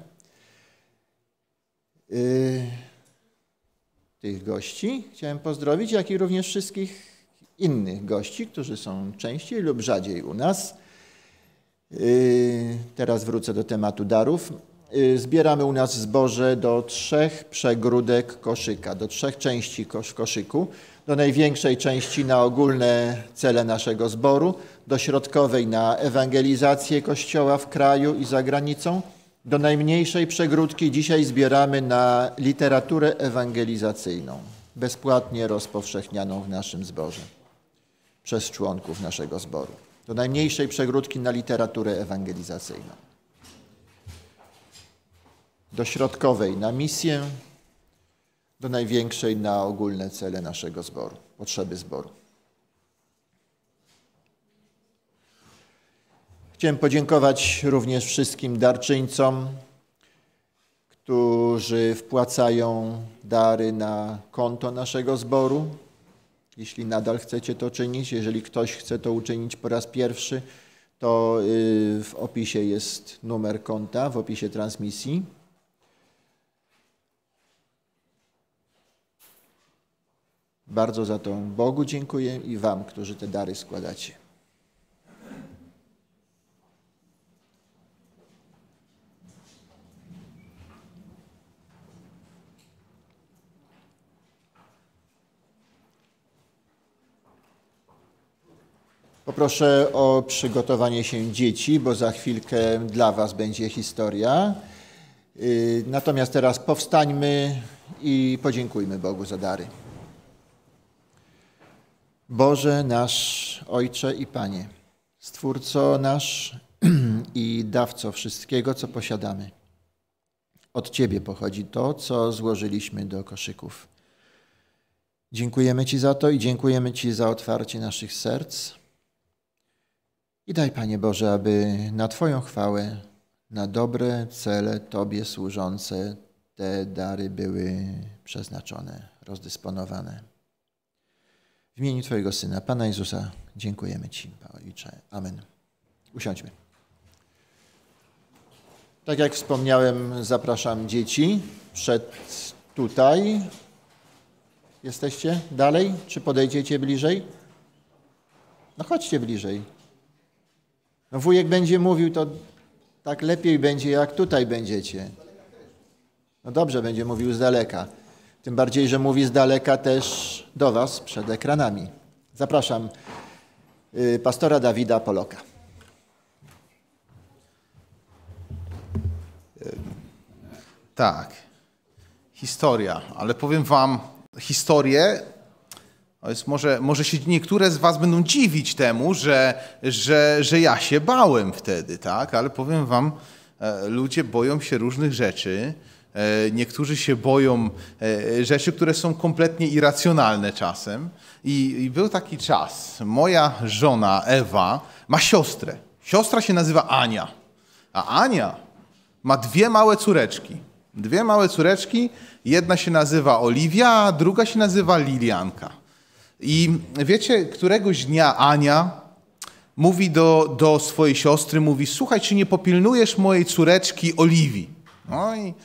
Tych gości chciałem pozdrowić, jak i również wszystkich innych gości, którzy są częściej lub rzadziej u nas. Teraz wrócę do tematu darów. Zbieramy u nas w zborze do 3 przegródek koszyka, do 3 części w koszyku. Do największej części na ogólne cele naszego zboru, do środkowej na ewangelizację Kościoła w kraju i za granicą, do najmniejszej przegródki dzisiaj zbieramy na literaturę ewangelizacyjną, bezpłatnie rozpowszechnianą w naszym zborze przez członków naszego zboru. Do najmniejszej przegródki na literaturę ewangelizacyjną. Do środkowej na misję, do największej na ogólne cele naszego zboru, potrzeby zboru. Chciałem podziękować również wszystkim darczyńcom, którzy wpłacają dary na konto naszego zboru. Jeśli nadal chcecie to czynić, jeżeli ktoś chce to uczynić po raz pierwszy, to w opisie jest numer konta, w opisie transmisji. Bardzo za to Bogu dziękuję i wam, którzy te dary składacie. Poproszę o przygotowanie się dzieci, bo za chwilkę dla was będzie historia. Natomiast teraz powstańmy i podziękujmy Bogu za dary. Boże nasz, Ojcze i Panie, Stwórco nasz i Dawco wszystkiego, co posiadamy. Od Ciebie pochodzi to, co złożyliśmy do koszyków. Dziękujemy Ci za to i dziękujemy Ci za otwarcie naszych serc. I daj, Panie Boże, aby na Twoją chwałę, na dobre cele Tobie służące te dary były przeznaczone, rozdysponowane. W imieniu Twojego Syna, Pana Jezusa, dziękujemy Ci, Ojcze. Amen. Usiądźmy. Tak jak wspomniałem, zapraszam dzieci przed tutaj. Jesteście dalej? Czy podejdziecie bliżej? No chodźcie bliżej. No wujek będzie mówił, to tak lepiej będzie, jak tutaj będziecie. No dobrze, będzie mówił z daleka. Tym bardziej, że mówi z daleka też do was przed ekranami. Zapraszam pastora Dawida Poloka. Tak, historia, ale powiem wam historię, może się niektóre z was będą dziwić temu, że ja się bałem wtedy, tak? Ale powiem wam, ludzie boją się różnych rzeczy. Niektórzy się boją rzeczy, które są kompletnie irracjonalne czasem. I był taki czas. Moja żona Ewa ma siostrę. Siostra się nazywa Ania. A Ania ma 2 małe córeczki. 2 małe córeczki. Jedna się nazywa Oliwia, a druga się nazywa Lilianka. I wiecie, któregoś dnia Ania mówi do swojej siostry, mówi: słuchaj, czy nie popilnujesz mojej córeczki Oliwii? No i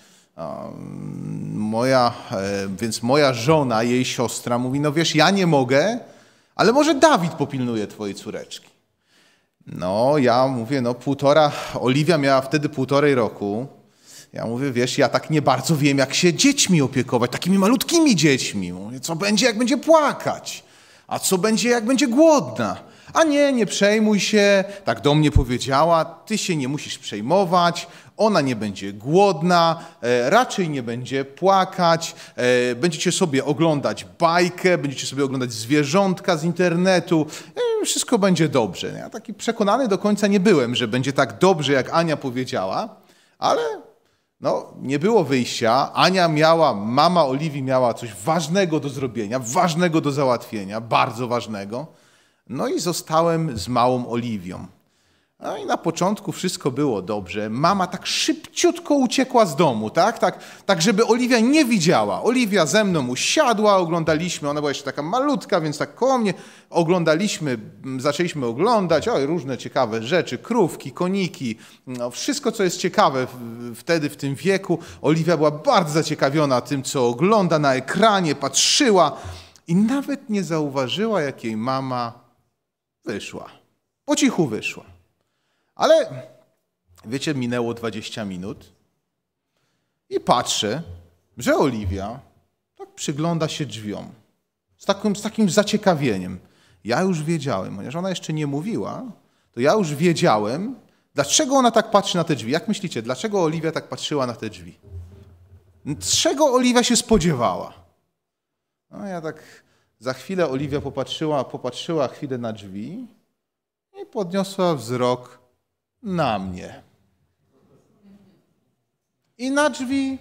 więc moja żona, jej siostra mówi: no wiesz, ja nie mogę, ale może Dawid popilnuje twojej córeczki. No ja mówię, Oliwia miała wtedy 1,5 roku. Ja mówię, wiesz, ja tak nie bardzo wiem, jak się dziećmi opiekować, takimi malutkimi dziećmi. Mówię, co będzie, jak będzie płakać? A co będzie, jak będzie głodna? A nie przejmuj się, tak do mnie powiedziała, ty się nie musisz przejmować, ona nie będzie głodna, raczej nie będzie płakać, będziecie sobie oglądać bajkę, będziecie sobie oglądać zwierzątka z internetu, wszystko będzie dobrze. Ja taki przekonany do końca nie byłem, że będzie tak dobrze, jak Ania powiedziała, ale nie było wyjścia. Mama Oliwii miała coś ważnego do zrobienia, ważnego do załatwienia, bardzo ważnego. No i zostałem z małą Oliwią. No i na początku wszystko było dobrze. Mama tak szybciutko uciekła z domu, tak żeby Oliwia nie widziała. Oliwia ze mną usiadła, oglądaliśmy, ona była jeszcze taka malutka, więc tak koło mnie zaczęliśmy oglądać, różne ciekawe rzeczy, krówki, koniki, no, wszystko, co jest ciekawe wtedy, w tym wieku. Oliwia była bardzo zaciekawiona tym, co ogląda na ekranie, patrzyła i nawet nie zauważyła, jak jej mama wyszła. Po cichu wyszła. Ale, wiecie, minęło 20 minut i patrzę, że Oliwia tak przygląda się drzwiom z takim zaciekawieniem. Ja już wiedziałem, ponieważ ona jeszcze nie mówiła, to ja już wiedziałem, dlaczego ona tak patrzy na te drzwi. Jak myślicie, dlaczego Oliwia tak patrzyła na te drzwi? Czego Oliwia się spodziewała? No ja tak za chwilę Oliwia popatrzyła chwilę na drzwi i podniosła wzrok na mnie. I na drzwi,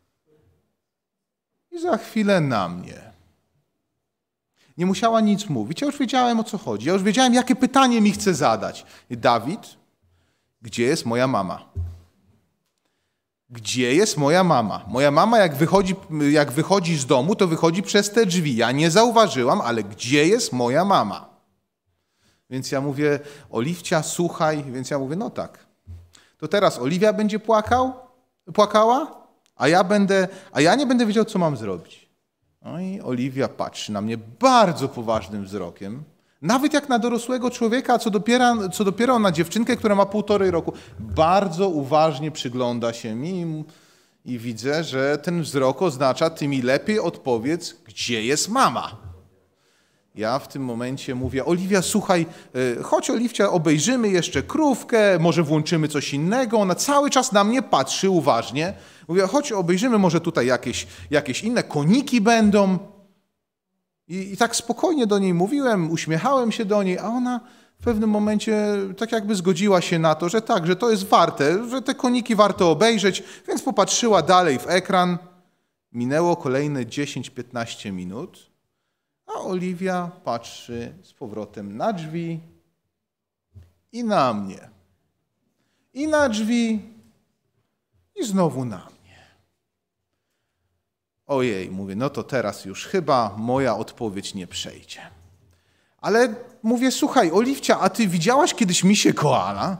i za chwilę na mnie. Nie musiała nic mówić. Ja już wiedziałem, o co chodzi. Ja już wiedziałem, jakie pytanie mi chce zadać. Dawid, gdzie jest moja mama? Gdzie jest moja mama? Moja mama, jak wychodzi z domu, to wychodzi przez te drzwi. Ja nie zauważyłam, ale gdzie jest moja mama? Więc ja mówię, Oliwcia, słuchaj. Więc ja mówię, no tak. To teraz Oliwia będzie płakała, a ja nie będę wiedział, co mam zrobić. No i Oliwia patrzy na mnie bardzo poważnym wzrokiem. Nawet jak na dorosłego człowieka, a co dopiero na dziewczynkę, która ma 1,5 roku. Bardzo uważnie przygląda się mi i widzę, że ten wzrok oznacza, ty mi lepiej odpowiedz, gdzie jest mama. Ja w tym momencie mówię, Oliwia, słuchaj, chodź Oliwcia, obejrzymy jeszcze krówkę, może włączymy coś innego. Ona cały czas na mnie patrzy uważnie. Mówię, chodź obejrzymy, może tutaj jakieś inne koniki będą. I tak spokojnie do niej mówiłem, uśmiechałem się do niej, a ona w pewnym momencie tak jakby zgodziła się na to, że tak, że to jest warte, że te koniki warto obejrzeć, więc popatrzyła dalej w ekran. Minęło kolejne 10-15 minut. A Oliwia patrzy z powrotem na drzwi i na mnie. I na drzwi i znowu na mnie. Ojej, mówię, no to teraz już chyba moja odpowiedź nie przejdzie. Ale mówię, słuchaj, Oliwcia, a ty widziałaś kiedyś misię koala?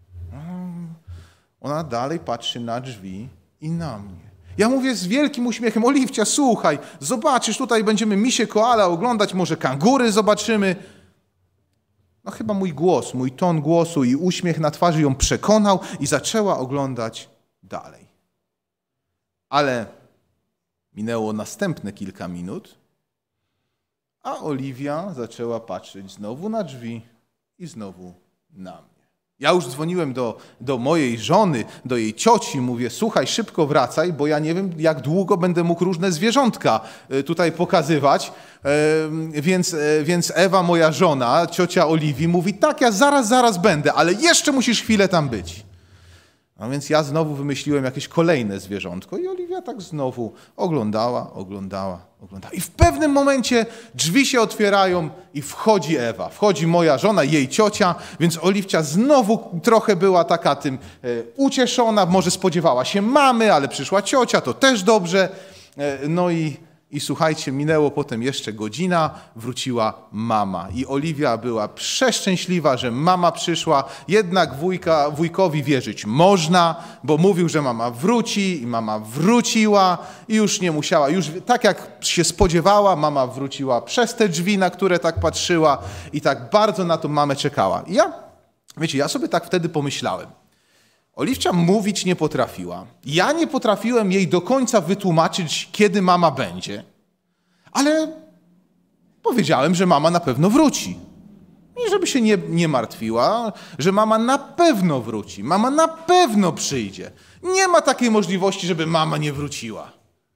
Ona dalej patrzy na drzwi i na mnie. Ja mówię z wielkim uśmiechem, Oliwcia, słuchaj, zobaczysz, tutaj będziemy misie koala oglądać, może kangury zobaczymy. No chyba mój ton głosu i uśmiech na twarzy ją przekonał i zaczęła oglądać dalej. Ale minęło następne kilka minut, a Oliwia zaczęła patrzeć znowu na drzwi i znowu na mnie. Ja już dzwoniłem do mojej żony, do jej cioci, mówię, słuchaj, szybko wracaj, bo ja nie wiem, jak długo będę mógł różne zwierzątka tutaj pokazywać. Więc Ewa, moja żona, ciocia Oliwii, mówi, tak, ja zaraz będę, ale jeszcze musisz chwilę tam być. No więc ja znowu wymyśliłem jakieś kolejne zwierzątko i Oliwia tak znowu oglądała. I w pewnym momencie drzwi się otwierają i wchodzi Ewa. Wchodzi moja żona, jej ciocia, więc Oliwcia znowu trochę była taka tym ucieszona. Może spodziewała się mamy, ale przyszła ciocia, to też dobrze. No i słuchajcie, minęło potem jeszcze godzina, wróciła mama. I Oliwia była przeszczęśliwa, że mama przyszła. Jednak wujkowi wierzyć można, bo mówił, że mama wróci i mama wróciła i już nie musiała. Już tak jak się spodziewała, mama wróciła przez te drzwi, na które tak patrzyła i tak bardzo na tą mamę czekała. I ja sobie tak wtedy pomyślałem. Oliwcia mówić nie potrafiła. Ja nie potrafiłem jej do końca wytłumaczyć, kiedy mama będzie, ale powiedziałem, że mama na pewno wróci. I żeby się nie martwiła, że mama na pewno wróci, mama na pewno przyjdzie. Nie ma takiej możliwości, żeby mama nie wróciła.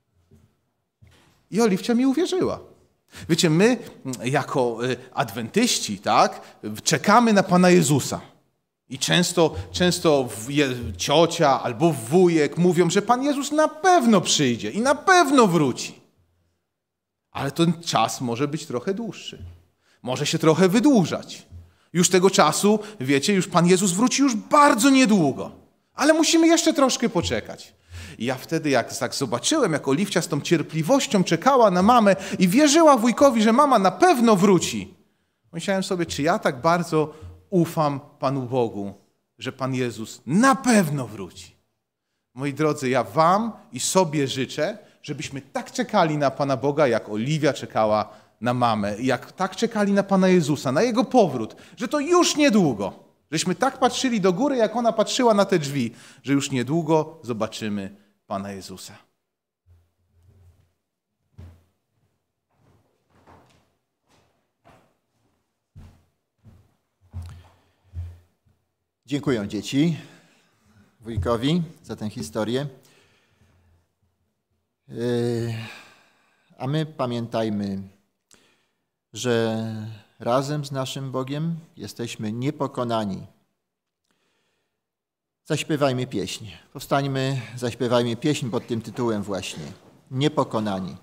I Oliwcia mi uwierzyła. Wiecie, my jako adwentyści, tak, czekamy na Pana Jezusa. I często ciocia albo wujek mówią, że Pan Jezus na pewno przyjdzie i na pewno wróci. Ale ten czas może być trochę dłuższy. Może się trochę wydłużać. Już tego czasu, wiecie, już Pan Jezus wróci już bardzo niedługo. Ale musimy jeszcze troszkę poczekać. I ja wtedy, jak tak zobaczyłem, jak Oliwcia z tą cierpliwością czekała na mamę i wierzyła wujkowi, że mama na pewno wróci, myślałem sobie, czy ja tak bardzo ufam Panu Bogu, że Pan Jezus na pewno wróci. Moi drodzy, ja wam i sobie życzę, żebyśmy tak czekali na Pana Boga, jak Oliwia czekała na mamę, jak tak czekali na Pana Jezusa, na Jego powrót, że to już niedługo, żeśmy tak patrzyli do góry, jak ona patrzyła na te drzwi, że już niedługo zobaczymy Pana Jezusa. Dziękuję dzieci, wujkowi za tę historię. A my pamiętajmy, że razem z naszym Bogiem jesteśmy niepokonani. Zaśpiewajmy pieśń. Powstańmy, zaśpiewajmy pieśń pod tym tytułem właśnie. Niepokonani.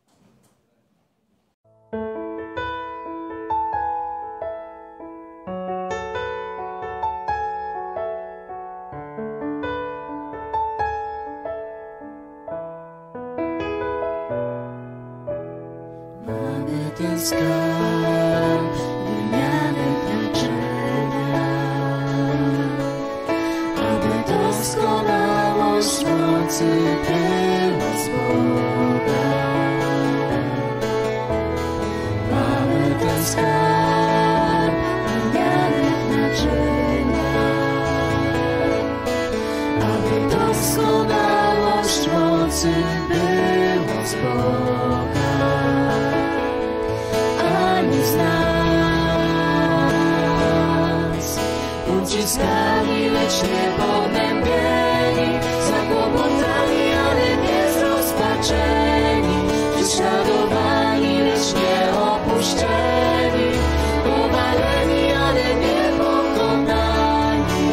Mamy ten skarb, wymianek naczynia, aby doskonałość mocy była z Boga. Mamy ten skarb, wymianek naczynia, aby doskonałość mocy była z Boga. Z nas uciskani, lecz nie pognębieni, zakłopotani, ale nie zrozpaczeni, prześladowani, lecz nie opuszczeni, powaleni, ale nie pokonani,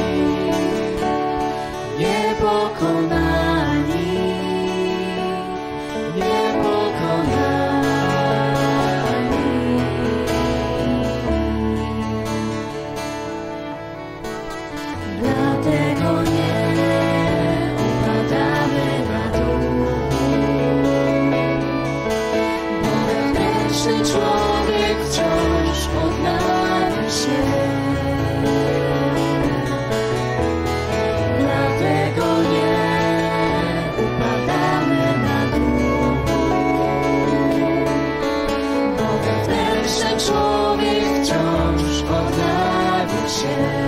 nie pokonani, nie pokonani. Dlatego nie upadamy na dół, bo wewnętrzny człowiek wciąż odnawia się. Dlatego nie upadamy na dół, bo wewnętrzny człowiek wciąż odnawia się.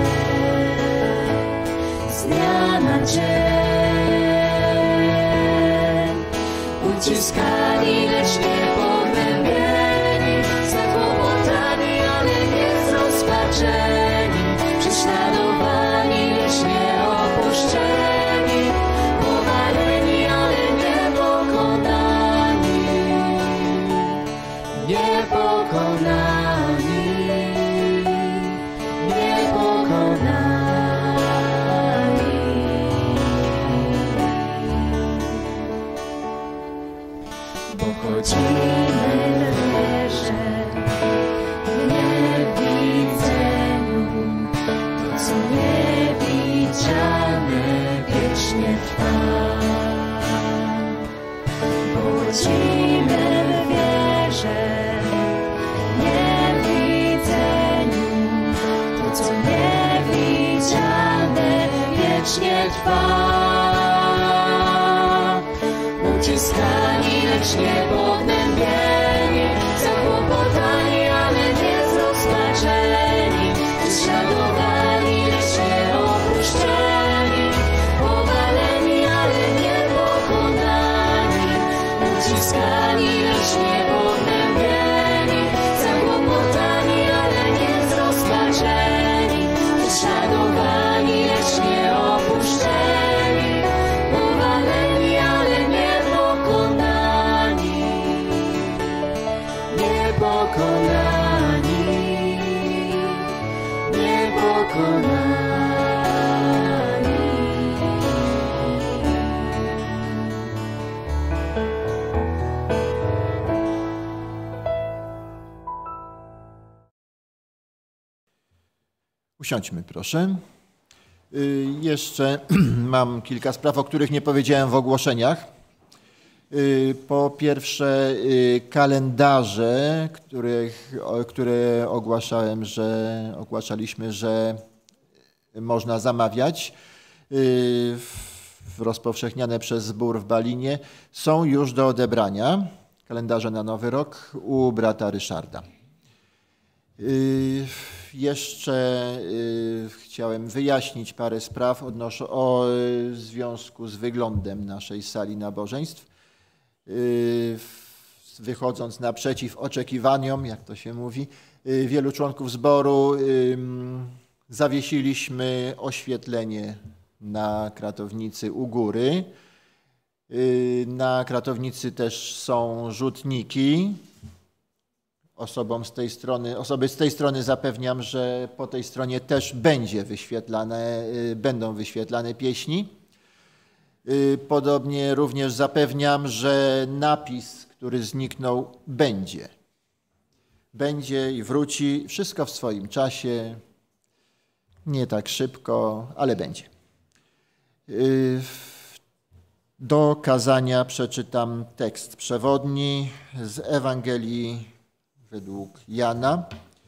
Z dnia na dzień uciskani, lecz nie pognębieni, zakłopotani, ale nie zrozpaczeni, prześladowani, lecz nie opuszczeni, powaleni, ale nie pokonani, nie pokonani, nie pokonani. Chodzimy w wierze, w niewidzeniu, to co niewidziane wiecznie trwa. Chodzimy w wierze, w niewidzeniu, to co niewidziane wiecznie trwa. Uciskani, lecz nie pognębieni, zakłopotani, ale nie zrozpaczeni, prześladowani, lecz nie opuszczeni, powaleni, ale nie pokonani. Uciskani, lecz nie pognębieni, zakłopotani, ale nie zrozpaczeni, prześladowani, lecz nie opuszczeni, powaleni, ale nie pokonani. Usiądźmy, proszę. Jeszcze mam kilka spraw, o których nie powiedziałem w ogłoszeniach. Po pierwsze, kalendarze, które ogłaszaliśmy, że można zamawiać, rozpowszechniane przez zbór w Balinie, są już do odebrania. Kalendarze na Nowy Rok u brata Ryszarda. Jeszcze chciałem wyjaśnić parę spraw o związku z wyglądem naszej sali nabożeństw. Wychodząc naprzeciw oczekiwaniom, jak to się mówi, wielu członków zboru, zawiesiliśmy oświetlenie na kratownicy u góry. Na kratownicy też są rzutniki. Osoby z tej strony zapewniam, że po tej stronie też będą wyświetlane pieśni. Podobnie również zapewniam, że napis, który zniknął, będzie i wróci. Wszystko w swoim czasie. Nie tak szybko, ale będzie. Do kazania przeczytam tekst przewodni z Ewangelii według Jana,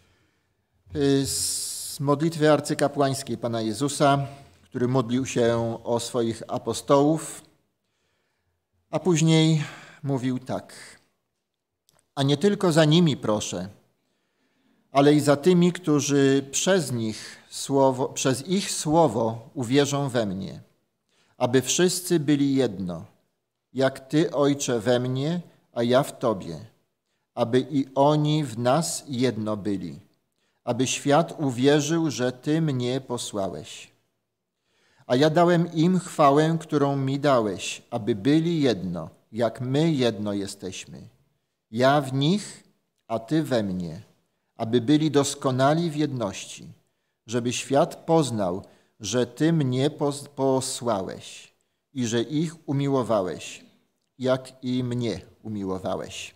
z modlitwy arcykapłańskiej Pana Jezusa, który modlił się o swoich apostołów, a później mówił tak: a nie tylko za nimi proszę, ale i za tymi, którzy przez ich słowo uwierzą we mnie, aby wszyscy byli jedno, jak Ty, Ojcze, we mnie, a ja w Tobie, aby i oni w nas jedno byli, aby świat uwierzył, że Ty mnie posłałeś. A ja dałem im chwałę, którą mi dałeś, aby byli jedno, jak my jedno jesteśmy. Ja w nich, a Ty we mnie, aby byli doskonali w jedności, żeby świat poznał, że Ty mnie posłałeś i że ich umiłowałeś, jak i mnie umiłowałeś.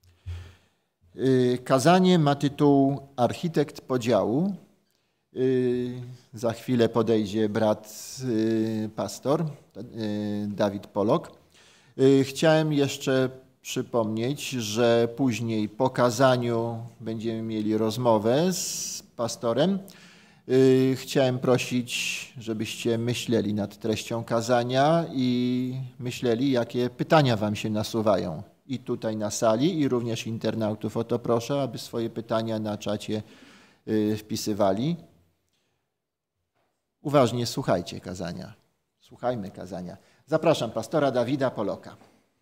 Kazanie ma tytuł Architekt podziału. Za chwilę podejdzie brat pastor Dawid Polok. Chciałem jeszcze przypomnieć, że później po kazaniu będziemy mieli rozmowę z pastorem. Chciałem prosić, żebyście myśleli nad treścią kazania i myśleli, jakie pytania wam się nasuwają. I tutaj na sali, i również internautów o to proszę, aby swoje pytania na czacie wpisywali. Uważnie słuchajcie kazania. Słuchajmy kazania. Zapraszam pastora Dawida Poloka.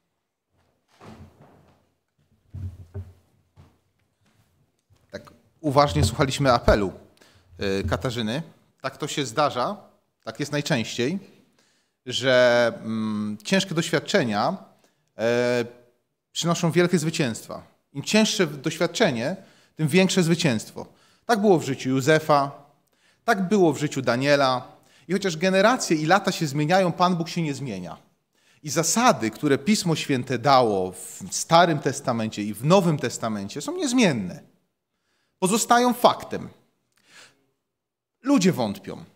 Tak, uważnie słuchaliśmy apelu Katarzyny. Tak to się zdarza, tak jest najczęściej, że ciężkie doświadczenia przynoszą wielkie zwycięstwa. Im cięższe doświadczenie, tym większe zwycięstwo. Tak było w życiu Józefa, tak było w życiu Daniela. I chociaż generacje i lata się zmieniają, Pan Bóg się nie zmienia. I zasady, które Pismo Święte dało w Starym Testamencie i w Nowym Testamencie, są niezmienne. Pozostają faktem. Ludzie wątpią.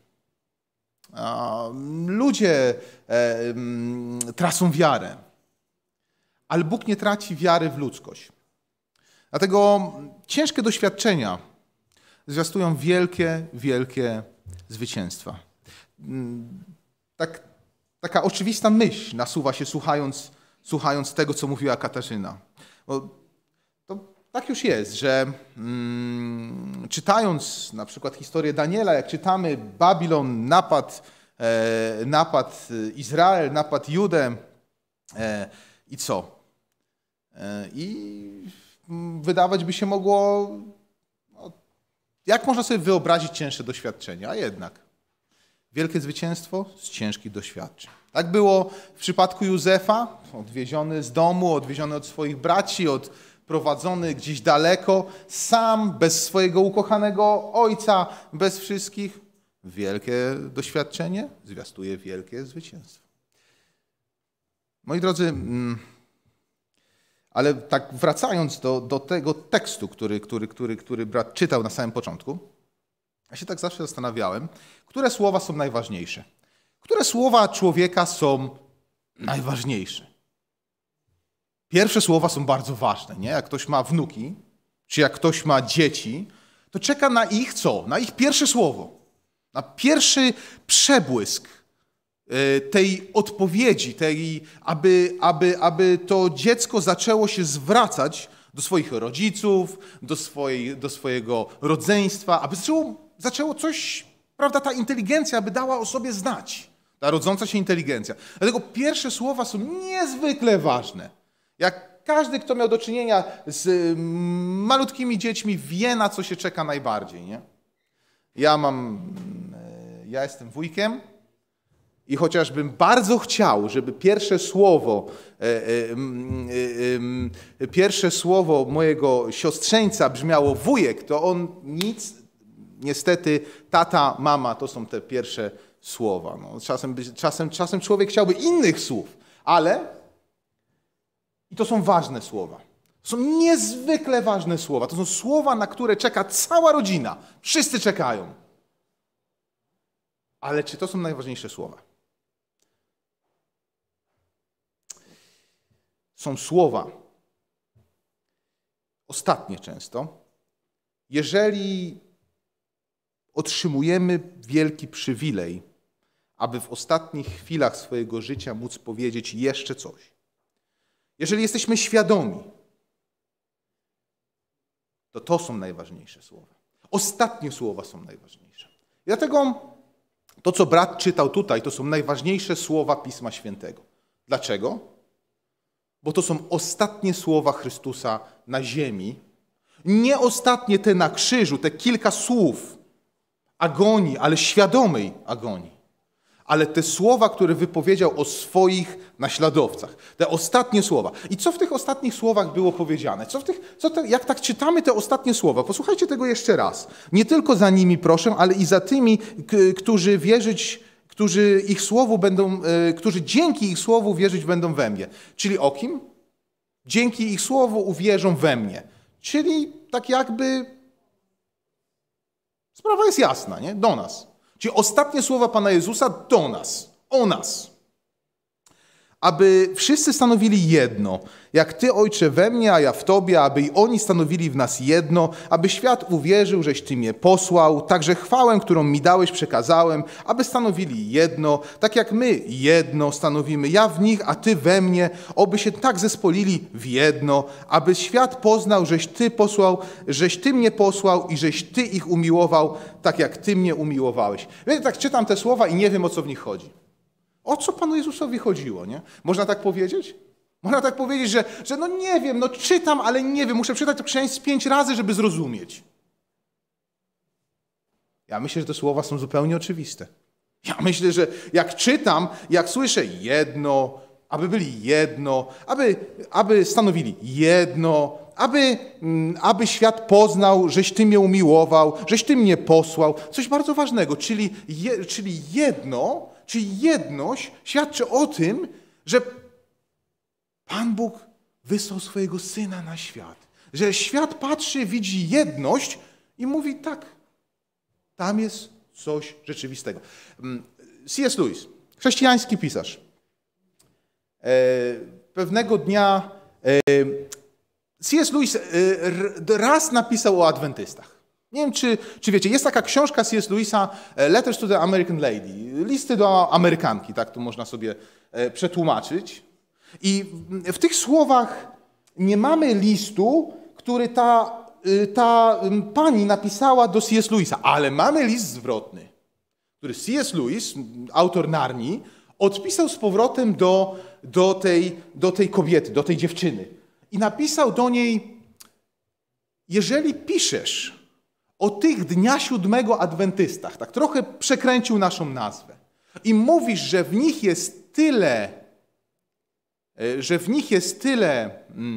Ludzie tracą wiarę. Ale Bóg nie traci wiary w ludzkość. Dlatego ciężkie doświadczenia zwiastują wielkie, wielkie zwycięstwa. Taka oczywista myśl nasuwa się słuchając tego, co mówiła Katarzyna. Bo to tak już jest, że czytając na przykład historię Daniela, jak czytamy Babilon napadł Izrael, napadł Judę i co? I wydawać by się mogło, jak można sobie wyobrazić cięższe doświadczenia, a jednak wielkie zwycięstwo z ciężkich doświadczeń. Tak było w przypadku Józefa, odwieziony z domu, odwieziony od swoich braci, odprowadzony gdzieś daleko, sam, bez swojego ukochanego ojca, bez wszystkich. Wielkie doświadczenie zwiastuje wielkie zwycięstwo. Moi drodzy, ale tak wracając do tego tekstu, który brat czytał na samym początku, Ja się tak zawsze zastanawiałem, które słowa są najważniejsze. Które słowa człowieka są najważniejsze? Pierwsze słowa są bardzo ważne, nie? Jak ktoś ma wnuki, czy jak ktoś ma dzieci, to czeka na ich co? Na ich pierwsze słowo. Na pierwszy przebłysk tej odpowiedzi, aby to dziecko zaczęło się zwracać do swoich rodziców, do swojego rodzeństwa, aby zaczęło coś, prawda, ta inteligencja, aby dała o sobie znać. Ta rodząca się inteligencja. Dlatego pierwsze słowa są niezwykle ważne. Jak każdy, kto miał do czynienia z malutkimi dziećmi, wie, na co się czeka najbardziej, nie? Ja jestem wujkiem i chociażbym bardzo chciał, żeby pierwsze słowo mojego siostrzeńca brzmiało wujek, to on nic, niestety tata, mama to są te pierwsze słowa. No, czasem człowiek chciałby innych słów, ale i to są ważne słowa. To są niezwykle ważne słowa. To są słowa, na które czeka cała rodzina. Wszyscy czekają. Ale czy to są najważniejsze słowa? Są słowa, ostatnie często, jeżeli otrzymujemy wielki przywilej, aby w ostatnich chwilach swojego życia móc powiedzieć jeszcze coś. Jeżeli jesteśmy świadomi, to są najważniejsze słowa. Ostatnie słowa są najważniejsze. I dlatego to, co brat czytał tutaj, to są najważniejsze słowa Pisma Świętego. Dlaczego? Bo to są ostatnie słowa Chrystusa na ziemi. Nie ostatnie te na krzyżu, te kilka słów agonii, ale świadomej agonii. Ale te słowa, które wypowiedział o swoich naśladowcach. Te ostatnie słowa. I co w tych ostatnich słowach było powiedziane? Jak tak czytamy te ostatnie słowa? Posłuchajcie tego jeszcze raz. Nie tylko za nimi proszę, ale i za tymi, którzy dzięki ich słowu wierzyć będą we mnie. Czyli o kim? Dzięki ich słowu uwierzą we mnie. Czyli tak jakby sprawa jest jasna, nie? Do nas. Czyli ostatnie słowa Pana Jezusa do nas, o nas. Aby wszyscy stanowili jedno, jak Ty, Ojcze, we mnie, a ja w Tobie, aby i oni stanowili w nas jedno, aby świat uwierzył, żeś Ty mnie posłał, także chwałę, którą mi dałeś, przekazałem, aby stanowili jedno, tak jak my jedno stanowimy, ja w nich, a Ty we mnie, oby się tak zespolili w jedno, aby świat poznał, żeś Ty mnie posłał i żeś Ty ich umiłował, tak jak Ty mnie umiłowałeś. Wiecie, tak czytam te słowa i nie wiem, o co w nich chodzi. O co Panu Jezusowi chodziło, nie? Można tak powiedzieć? Można tak powiedzieć, że no nie wiem, no czytam, ale nie wiem, muszę czytać to przynajmniej z 5 razy, żeby zrozumieć. Ja myślę, że te słowa są zupełnie oczywiste. Ja myślę, że jak czytam, jak słyszę jedno, aby byli jedno, aby stanowili jedno, aby świat poznał, żeś Ty mnie umiłował, żeś Ty mnie posłał. Coś bardzo ważnego, czyli jedność świadczy o tym, że Pan Bóg wysłał swojego Syna na świat. Że świat patrzy, widzi jedność i mówi tak, tam jest coś rzeczywistego. C.S. Lewis, chrześcijański pisarz. Pewnego dnia C.S. Lewis raz napisał o adwentystach. Nie wiem, czy wiecie, jest taka książka C.S. Lewisa, Letters to the American Lady, listy do Amerykanki, tak to można sobie przetłumaczyć. I w tych słowach nie mamy listu, który ta pani napisała do C.S. Lewisa, ale mamy list zwrotny, który C.S. Lewis, autor Narni, odpisał z powrotem do tej kobiety, do tej dziewczyny. I napisał do niej, jeżeli piszesz o tych dnia 7 adwentystach, tak trochę przekręcił naszą nazwę, i mówisz, że w nich jest tyle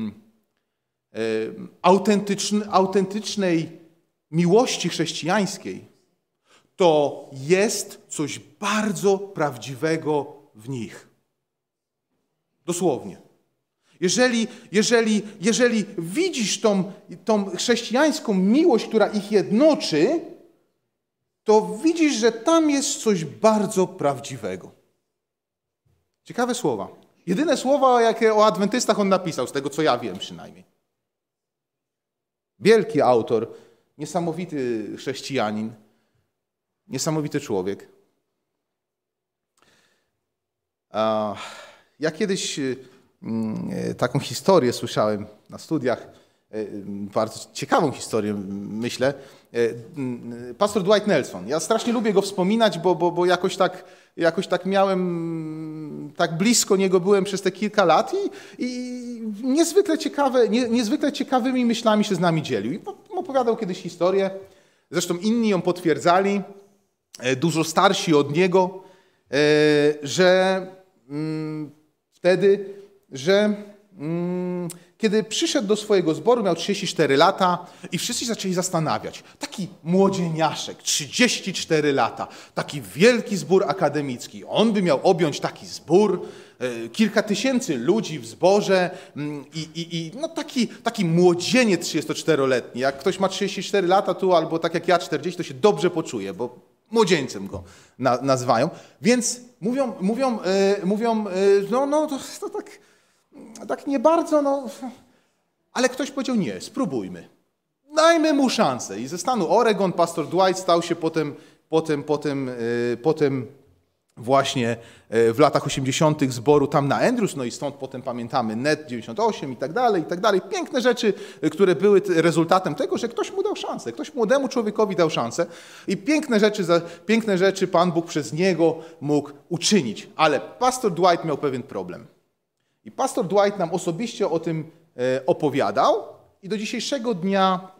autentycznej miłości chrześcijańskiej, to jest coś bardzo prawdziwego w nich. Dosłownie. Jeżeli widzisz tą chrześcijańską miłość, która ich jednoczy, to widzisz, że tam jest coś bardzo prawdziwego. Ciekawe słowa. Jedyne słowa, jakie o adwentystach on napisał, z tego co ja wiem przynajmniej. Wielki autor, niesamowity chrześcijanin, niesamowity człowiek. Ja kiedyś taką historię słyszałem na studiach, bardzo ciekawą historię, myślę. Pastor Dwight Nelson. Ja strasznie lubię go wspominać, bo jakoś tak miałem, tak blisko niego byłem przez te kilka lat i niezwykle ciekawymi myślami się z nami dzielił. I opowiadał kiedyś historię, zresztą inni ją potwierdzali, dużo starsi od niego, że wtedy, kiedy przyszedł do swojego zboru, miał 34 lata i wszyscy zaczęli zastanawiać. Taki młodzieniaszek, 34 lata, taki wielki zbór akademicki. On by miał objąć taki zbór, kilka tysięcy ludzi w zborze i no taki młodzieniec 34-letni. Jak ktoś ma 34 lata tu albo tak jak ja 40, to się dobrze poczuje, bo młodzieńcem go nazywają. Więc mówią to tak nie bardzo, no, ale ktoś powiedział nie, spróbujmy. Dajmy mu szansę. I ze stanu Oregon pastor Dwight stał się potem właśnie w latach 80. zboru tam na Andrews, no i stąd potem pamiętamy NET 98 i tak dalej. Piękne rzeczy, które były rezultatem tego, że ktoś mu dał szansę, ktoś młodemu człowiekowi dał szansę i piękne rzeczy Pan Bóg przez niego mógł uczynić. Ale pastor Dwight miał pewien problem. I pastor Dwight nam osobiście o tym opowiadał i do dzisiejszego dnia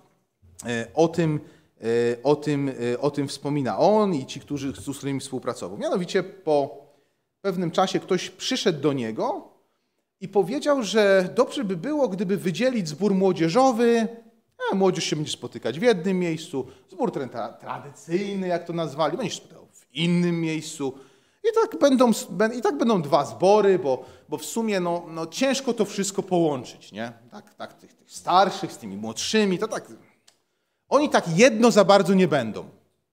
o tym wspomina on i ci, z którymi współpracował. Mianowicie po pewnym czasie ktoś przyszedł do niego i powiedział, że dobrze by było, gdyby wydzielić zbór młodzieżowy. Młodzież się będzie spotykać w jednym miejscu, zbór tradycyjny, jak to nazwali, będzie się spotykał w innym miejscu. I tak będą dwa zbory, bo w sumie no ciężko to wszystko połączyć, nie? Tak tych starszych z tymi młodszymi, to tak... Oni tak jedno za bardzo nie będą.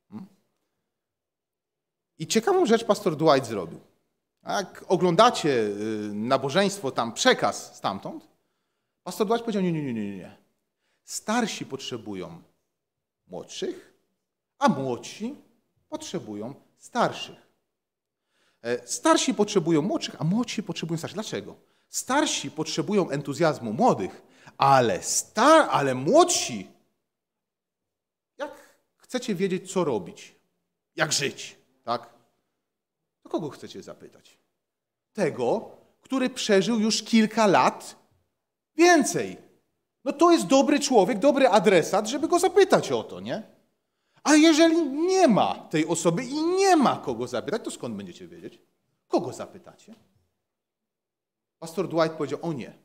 I ciekawą rzecz pastor Dwight zrobił. Jak oglądacie nabożeństwo, tam przekaz stamtąd, pastor Dwight powiedział, nie. Starsi potrzebują młodszych, a młodsi potrzebują starszych. Starsi potrzebują młodszych, a młodsi potrzebują starszych. Dlaczego? Starsi potrzebują entuzjazmu młodych, ale młodsi, jak chcecie wiedzieć, co robić, jak żyć, tak? To kogo chcecie zapytać? Tego, który przeżył już kilka lat więcej. No to jest dobry człowiek, dobry adresat, żeby go zapytać o to, nie? A jeżeli nie ma tej osoby i nie ma kogo zapytać, to skąd będziecie wiedzieć? Kogo zapytacie? Pastor Dwight powiedział, o nie.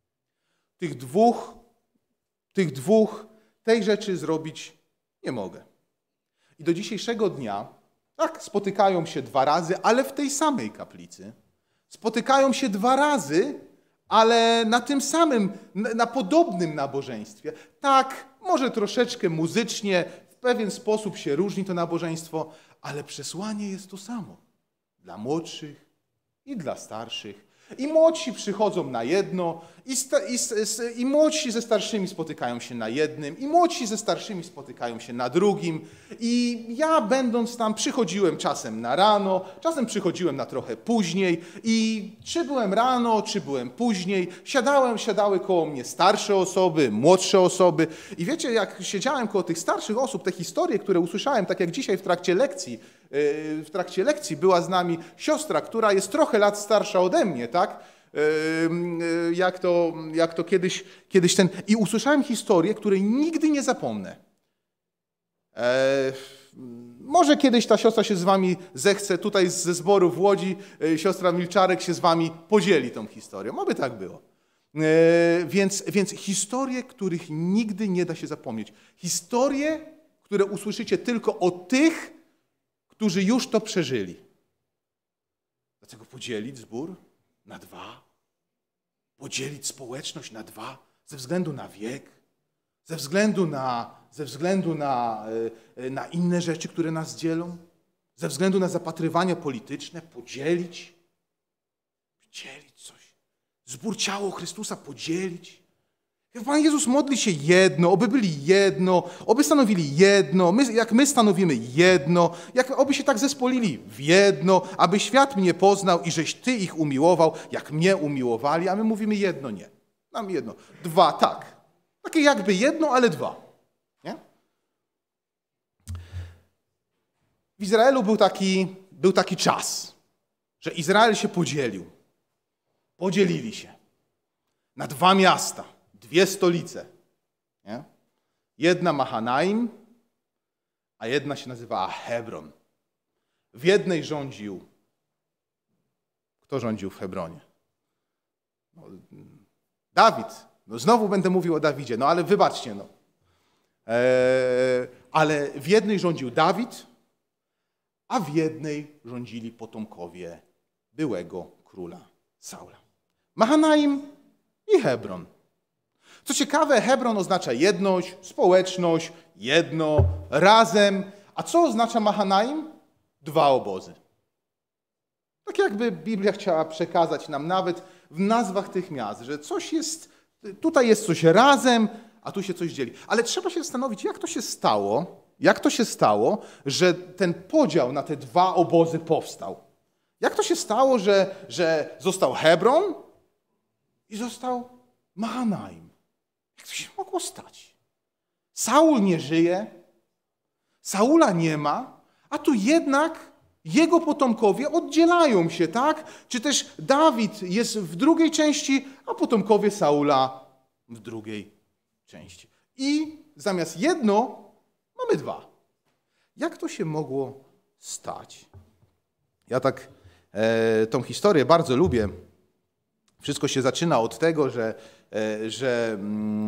Tej rzeczy zrobić nie mogę. I do dzisiejszego dnia, tak, spotykają się 2 razy, ale w tej samej kaplicy. Spotykają się 2 razy, ale na tym samym, na podobnym nabożeństwie. Tak, może troszeczkę muzycznie, w pewien sposób się różni to nabożeństwo, ale przesłanie jest to samo. Dla młodszych i dla starszych. I młodsi przychodzą na jedno, i młodsi ze starszymi spotykają się na jednym, i młodsi ze starszymi spotykają się na drugim. I ja będąc tam przychodziłem czasem na rano, czasem przychodziłem na trochę później i czy byłem rano, czy byłem później, siadały koło mnie starsze osoby, młodsze osoby. I wiecie, jak siedziałem koło tych starszych osób, te historie, które usłyszałem, tak jak dzisiaj w trakcie lekcji była z nami siostra, która jest trochę lat starsza ode mnie, tak? Jak to kiedyś ten... I usłyszałem historię, której nigdy nie zapomnę. Może kiedyś ta siostra się z wami zechce, tutaj ze zboru w Łodzi, siostra Milczarek się z wami podzieli tą historią. Oby tak było. Więc historie, których nigdy nie da się zapomnieć. Historie, które usłyszycie tylko o tych, którzy już to przeżyli. Dlaczego podzielić zbór na 2? Podzielić społeczność na 2 ze względu na wiek, Ze względu na inne rzeczy, które nas dzielą? Ze względu na zapatrywania polityczne? Podzielić coś. Zbór ciała Chrystusa podzielić. Pan Jezus modli się jedno, oby byli jedno, oby stanowili jedno, jak my stanowimy jedno, oby się tak zespolili w jedno, aby świat mnie poznał i żeś Ty ich umiłował, jak mnie umiłowali, a my mówimy jedno, nie. Nam jedno. Dwa, tak. Takie jakby jedno, ale dwa. Nie? W Izraelu był taki czas, że Izrael się podzielił. Podzielili się na dwa miasta, dwie stolice. Nie? Jedna Mahanaim, a jedna się nazywała Hebron. W jednej rządził... Kto rządził w Hebronie? No, Dawid. No, znowu będę mówił o Dawidzie, no ale wybaczcie. No. Ale w jednej rządził Dawid, a w jednej rządzili potomkowie byłego króla Saula. Mahanaim i Hebron. Co ciekawe, Hebron oznacza jedność, społeczność, jedno, razem. A co oznacza Mahanaim? Dwa obozy. Tak jakby Biblia chciała przekazać nam nawet w nazwach tych miast, że coś jest, tutaj jest coś razem, a tu się coś dzieli. Ale trzeba się zastanowić, jak to się stało, że ten podział na te dwa obozy powstał. Jak to się stało, że został Hebron i został Mahanaim? Jak to się mogło stać? Saul nie żyje, Saula nie ma, a tu jednak jego potomkowie oddzielają się, tak? Czy też Dawid jest w drugiej części, a potomkowie Saula w drugiej części. I zamiast jedno mamy dwa. Jak to się mogło stać? Ja tak tą historię bardzo lubię. Wszystko się zaczyna od tego, że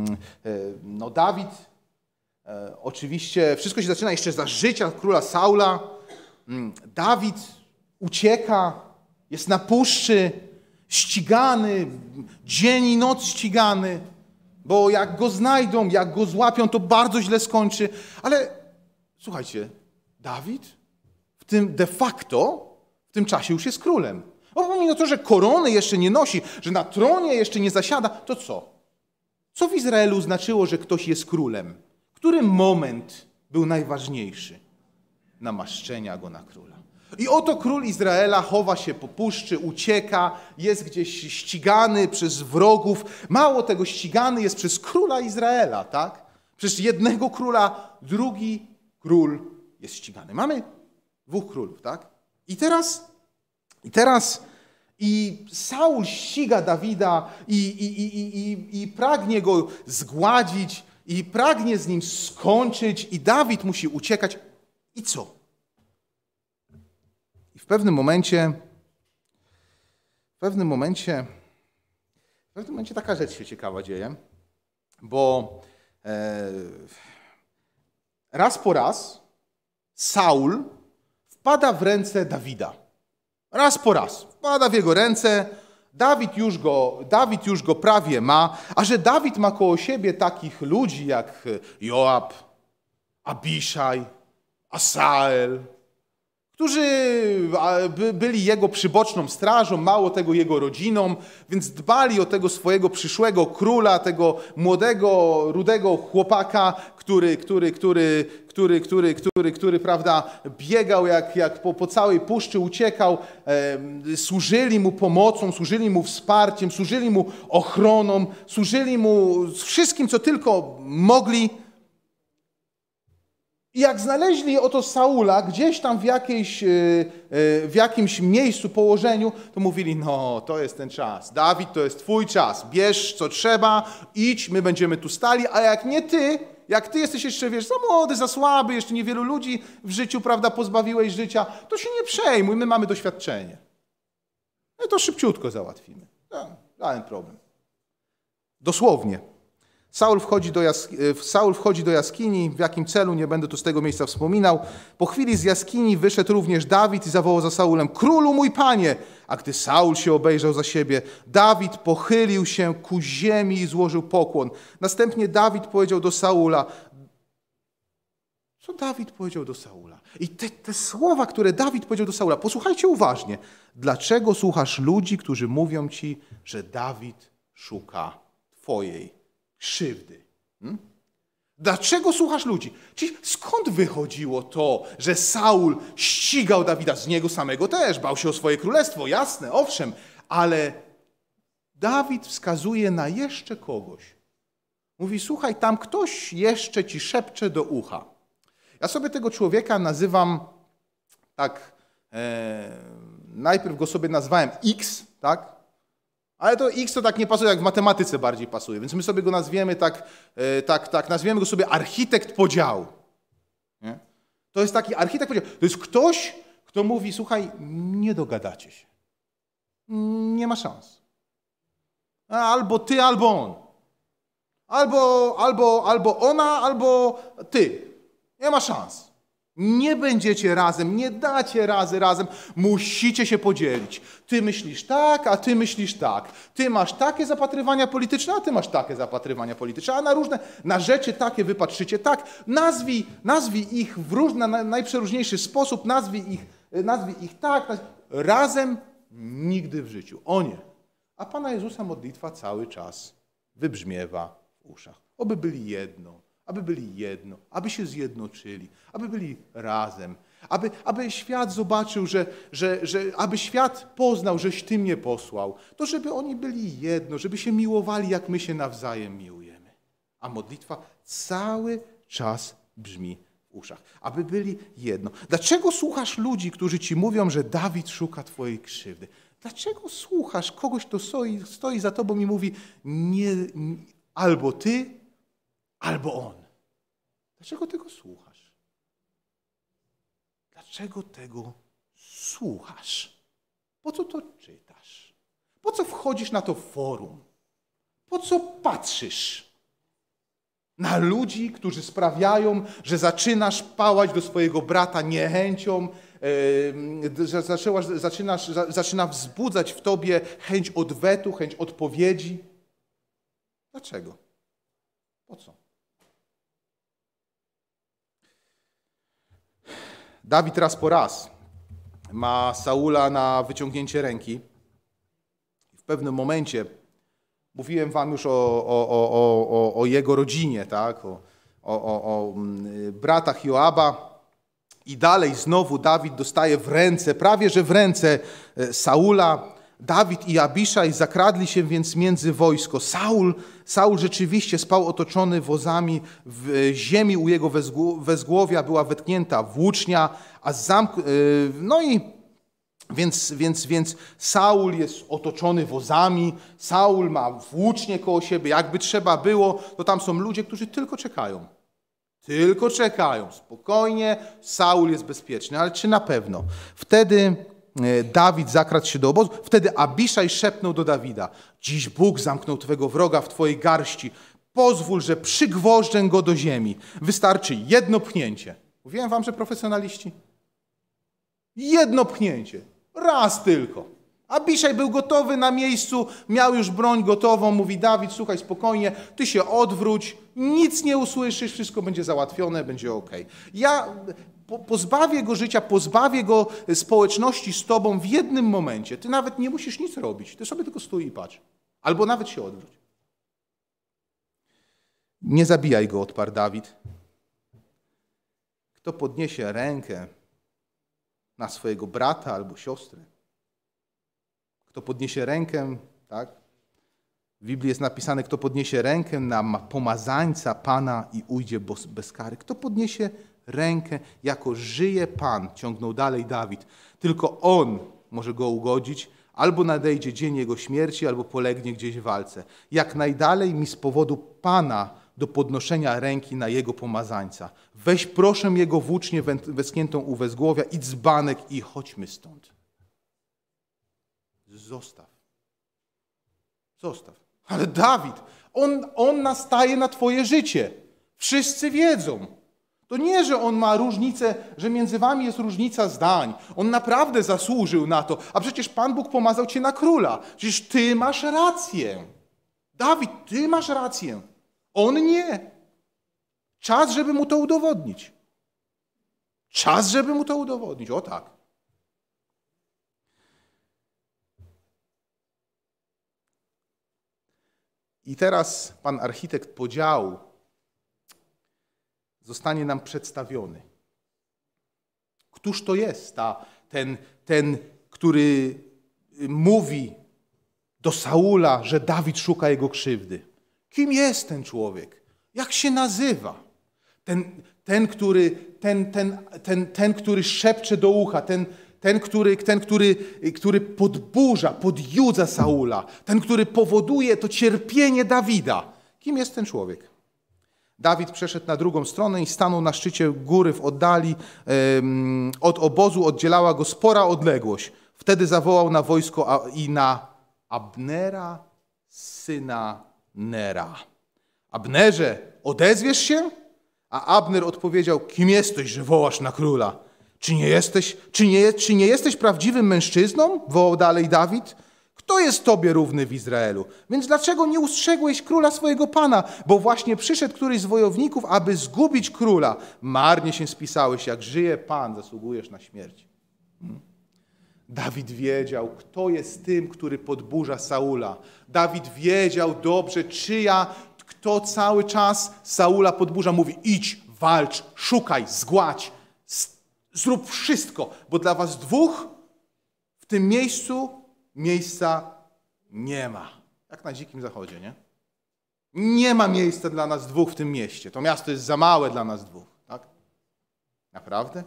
Dawid, oczywiście, wszystko się zaczyna jeszcze za życia króla Saula. Dawid ucieka, jest na puszczy, ścigany, dzień i noc ścigany, bo jak go znajdą, jak go złapią, to bardzo źle skończy. Ale słuchajcie, Dawid de facto w tym czasie już jest królem. Pomimo to, że korony jeszcze nie nosi, że na tronie jeszcze nie zasiada, to co? Co w Izraelu znaczyło, że ktoś jest królem? Który moment był najważniejszy? Namaszczenia go na króla. I oto król Izraela chowa się po puszczy, ucieka, jest gdzieś ścigany przez wrogów. Mało tego, ścigany jest przez króla Izraela, tak? Przez jednego króla, drugi król jest ścigany. Mamy dwóch królów, tak? I Saul ściga Dawida i pragnie go zgładzić i pragnie z nim skończyć i Dawid musi uciekać. I co? I w pewnym momencie taka rzecz się ciekawa dzieje, bo raz po raz Saul wpada w ręce Dawida. Raz po raz. Wpada w jego ręce, Dawid już go prawie ma, a że Dawid ma koło siebie takich ludzi jak Joab, Abiszaj, Asael, którzy byli jego przyboczną strażą, mało tego jego rodziną, więc dbali o tego swojego przyszłego króla, tego młodego, rudego chłopaka, który prawda, biegał jak po całej puszczy, uciekał, służyli mu pomocą, służyli mu wsparciem, służyli mu ochroną, służyli mu wszystkim, co tylko mogli. I jak znaleźli oto Saula gdzieś tam w jakimś miejscu, położeniu, to mówili, no to jest ten czas. Dawid, to jest twój czas. Bierz co trzeba, idź, my będziemy tu stali, a jak nie ty, jak ty jesteś jeszcze, wiesz, za młody, za słaby, jeszcze niewielu ludzi w życiu, prawda, pozbawiłeś życia, to się nie przejmuj, my mamy doświadczenie. No to szybciutko załatwimy. No, żaden problem. Dosłownie. Saul wchodzi do jaskini, w jakim celu, nie będę tu z tego miejsca wspominał. Po chwili z jaskini wyszedł również Dawid i zawołał za Saulem: królu mój panie! A gdy Saul się obejrzał za siebie, Dawid pochylił się ku ziemi i złożył pokłon. Następnie Dawid powiedział do Saula: co Dawid powiedział do Saula? I te słowa, które Dawid powiedział do Saula, posłuchajcie uważnie. Dlaczego słuchasz ludzi, którzy mówią ci, że Dawid szuka twojej krzywdy? Dlaczego słuchasz ludzi? Czyli skąd wychodziło to, że Saul ścigał Dawida? Z niego samego też, bał się o swoje królestwo, jasne, owszem, ale Dawid wskazuje na jeszcze kogoś. Mówi: słuchaj, tam ktoś jeszcze ci szepcze do ucha. Ja sobie tego człowieka nazywam tak, najpierw go sobie nazwałem X, tak? Ale to X to tak nie pasuje, jak w matematyce bardziej pasuje, więc my sobie go nazwiemy nazwiemy go sobie architekt podziału. Nie? To jest taki architekt podziału. To jest ktoś, kto mówi: słuchaj, nie dogadacie się. Nie ma szans. Albo ty, albo on. Albo ona, albo ty. Nie ma szans. Nie będziecie razem, nie dacie razem. Musicie się podzielić. Ty myślisz tak, a ty myślisz tak. Ty masz takie zapatrywania polityczne, a ty masz takie zapatrywania polityczne. A na rzeczy takie wy patrzycie tak. Nazwij ich na najprzeróżniejszy sposób. Nazwij ich tak. Razem nigdy w życiu. O nie. A Pana Jezusa modlitwa cały czas wybrzmiewa w uszach. Oby byli jedno, aby się zjednoczyli, aby byli razem, aby świat zobaczył, aby świat poznał, żeś Ty mnie posłał, to żeby oni byli jedno, żeby się miłowali, jak my się nawzajem miłujemy. A modlitwa cały czas brzmi w uszach, aby byli jedno. Dlaczego słuchasz ludzi, którzy ci mówią, że Dawid szuka twojej krzywdy? Dlaczego słuchasz kogoś, kto stoi za tobą i mówi: nie, albo ty, albo on? Dlaczego tego słuchasz? Dlaczego tego słuchasz? Po co to czytasz? Po co wchodzisz na to forum? Po co patrzysz na ludzi, którzy sprawiają, że zaczynasz pałać do swojego brata niechęcią, że zaczyna wzbudzać w tobie chęć odwetu, chęć odpowiedzi? Dlaczego? Po co? Dawid raz po raz ma Saula na wyciągnięcie ręki. W pewnym momencie, mówiłem wam już o jego rodzinie, tak? o bratach Joaba. I dalej znowu Dawid dostaje w ręce, prawie że w ręce Saula. Dawid i Abiszaj zakradli się więc między wojsko. Saul rzeczywiście spał otoczony wozami, w ziemi u jego wezgłowia była wetknięta włócznia, a więc Saul jest otoczony wozami, Saul ma włócznię koło siebie, jakby trzeba było, to tam są ludzie, którzy tylko czekają. Tylko czekają, spokojnie, Saul jest bezpieczny, ale czy na pewno? Wtedy Dawid zakradł się do obozu, wtedy Abiszaj szepnął do Dawida: dziś Bóg zamknął twego wroga w twojej garści, pozwól, że przygwożdżę go do ziemi. Wystarczy jedno pchnięcie. Mówiłem wam, że profesjonaliści? Jedno pchnięcie, raz tylko. Abiszaj był gotowy na miejscu, miał już broń gotową, mówi: Dawid, słuchaj, spokojnie, ty się odwróć, nic nie usłyszysz, wszystko będzie załatwione, będzie okej. Ja pozbawię go życia, pozbawię go społeczności z tobą w jednym momencie. Ty nawet nie musisz nic robić, ty sobie tylko stój i patrz. Albo nawet się odwróć. Nie zabijaj go, odparł Dawid. Kto podniesie rękę na swojego brata albo siostrę, kto podniesie rękę, tak? W Biblii jest napisane, kto podniesie rękę na pomazańca Pana i ujdzie bez kary. Kto podniesie rękę, jako żyje Pan, ciągnął dalej Dawid. Tylko On może go ugodzić, albo nadejdzie dzień jego śmierci, albo polegnie gdzieś w walce. Jak najdalej mi z powodu Pana do podnoszenia ręki na jego pomazańca. Weź proszę jego włócznię weschniętą u wezgłowia i dzbanek i chodźmy stąd. Zostaw. Ale Dawid, on nastaje na twoje życie. Wszyscy wiedzą. To nie, że on ma różnicę, że między wami jest różnica zdań. On naprawdę zasłużył na to. A przecież Pan Bóg pomazał cię na króla. Przecież ty masz rację. Dawid, ty masz rację. On nie. Czas, żeby mu to udowodnić. Czas, żeby mu to udowodnić. O tak. I teraz pan architekt podziału zostanie nam przedstawiony. Któż to jest ten, który mówi do Saula, że Dawid szuka jego krzywdy? Kim jest ten człowiek? Jak się nazywa? Ten, który szepcze do ucha, który podburza, podjudza Saula, ten, który powoduje to cierpienie Dawida. Kim jest ten człowiek? Dawid przeszedł na drugą stronę i stanął na szczycie góry w oddali. Od obozu oddzielała go spora odległość. Wtedy zawołał na wojsko i na Abnera, syna Nera. Abnerze, odezwiesz się? A Abner odpowiedział, kim jesteś, że wołasz na króla? Czy nie jesteś prawdziwym mężczyzną? Wołał dalej Dawid. Kto jest tobie równy w Izraelu? Więc dlaczego nie ustrzegłeś króla swojego pana? Bo właśnie przyszedł któryś z wojowników, aby zgubić króla. Marnie się spisałeś, jak żyje Pan, zasługujesz na śmierć. Dawid wiedział, kto jest tym, który podburza Saula. Dawid wiedział dobrze, kto cały czas Saula podburza. Mówi, idź, walcz, szukaj, zgładź, zrób wszystko, bo dla was dwóch w tym miejsca nie ma. Jak na Dzikim Zachodzie, nie? Nie ma miejsca dla nas dwóch w tym mieście. To miasto jest za małe dla nas dwóch. Tak? Naprawdę?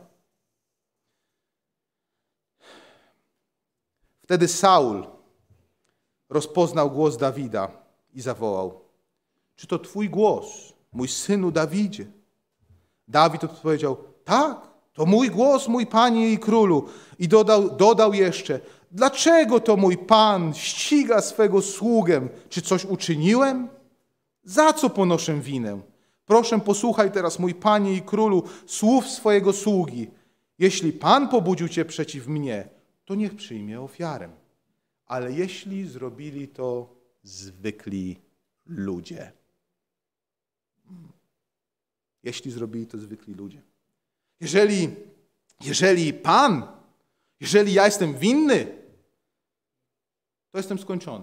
Wtedy Saul rozpoznał głos Dawida i zawołał, czy to twój głos, mój synu Dawidzie? Dawid odpowiedział, tak, to mój głos, mój panie i królu. I dodał jeszcze, dlaczego to mój pan ściga swego sługę? Czy coś uczyniłem? Za co ponoszę winę? Proszę, posłuchaj teraz, mój panie i królu, słów swojego sługi. Jeśli Pan pobudził cię przeciw mnie, to niech przyjmie ofiarę. Ale jeśli zrobili to zwykli ludzie. Jeśli zrobili to zwykli ludzie. Jeżeli ja jestem winny, to jestem skończony.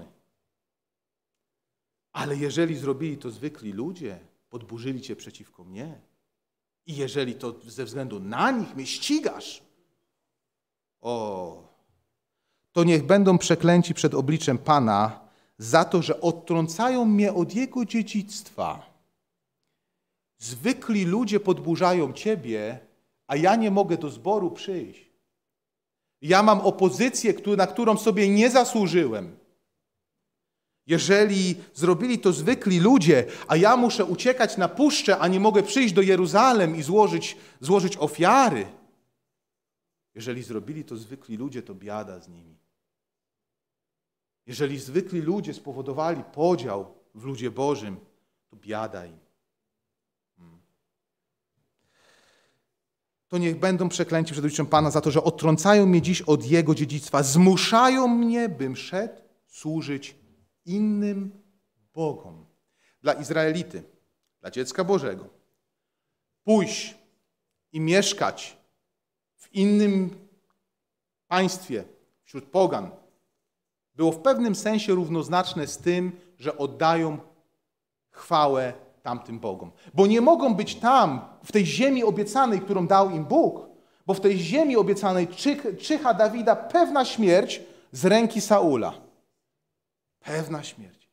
Ale jeżeli zrobili to zwykli ludzie, podburzyli cię przeciwko mnie i jeżeli to ze względu na nich mnie ścigasz, to niech będą przeklęci przed obliczem Pana za to, że odtrącają mnie od Jego dziedzictwa. Zwykli ludzie podburzają ciebie, a ja nie mogę do zboru przyjść. Ja mam opozycję, na którą sobie nie zasłużyłem. Jeżeli zrobili to zwykli ludzie, a ja muszę uciekać na puszczę, a nie mogę przyjść do Jeruzalem i złożyć ofiary. Jeżeli zrobili to zwykli ludzie, to biada z nimi. Jeżeli zwykli ludzie spowodowali podział w ludzie Bożym, to biada im. To niech będą przeklęci przed obliczem Pana za to, że odtrącają mnie dziś od Jego dziedzictwa. Zmuszają mnie, bym szedł służyć innym bogom. Dla Izraelity, dla dziecka Bożego, pójść i mieszkać w innym państwie, wśród pogan, było w pewnym sensie równoznaczne z tym, że oddają chwałę tamtym bogom. Bo nie mogą być tam, w tej ziemi obiecanej, którą dał im Bóg, bo w tej ziemi obiecanej czyha Dawida pewna śmierć z ręki Saula. Pewna śmierć.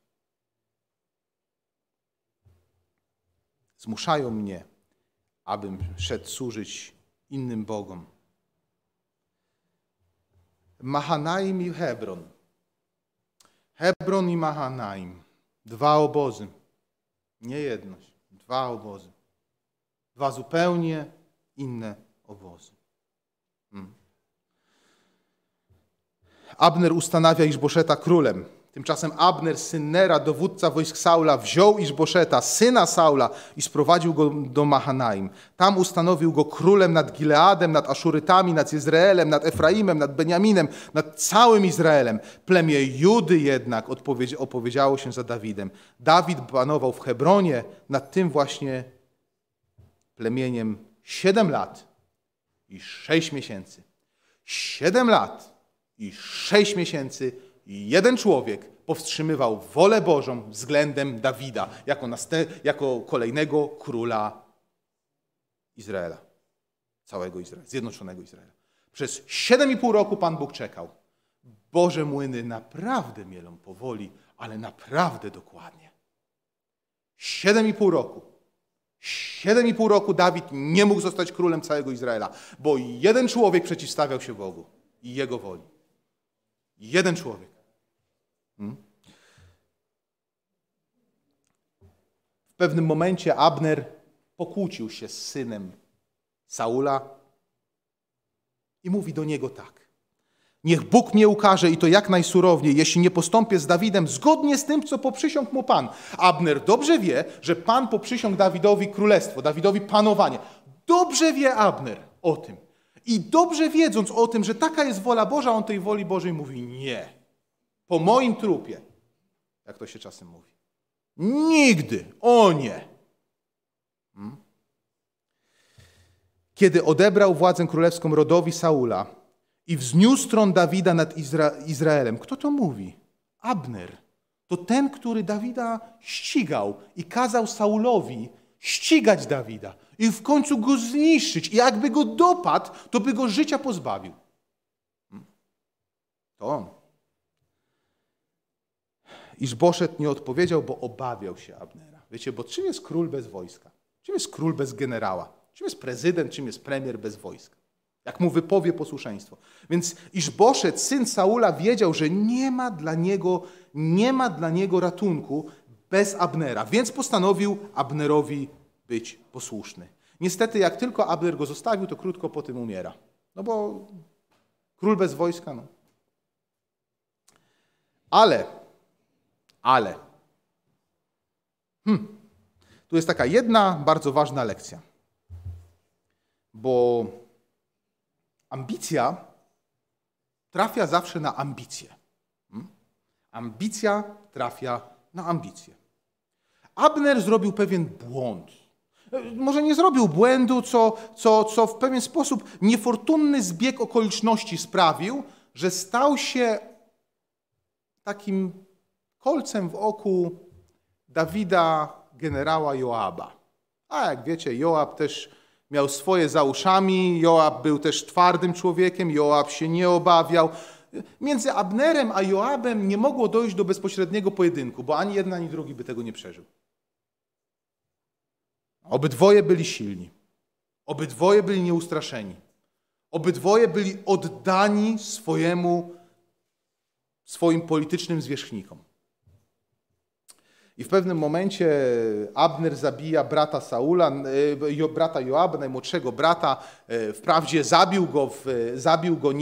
Zmuszają mnie, abym szedł służyć innym bogom. Mahanaim i Hebron. Hebron i Mahanaim. Dwa obozy. Nie jedność. Dwa obozy. Dwa zupełnie inne obozy. Abner ustanawia Iszboszeta królem. Tymczasem Abner, syn Nera, dowódca wojsk Saula, wziął Iszboszeta, syna Saula, i sprowadził go do Mahanaim. Tam ustanowił go królem nad Gileadem, nad Aszurytami, nad Izraelem, nad Efraimem, nad Beniaminem, nad całym Izraelem. Plemię Judy jednak opowiedziało się za Dawidem. Dawid panował w Hebronie nad tym właśnie plemieniem 7 lat i 6 miesięcy. 7 lat i 6 miesięcy i jeden człowiek powstrzymywał wolę Bożą względem Dawida jako kolejnego króla Izraela. Całego Izraela, zjednoczonego Izraela. Przez 7,5 roku Pan Bóg czekał. Boże młyny naprawdę mielą powoli, ale naprawdę dokładnie. 7,5 roku. 7,5 roku Dawid nie mógł zostać królem całego Izraela, bo jeden człowiek przeciwstawiał się Bogu i Jego woli. Jeden człowiek. W pewnym momencie Abner pokłócił się z synem Saula i mówi do niego tak: niech Bóg mnie ukarze i to jak najsurowniej, jeśli nie postąpię z Dawidem zgodnie z tym, co poprzysiągł mu Pan. Abner dobrze wie, że Pan poprzysiągł Dawidowi królestwo, Dawidowi panowanie. Dobrze wie Abner o tym. I dobrze wiedząc o tym, że taka jest wola Boża, on tej woli Bożej mówi nie. Po moim trupie, jak to się czasem mówi. Nigdy, o nie. Kiedy odebrał władzę królewską rodowi Saula i wzniósł tron Dawida nad Izraelem. Kto to mówi? Abner. To ten, który Dawida ścigał i kazał Saulowi ścigać Dawida i w końcu go zniszczyć. I jakby go dopadł, to by go życia pozbawił. To on. Iszboszet nie odpowiedział, bo obawiał się Abnera. Wiecie, bo czym jest król bez wojska? Czym jest król bez generała? Czym jest prezydent, czym jest premier bez wojska? Jak mu wypowie posłuszeństwo. Więc Iszboszet, syn Saula, wiedział, że nie ma dla niego ratunku bez Abnera. Więc postanowił Abnerowi być posłuszny. Niestety, jak tylko Abner go zostawił, to krótko po tym umiera. No bo król bez wojska, no. Ale. Tu jest taka jedna bardzo ważna lekcja. Bo ambicja trafia zawsze na ambicję. Ambicja trafia na ambicję. Abner zrobił pewien błąd. Może nie zrobił błędu, co w pewien sposób niefortunny zbieg okoliczności sprawił, że stał się takim kolcem w oku Dawida, generała Joaba. A jak wiecie, Joab też miał swoje za uszami, Joab był też twardym człowiekiem, Joab się nie obawiał. Między Abnerem a Joabem nie mogło dojść do bezpośredniego pojedynku, bo ani jeden, ani drugi by tego nie przeżył. Obydwoje byli silni. Obydwoje byli nieustraszeni. Obydwoje byli oddani swoim politycznym zwierzchnikom. I w pewnym momencie Abner zabija brata Saula, brata Joaba, najmłodszego brata. Wprawdzie zabił go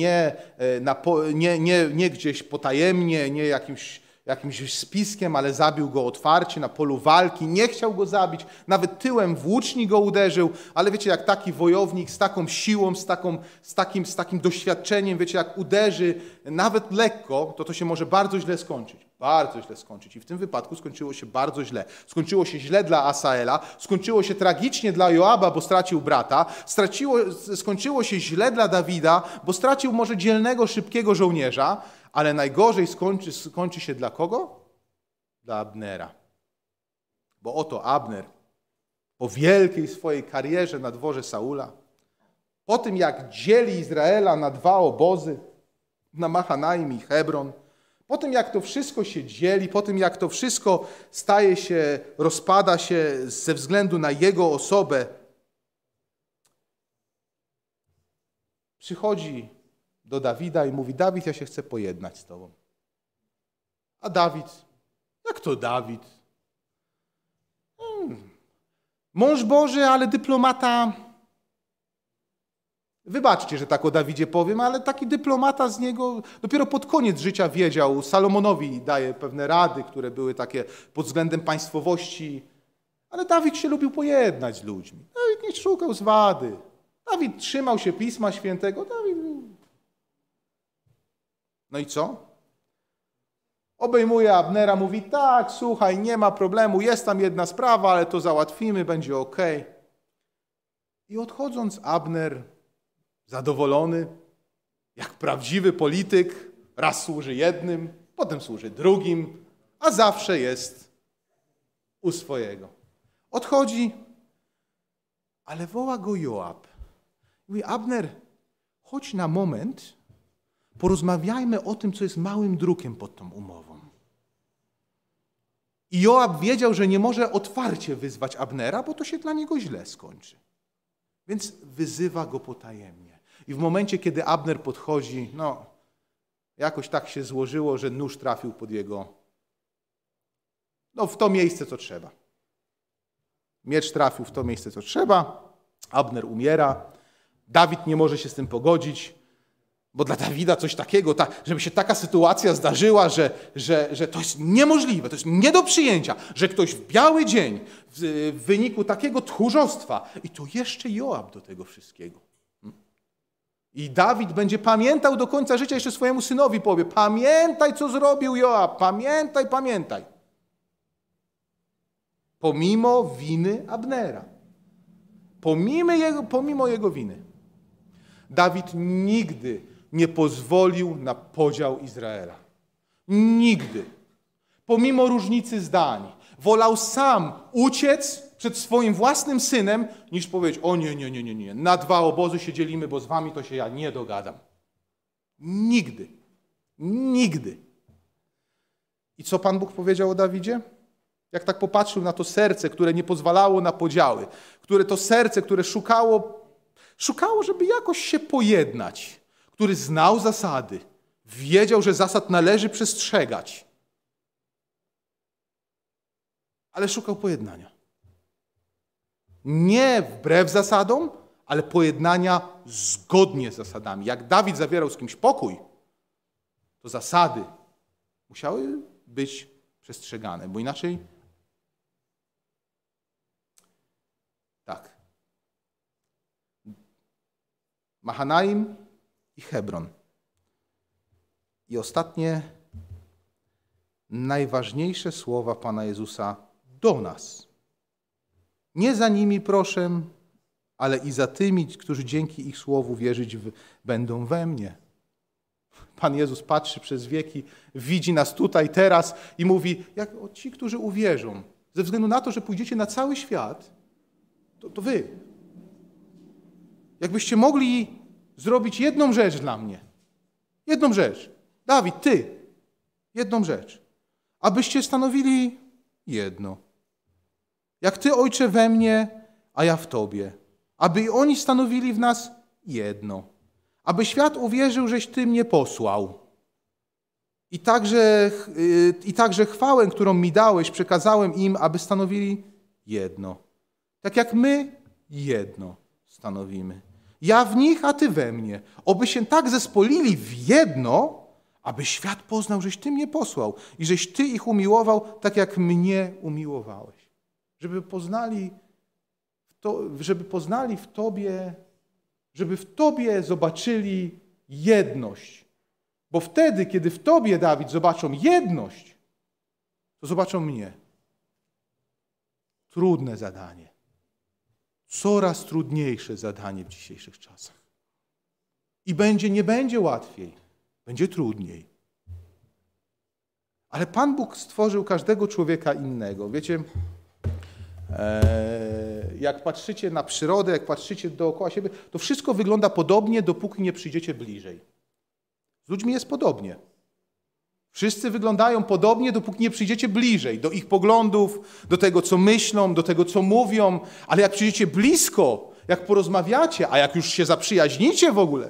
nie gdzieś potajemnie, nie jakimś spiskiem, ale zabił go otwarcie na polu walki. Nie chciał go zabić, nawet tyłem w łuczni go uderzył, ale wiecie, jak taki wojownik z taką siłą, z takim doświadczeniem, wiecie, jak uderzy nawet lekko, to się może bardzo źle skończyć. Bardzo źle skończyć. I w tym wypadku skończyło się bardzo źle. Skończyło się źle dla Asaela, skończyło się tragicznie dla Joaba, bo stracił brata, skończyło się źle dla Dawida, bo stracił może dzielnego, szybkiego żołnierza, ale najgorzej skończy się dla kogo? Dla Abnera. Bo oto Abner po wielkiej swojej karierze na dworze Saula, po tym jak dzieli Izraela na 2 obozy, na Mahanaim i Hebron, po tym jak to wszystko się dzieli, po tym jak to wszystko rozpada się ze względu na jego osobę, przychodzi do Dawida i mówi: Dawid, ja się chcę pojednać z tobą. A Dawid? Jak to Dawid? Mąż Boży, ale dyplomata Wybaczcie, że tak o Dawidzie powiem, ale taki dyplomata z niego dopiero pod koniec życia wiedział. Salomonowi daje pewne rady, które były takie pod względem państwowości. Ale Dawid się lubił pojednać z ludźmi. Dawid nie szukał zwady. Dawid trzymał się Pisma Świętego. No i co? Obejmuje Abnera, mówi tak, słuchaj, nie ma problemu, jest tam jedna sprawa, ale to załatwimy, będzie okej. I odchodząc Abner, zadowolony, jak prawdziwy polityk, raz służy jednym, potem służy drugim, a zawsze jest u swojego. Odchodzi, ale woła go Joab. Mówi, Abner, chodź na moment, porozmawiajmy o tym, co jest małym drukiem pod tą umową. I Joab wiedział, że nie może otwarcie wyzwać Abnera, bo to się dla niego źle skończy. Więc wyzywa go potajemnie. I w momencie, kiedy Abner podchodzi, no jakoś tak się złożyło, że nóż trafił pod jego, w to miejsce, co trzeba. Miecz trafił w to miejsce, co trzeba. Abner umiera. Dawid nie może się z tym pogodzić, bo dla Dawida coś takiego, żeby się taka sytuacja zdarzyła, że to jest niemożliwe, to jest nie do przyjęcia, że ktoś w biały dzień w wyniku takiego tchórzostwa i to jeszcze Joab do tego wszystkiego. I Dawid będzie pamiętał do końca życia, jeszcze swojemu synowi powie, pamiętaj, co zrobił Joab, pamiętaj. Pomimo winy Abnera. Pomimo jego winy. Dawid nigdy nie pozwolił na podział Izraela. Nigdy. Pomimo różnicy zdań. Wolał sam uciec przed swoim własnym synem, niż powiedzieć, o nie, na dwa obozy się dzielimy, bo z wami to się ja nie dogadam. Nigdy. Nigdy. I co Pan Bóg powiedział o Dawidzie? Jak tak popatrzył na to serce, które nie pozwalało na podziały, to serce, które szukało, żeby jakoś się pojednać, który znał zasady, wiedział, że zasad należy przestrzegać, ale szukał pojednania. Nie wbrew zasadom, ale pojednania zgodnie z zasadami. Jak Dawid zawierał z kimś pokój, to zasady musiały być przestrzegane, bo inaczej tak. Mahanaim i Hebron. I ostatnie, najważniejsze słowa Pana Jezusa do nas. Nie za nimi proszę, ale i za tymi, którzy dzięki ich słowu wierzyć będą we mnie. Pan Jezus patrzy przez wieki, widzi nas tutaj, teraz i mówi, jak ci, którzy uwierzą, ze względu na to, że pójdziecie na cały świat, to wy. Jakbyście mogli zrobić jedną rzecz dla mnie. Jedną rzecz. Dawid, ty. Jedną rzecz. Abyście stanowili jedno. Jak ty, Ojcze, we mnie, a ja w tobie. Aby i oni stanowili w nas jedno. Aby świat uwierzył, żeś ty mnie posłał. I także chwałę, którą mi dałeś, przekazałem im, aby stanowili jedno. Tak jak my jedno stanowimy. Ja w nich, a ty we mnie. Oby się tak zespolili w jedno, aby świat poznał, żeś ty mnie posłał i żeś ty ich umiłował, tak jak mnie umiłowałeś. Żeby poznali w tobie, żeby w tobie zobaczyli jedność. Bo wtedy, kiedy w tobie, Dawid, zobaczą jedność, to zobaczą mnie. Trudne zadanie. Coraz trudniejsze zadanie w dzisiejszych czasach. I nie będzie łatwiej, będzie trudniej. Ale Pan Bóg stworzył każdego człowieka innego. Wiecie, jak patrzycie na przyrodę, jak patrzycie dookoła siebie, to wszystko wygląda podobnie, dopóki nie przyjdziecie bliżej. Z ludźmi jest podobnie. Wszyscy wyglądają podobnie, dopóki nie przyjdziecie bliżej, do ich poglądów, do tego, co myślą, do tego, co mówią, ale jak przyjdziecie blisko, jak porozmawiacie, a jak już się zaprzyjaźnicie w ogóle,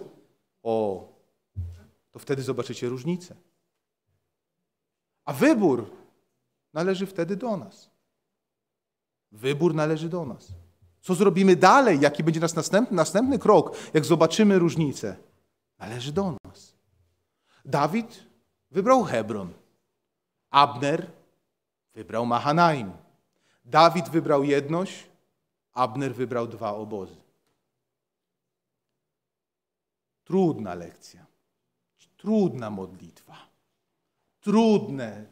to wtedy zobaczycie różnicę. A wybór należy wtedy do nas. Wybór należy do nas. Co zrobimy dalej? Jaki będzie nasz następny krok, jak zobaczymy różnicę? Należy do nas. Dawid wybrał Hebron. Abner wybrał Mahanaim. Dawid wybrał jedność. Abner wybrał 2 obozy. Trudna lekcja. Trudna modlitwa. Trudne.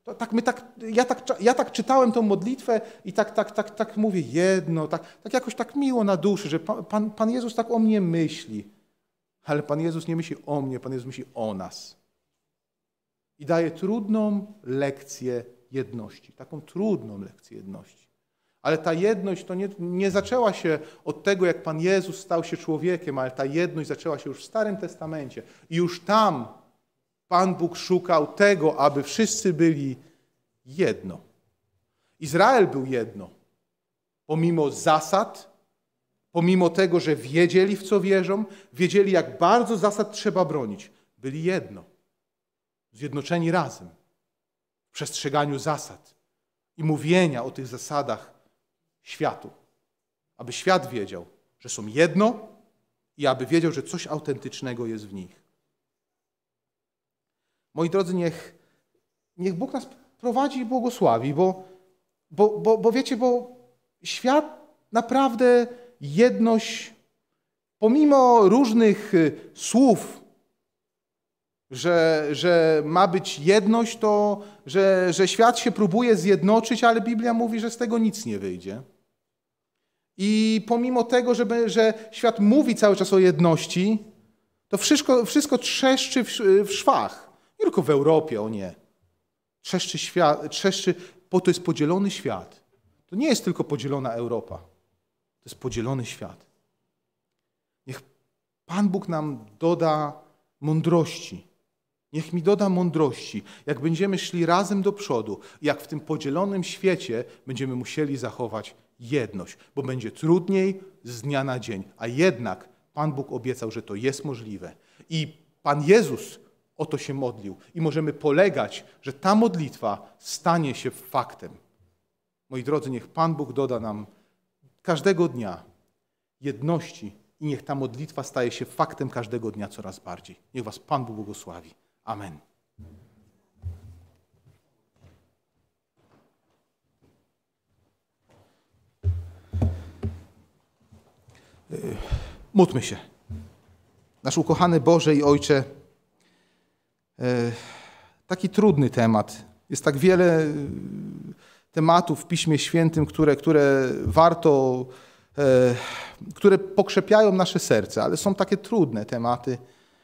Ja tak czytałem tą modlitwę i tak mówię jedno, tak jakoś tak miło na duszy, że Pan Jezus tak o mnie myśli. Ale Pan Jezus nie myśli o mnie, Pan Jezus myśli o nas. I daje trudną lekcję jedności. Taką trudną lekcję jedności. Ale ta jedność to nie zaczęła się od tego, jak Pan Jezus stał się człowiekiem, ale ta jedność zaczęła się już w Starym Testamencie. I już tam Pan Bóg szukał tego, aby wszyscy byli jedno. Izrael był jedno. Pomimo zasad, pomimo tego, że wiedzieli, w co wierzą, wiedzieli, jak bardzo zasad trzeba bronić. Byli jedno. Zjednoczeni razem. W przestrzeganiu zasad i mówienia o tych zasadach światu. Aby świat wiedział, że są jedno i aby wiedział, że coś autentycznego jest w nich. Moi drodzy, niech Bóg nas prowadzi i błogosławi, bo wiecie, bo świat naprawdę jedność, pomimo różnych słów, że ma być jedność, to że świat się próbuje zjednoczyć, ale Biblia mówi, że z tego nic nie wyjdzie. I pomimo tego, że świat mówi cały czas o jedności, to wszystko trzeszczy w szwach. Nie tylko w Europie, o nie. Trzeszczy, bo to jest podzielony świat. To nie jest tylko podzielona Europa. To jest podzielony świat. Niech Pan Bóg nam doda mądrości. Niech mi doda mądrości, jak będziemy szli razem do przodu, jak w tym podzielonym świecie będziemy musieli zachować jedność, bo będzie trudniej z dnia na dzień. A jednak Pan Bóg obiecał, że to jest możliwe. I Pan Jezus o to się modlił. I możemy polegać, że ta modlitwa stanie się faktem. Moi drodzy, niech Pan Bóg doda nam każdego dnia jedności i niech ta modlitwa staje się faktem każdego dnia coraz bardziej. Niech was Pan Bóg błogosławi. Amen. Módlmy się. Nasz ukochany Boże i Ojcze, taki trudny temat. Jest tak wiele tematów w Piśmie Świętym, które warto, które pokrzepiają nasze serce, ale są takie trudne tematy,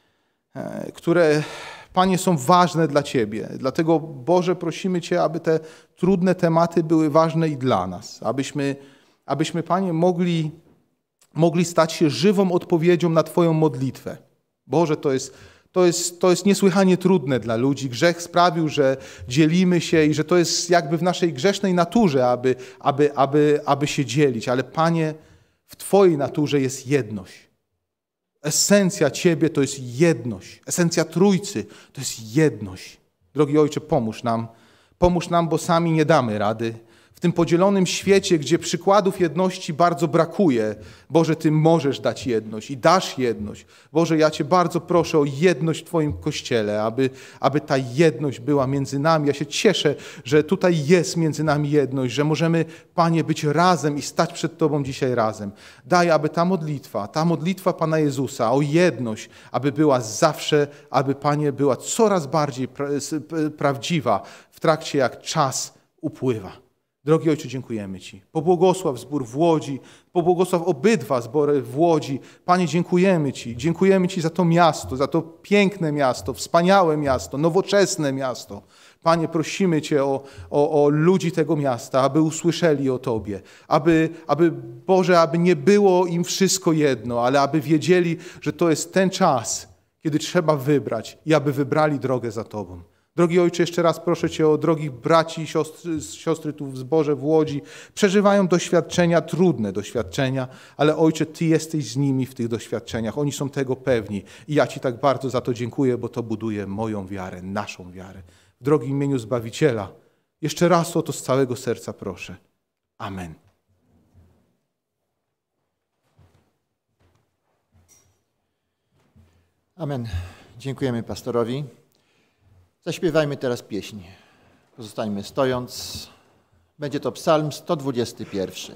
które, Panie, są ważne dla Ciebie. Dlatego, Boże, prosimy Cię, aby te trudne tematy były ważne i dla nas. Abyśmy Panie, mogli stać się żywą odpowiedzią na Twoją modlitwę. Boże, to jest niesłychanie trudne dla ludzi. Grzech sprawił, że dzielimy się i że to jest jakby w naszej grzesznej naturze, aby się dzielić. Ale Panie, w Twojej naturze jest jedność. Esencja Ciebie to jest jedność. Esencja Trójcy to jest jedność. Drogi Ojcze, pomóż nam, bo sami nie damy rady. W tym podzielonym świecie, gdzie przykładów jedności bardzo brakuje, Boże, Ty możesz dać jedność i dasz jedność. Boże, ja Cię bardzo proszę o jedność w Twoim Kościele, aby ta jedność była między nami. Ja się cieszę, że tutaj jest między nami jedność, że możemy, Panie, być razem i stać przed Tobą dzisiaj razem. Daj, aby ta modlitwa Pana Jezusa o jedność, aby była zawsze, aby, Panie, była coraz bardziej prawdziwa w trakcie, jak czas upływa. Drogi Ojcze, dziękujemy Ci. Pobłogosław zbór w Łodzi, pobłogosław obydwa zbory w Łodzi. Panie, dziękujemy Ci. Dziękujemy Ci za to miasto, za to piękne miasto, wspaniałe miasto, nowoczesne miasto. Panie, prosimy Cię o ludzi tego miasta, aby usłyszeli o Tobie. Boże, aby nie było im wszystko jedno, ale aby wiedzieli, że to jest ten czas, kiedy trzeba wybrać i aby wybrali drogę za Tobą. Drogi Ojcze, jeszcze raz proszę Cię o drogich braci i siostry tu w zborze w Łodzi. Przeżywają doświadczenia, trudne doświadczenia, ale Ojcze, Ty jesteś z nimi w tych doświadczeniach. Oni są tego pewni i ja Ci tak bardzo za to dziękuję, bo to buduje moją wiarę, naszą wiarę. W drogim imieniu Zbawiciela jeszcze raz o to z całego serca proszę. Amen. Amen. Dziękujemy pastorowi. Zaśpiewajmy teraz pieśń. Pozostańmy stojąc. Będzie to psalm 121.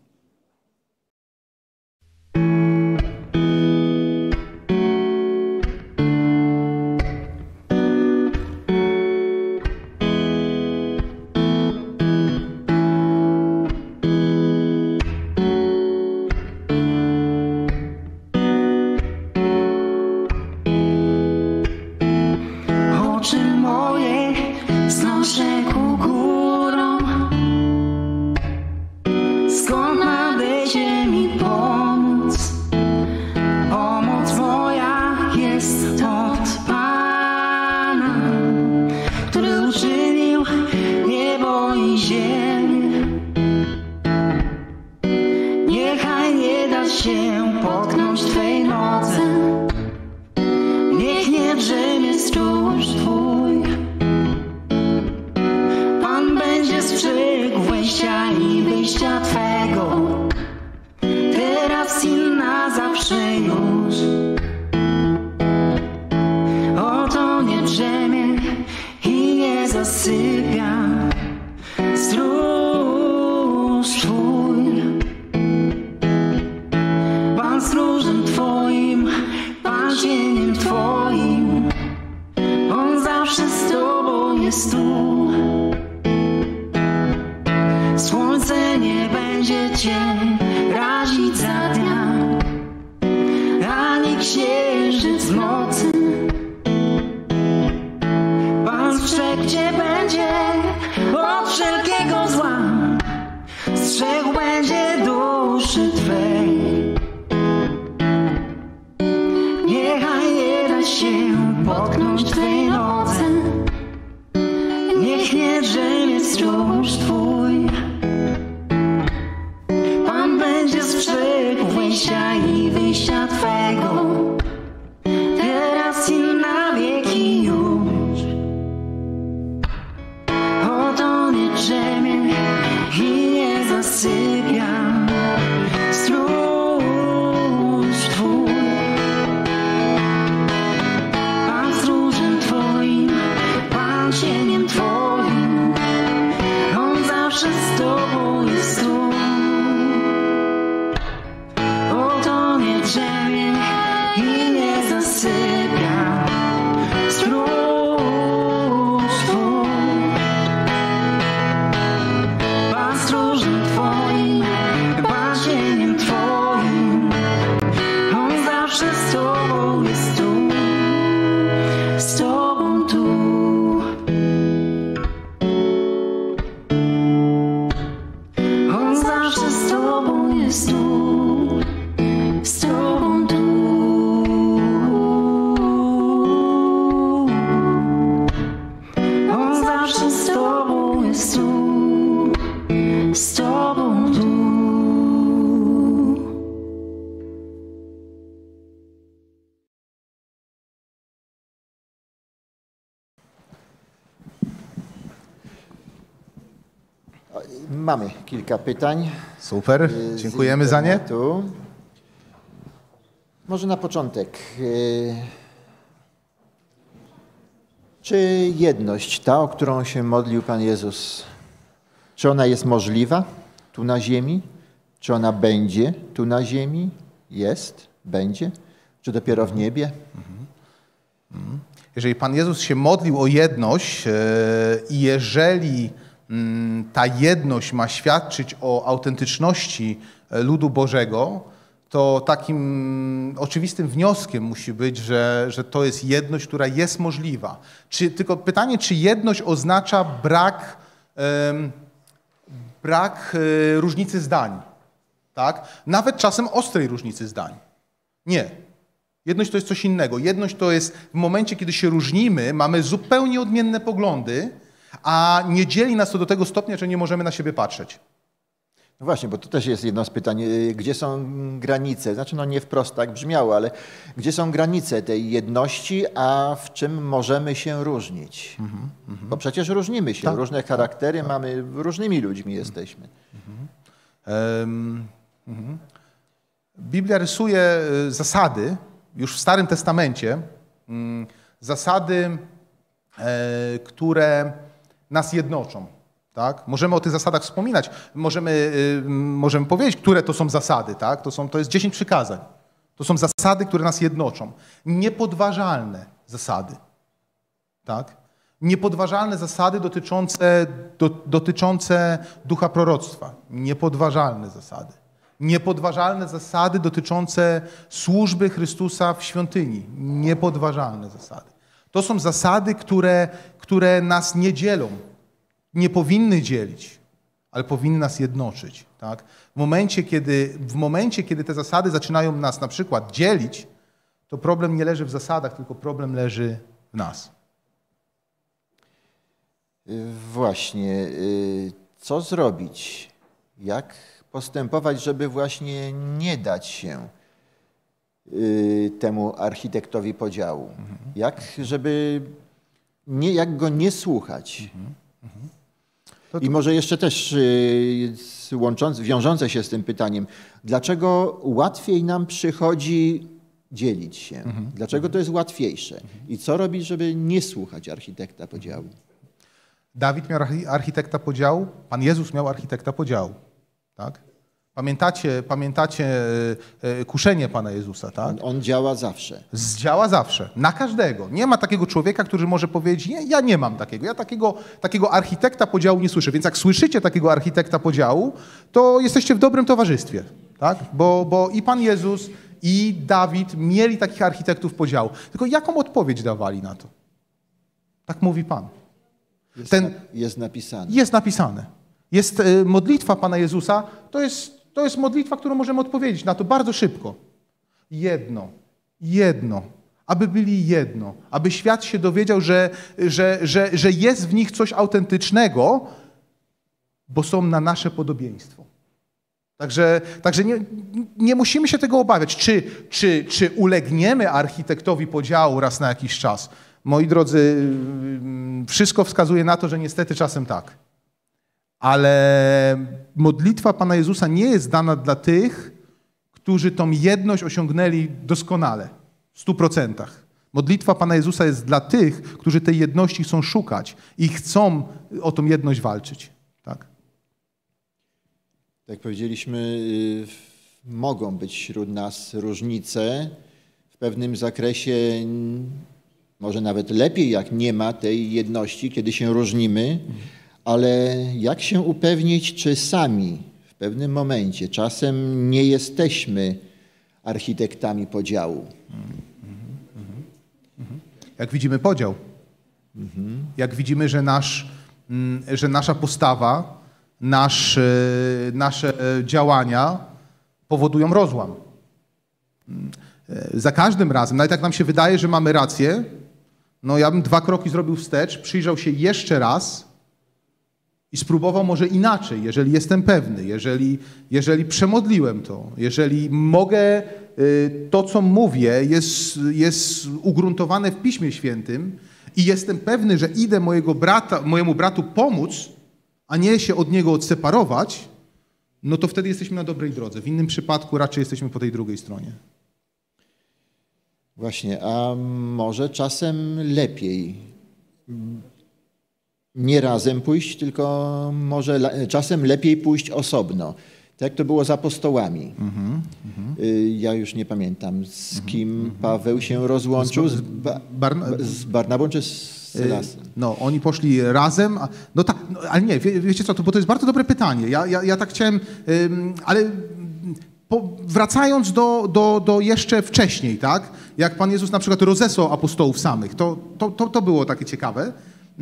Mamy kilka pytań. Super, dziękujemy za nie. Może na początek. Czy jedność, ta, o którą się modlił Pan Jezus, czy ona jest możliwa tu na ziemi? Czy ona będzie tu na ziemi? Jest? Będzie? Czy dopiero w niebie? Jeżeli Pan Jezus się modlił o jedność i jeżeli ta jedność ma świadczyć o autentyczności ludu Bożego, to takim oczywistym wnioskiem musi być, że to jest jedność, która jest możliwa. Tylko pytanie, czy jedność oznacza brak różnicy zdań? Tak? Nawet czasem ostrej różnicy zdań. Nie. Jedność to jest coś innego. Jedność to jest w momencie, kiedy się różnimy, mamy zupełnie odmienne poglądy, a nie dzieli nas to do tego stopnia, że nie możemy na siebie patrzeć. No właśnie, bo to też jest jedno z pytań. Gdzie są granice? Znaczy, no nie wprost tak brzmiało, ale gdzie są granice tej jedności, a w czym możemy się różnić? Bo przecież różnimy się, różne charaktery mamy, różnymi ludźmi jesteśmy. Biblia rysuje zasady już w Starym Testamencie zasady, które nas jednoczą. Tak? Możemy o tych zasadach wspominać, możemy powiedzieć, które to są zasady. Tak? To jest 10 przykazań. To są zasady, które nas jednoczą. Niepodważalne zasady. Tak? Niepodważalne zasady dotyczące ducha proroctwa. Niepodważalne zasady. Niepodważalne zasady dotyczące służby Chrystusa w świątyni. Niepodważalne zasady. To są zasady, które nas nie dzielą. Nie powinny dzielić, ale powinny nas jednoczyć. Tak? W momencie, kiedy te zasady zaczynają nas na przykład dzielić, to problem nie leży w zasadach, tylko problem leży w nas. Właśnie, co zrobić? Jak postępować, żeby właśnie nie dać się temu architektowi podziału? Jak go nie słuchać? I może jeszcze też wiążące się z tym pytaniem, dlaczego łatwiej nam przychodzi dzielić się? Dlaczego to jest łatwiejsze? I co robić, żeby nie słuchać architekta podziału? Dawid miał architekta podziału, Pan Jezus miał architekta podziału. Tak? Pamiętacie kuszenie Pana Jezusa, tak? On działa zawsze. Działa zawsze, na każdego. Nie ma takiego człowieka, który może powiedzieć, nie, ja nie mam takiego, ja takiego architekta podziału nie słyszę. Więc jak słyszycie takiego architekta podziału, to jesteście w dobrym towarzystwie, tak? Bo i Pan Jezus, i Dawid mieli takich architektów podziału. Tylko jaką odpowiedź dawali na to? Tak mówi Pan. Jest napisane. Jest napisane. Jest modlitwa Pana Jezusa, to jest modlitwa, którą możemy odpowiedzieć na to bardzo szybko. Jedno. Aby byli jedno. Aby świat się dowiedział, że jest w nich coś autentycznego, bo są na nasze podobieństwo. Także nie musimy się tego obawiać. Czy ulegniemy architektowi podziału raz na jakiś czas? Moi drodzy, wszystko wskazuje na to, że niestety czasem tak. Ale modlitwa Pana Jezusa nie jest dana dla tych, którzy tą jedność osiągnęli doskonale, w 100%. Modlitwa Pana Jezusa jest dla tych, którzy tej jedności chcą szukać i chcą o tą jedność walczyć. Tak? Jak powiedzieliśmy, mogą być wśród nas różnice. W pewnym zakresie może nawet lepiej, jak nie ma tej jedności, kiedy się różnimy. Ale jak się upewnić, czy sami w pewnym momencie czasem nie jesteśmy architektami podziału? Jak widzimy podział. Jak widzimy, że nasza postawa, nasze działania powodują rozłam. Za każdym razem, nawet jak nam się wydaje, że mamy rację, no ja bym 2 kroki zrobił wstecz, przyjrzał się jeszcze raz i spróbował może inaczej, jeżeli jestem pewny, jeżeli przemodliłem to, jeżeli mogę, to co mówię jest ugruntowane w Piśmie Świętym i jestem pewny, że idę mojemu bratu pomóc, a nie się od niego odseparować, no to wtedy jesteśmy na dobrej drodze. W innym przypadku raczej jesteśmy po tej drugiej stronie. Właśnie, a może czasem lepiej nie razem pójść, tylko może czasem lepiej pójść osobno. Tak jak to było z apostołami. Ja już nie pamiętam, z kim Paweł się rozłączył. Z Barnabą czy z Sylasem? No, oni poszli razem. No tak, no, ale nie, wiecie co, bo to jest bardzo dobre pytanie. Ja tak chciałem, ale wracając do jeszcze wcześniej, tak? Jak Pan Jezus na przykład rozesłał apostołów samych, to było takie ciekawe.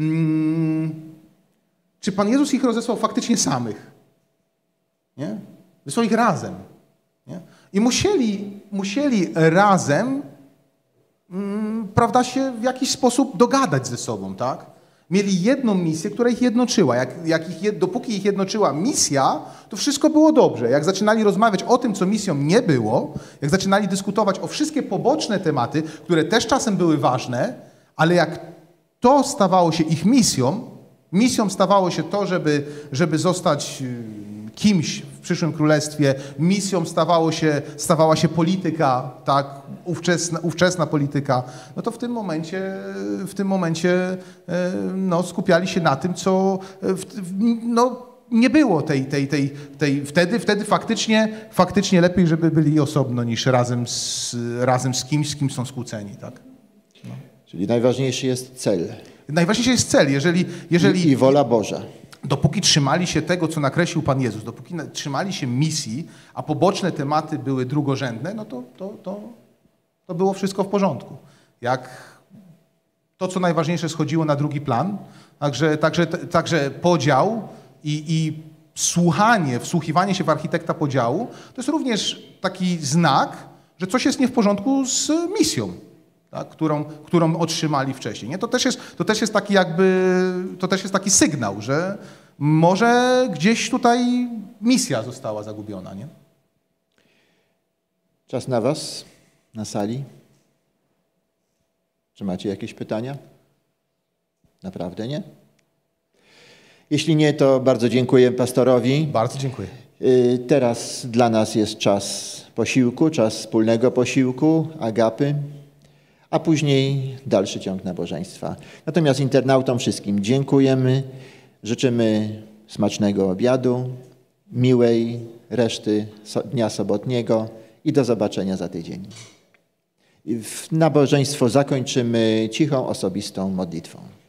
Czy Pan Jezus ich rozesłał faktycznie samych? Nie? Wysłał ich razem. Nie? I musieli razem, prawda, się w jakiś sposób dogadać ze sobą, tak? Mieli jedną misję, która ich jednoczyła. Dopóki ich jednoczyła misja, to wszystko było dobrze. Jak zaczynali rozmawiać o tym, co misją nie było, jak zaczynali dyskutować o wszystkie poboczne tematy, które też czasem były ważne, ale jak to stawało się ich misją stawało się to, żeby zostać kimś przyszłym królestwie. Misją stawała się polityka, tak? Ówczesna polityka. No to w tym momencie no, skupiali się na tym, co no, nie było wtedy faktycznie lepiej, żeby byli osobno niż razem z kimś, z kim są skłóceni, tak? No. Czyli najważniejszy jest cel. Najważniejszy jest cel, jeżeli I wola Boża. Dopóki trzymali się tego, co nakreślił Pan Jezus, dopóki trzymali się misji, a poboczne tematy były drugorzędne, no to było wszystko w porządku. Jak to, co najważniejsze, schodziło na drugi plan, także podział i wsłuchiwanie się w architekta podziału, to jest również taki znak, że coś jest nie w porządku z misją, tak, którą otrzymali wcześniej. Nie? To też jest taki sygnał, że może gdzieś tutaj misja została zagubiona. Nie? Czas na was, na sali. Czy macie jakieś pytania? Naprawdę nie? Jeśli nie, to bardzo dziękuję pastorowi. Bardzo dziękuję. Teraz dla nas jest czas posiłku, czas wspólnego posiłku, agapy, a później dalszy ciąg nabożeństwa. Natomiast internautom wszystkim dziękujemy, życzymy smacznego obiadu, miłej reszty dnia sobotniego i do zobaczenia za tydzień. Nabożeństwo zakończymy cichą, osobistą modlitwą.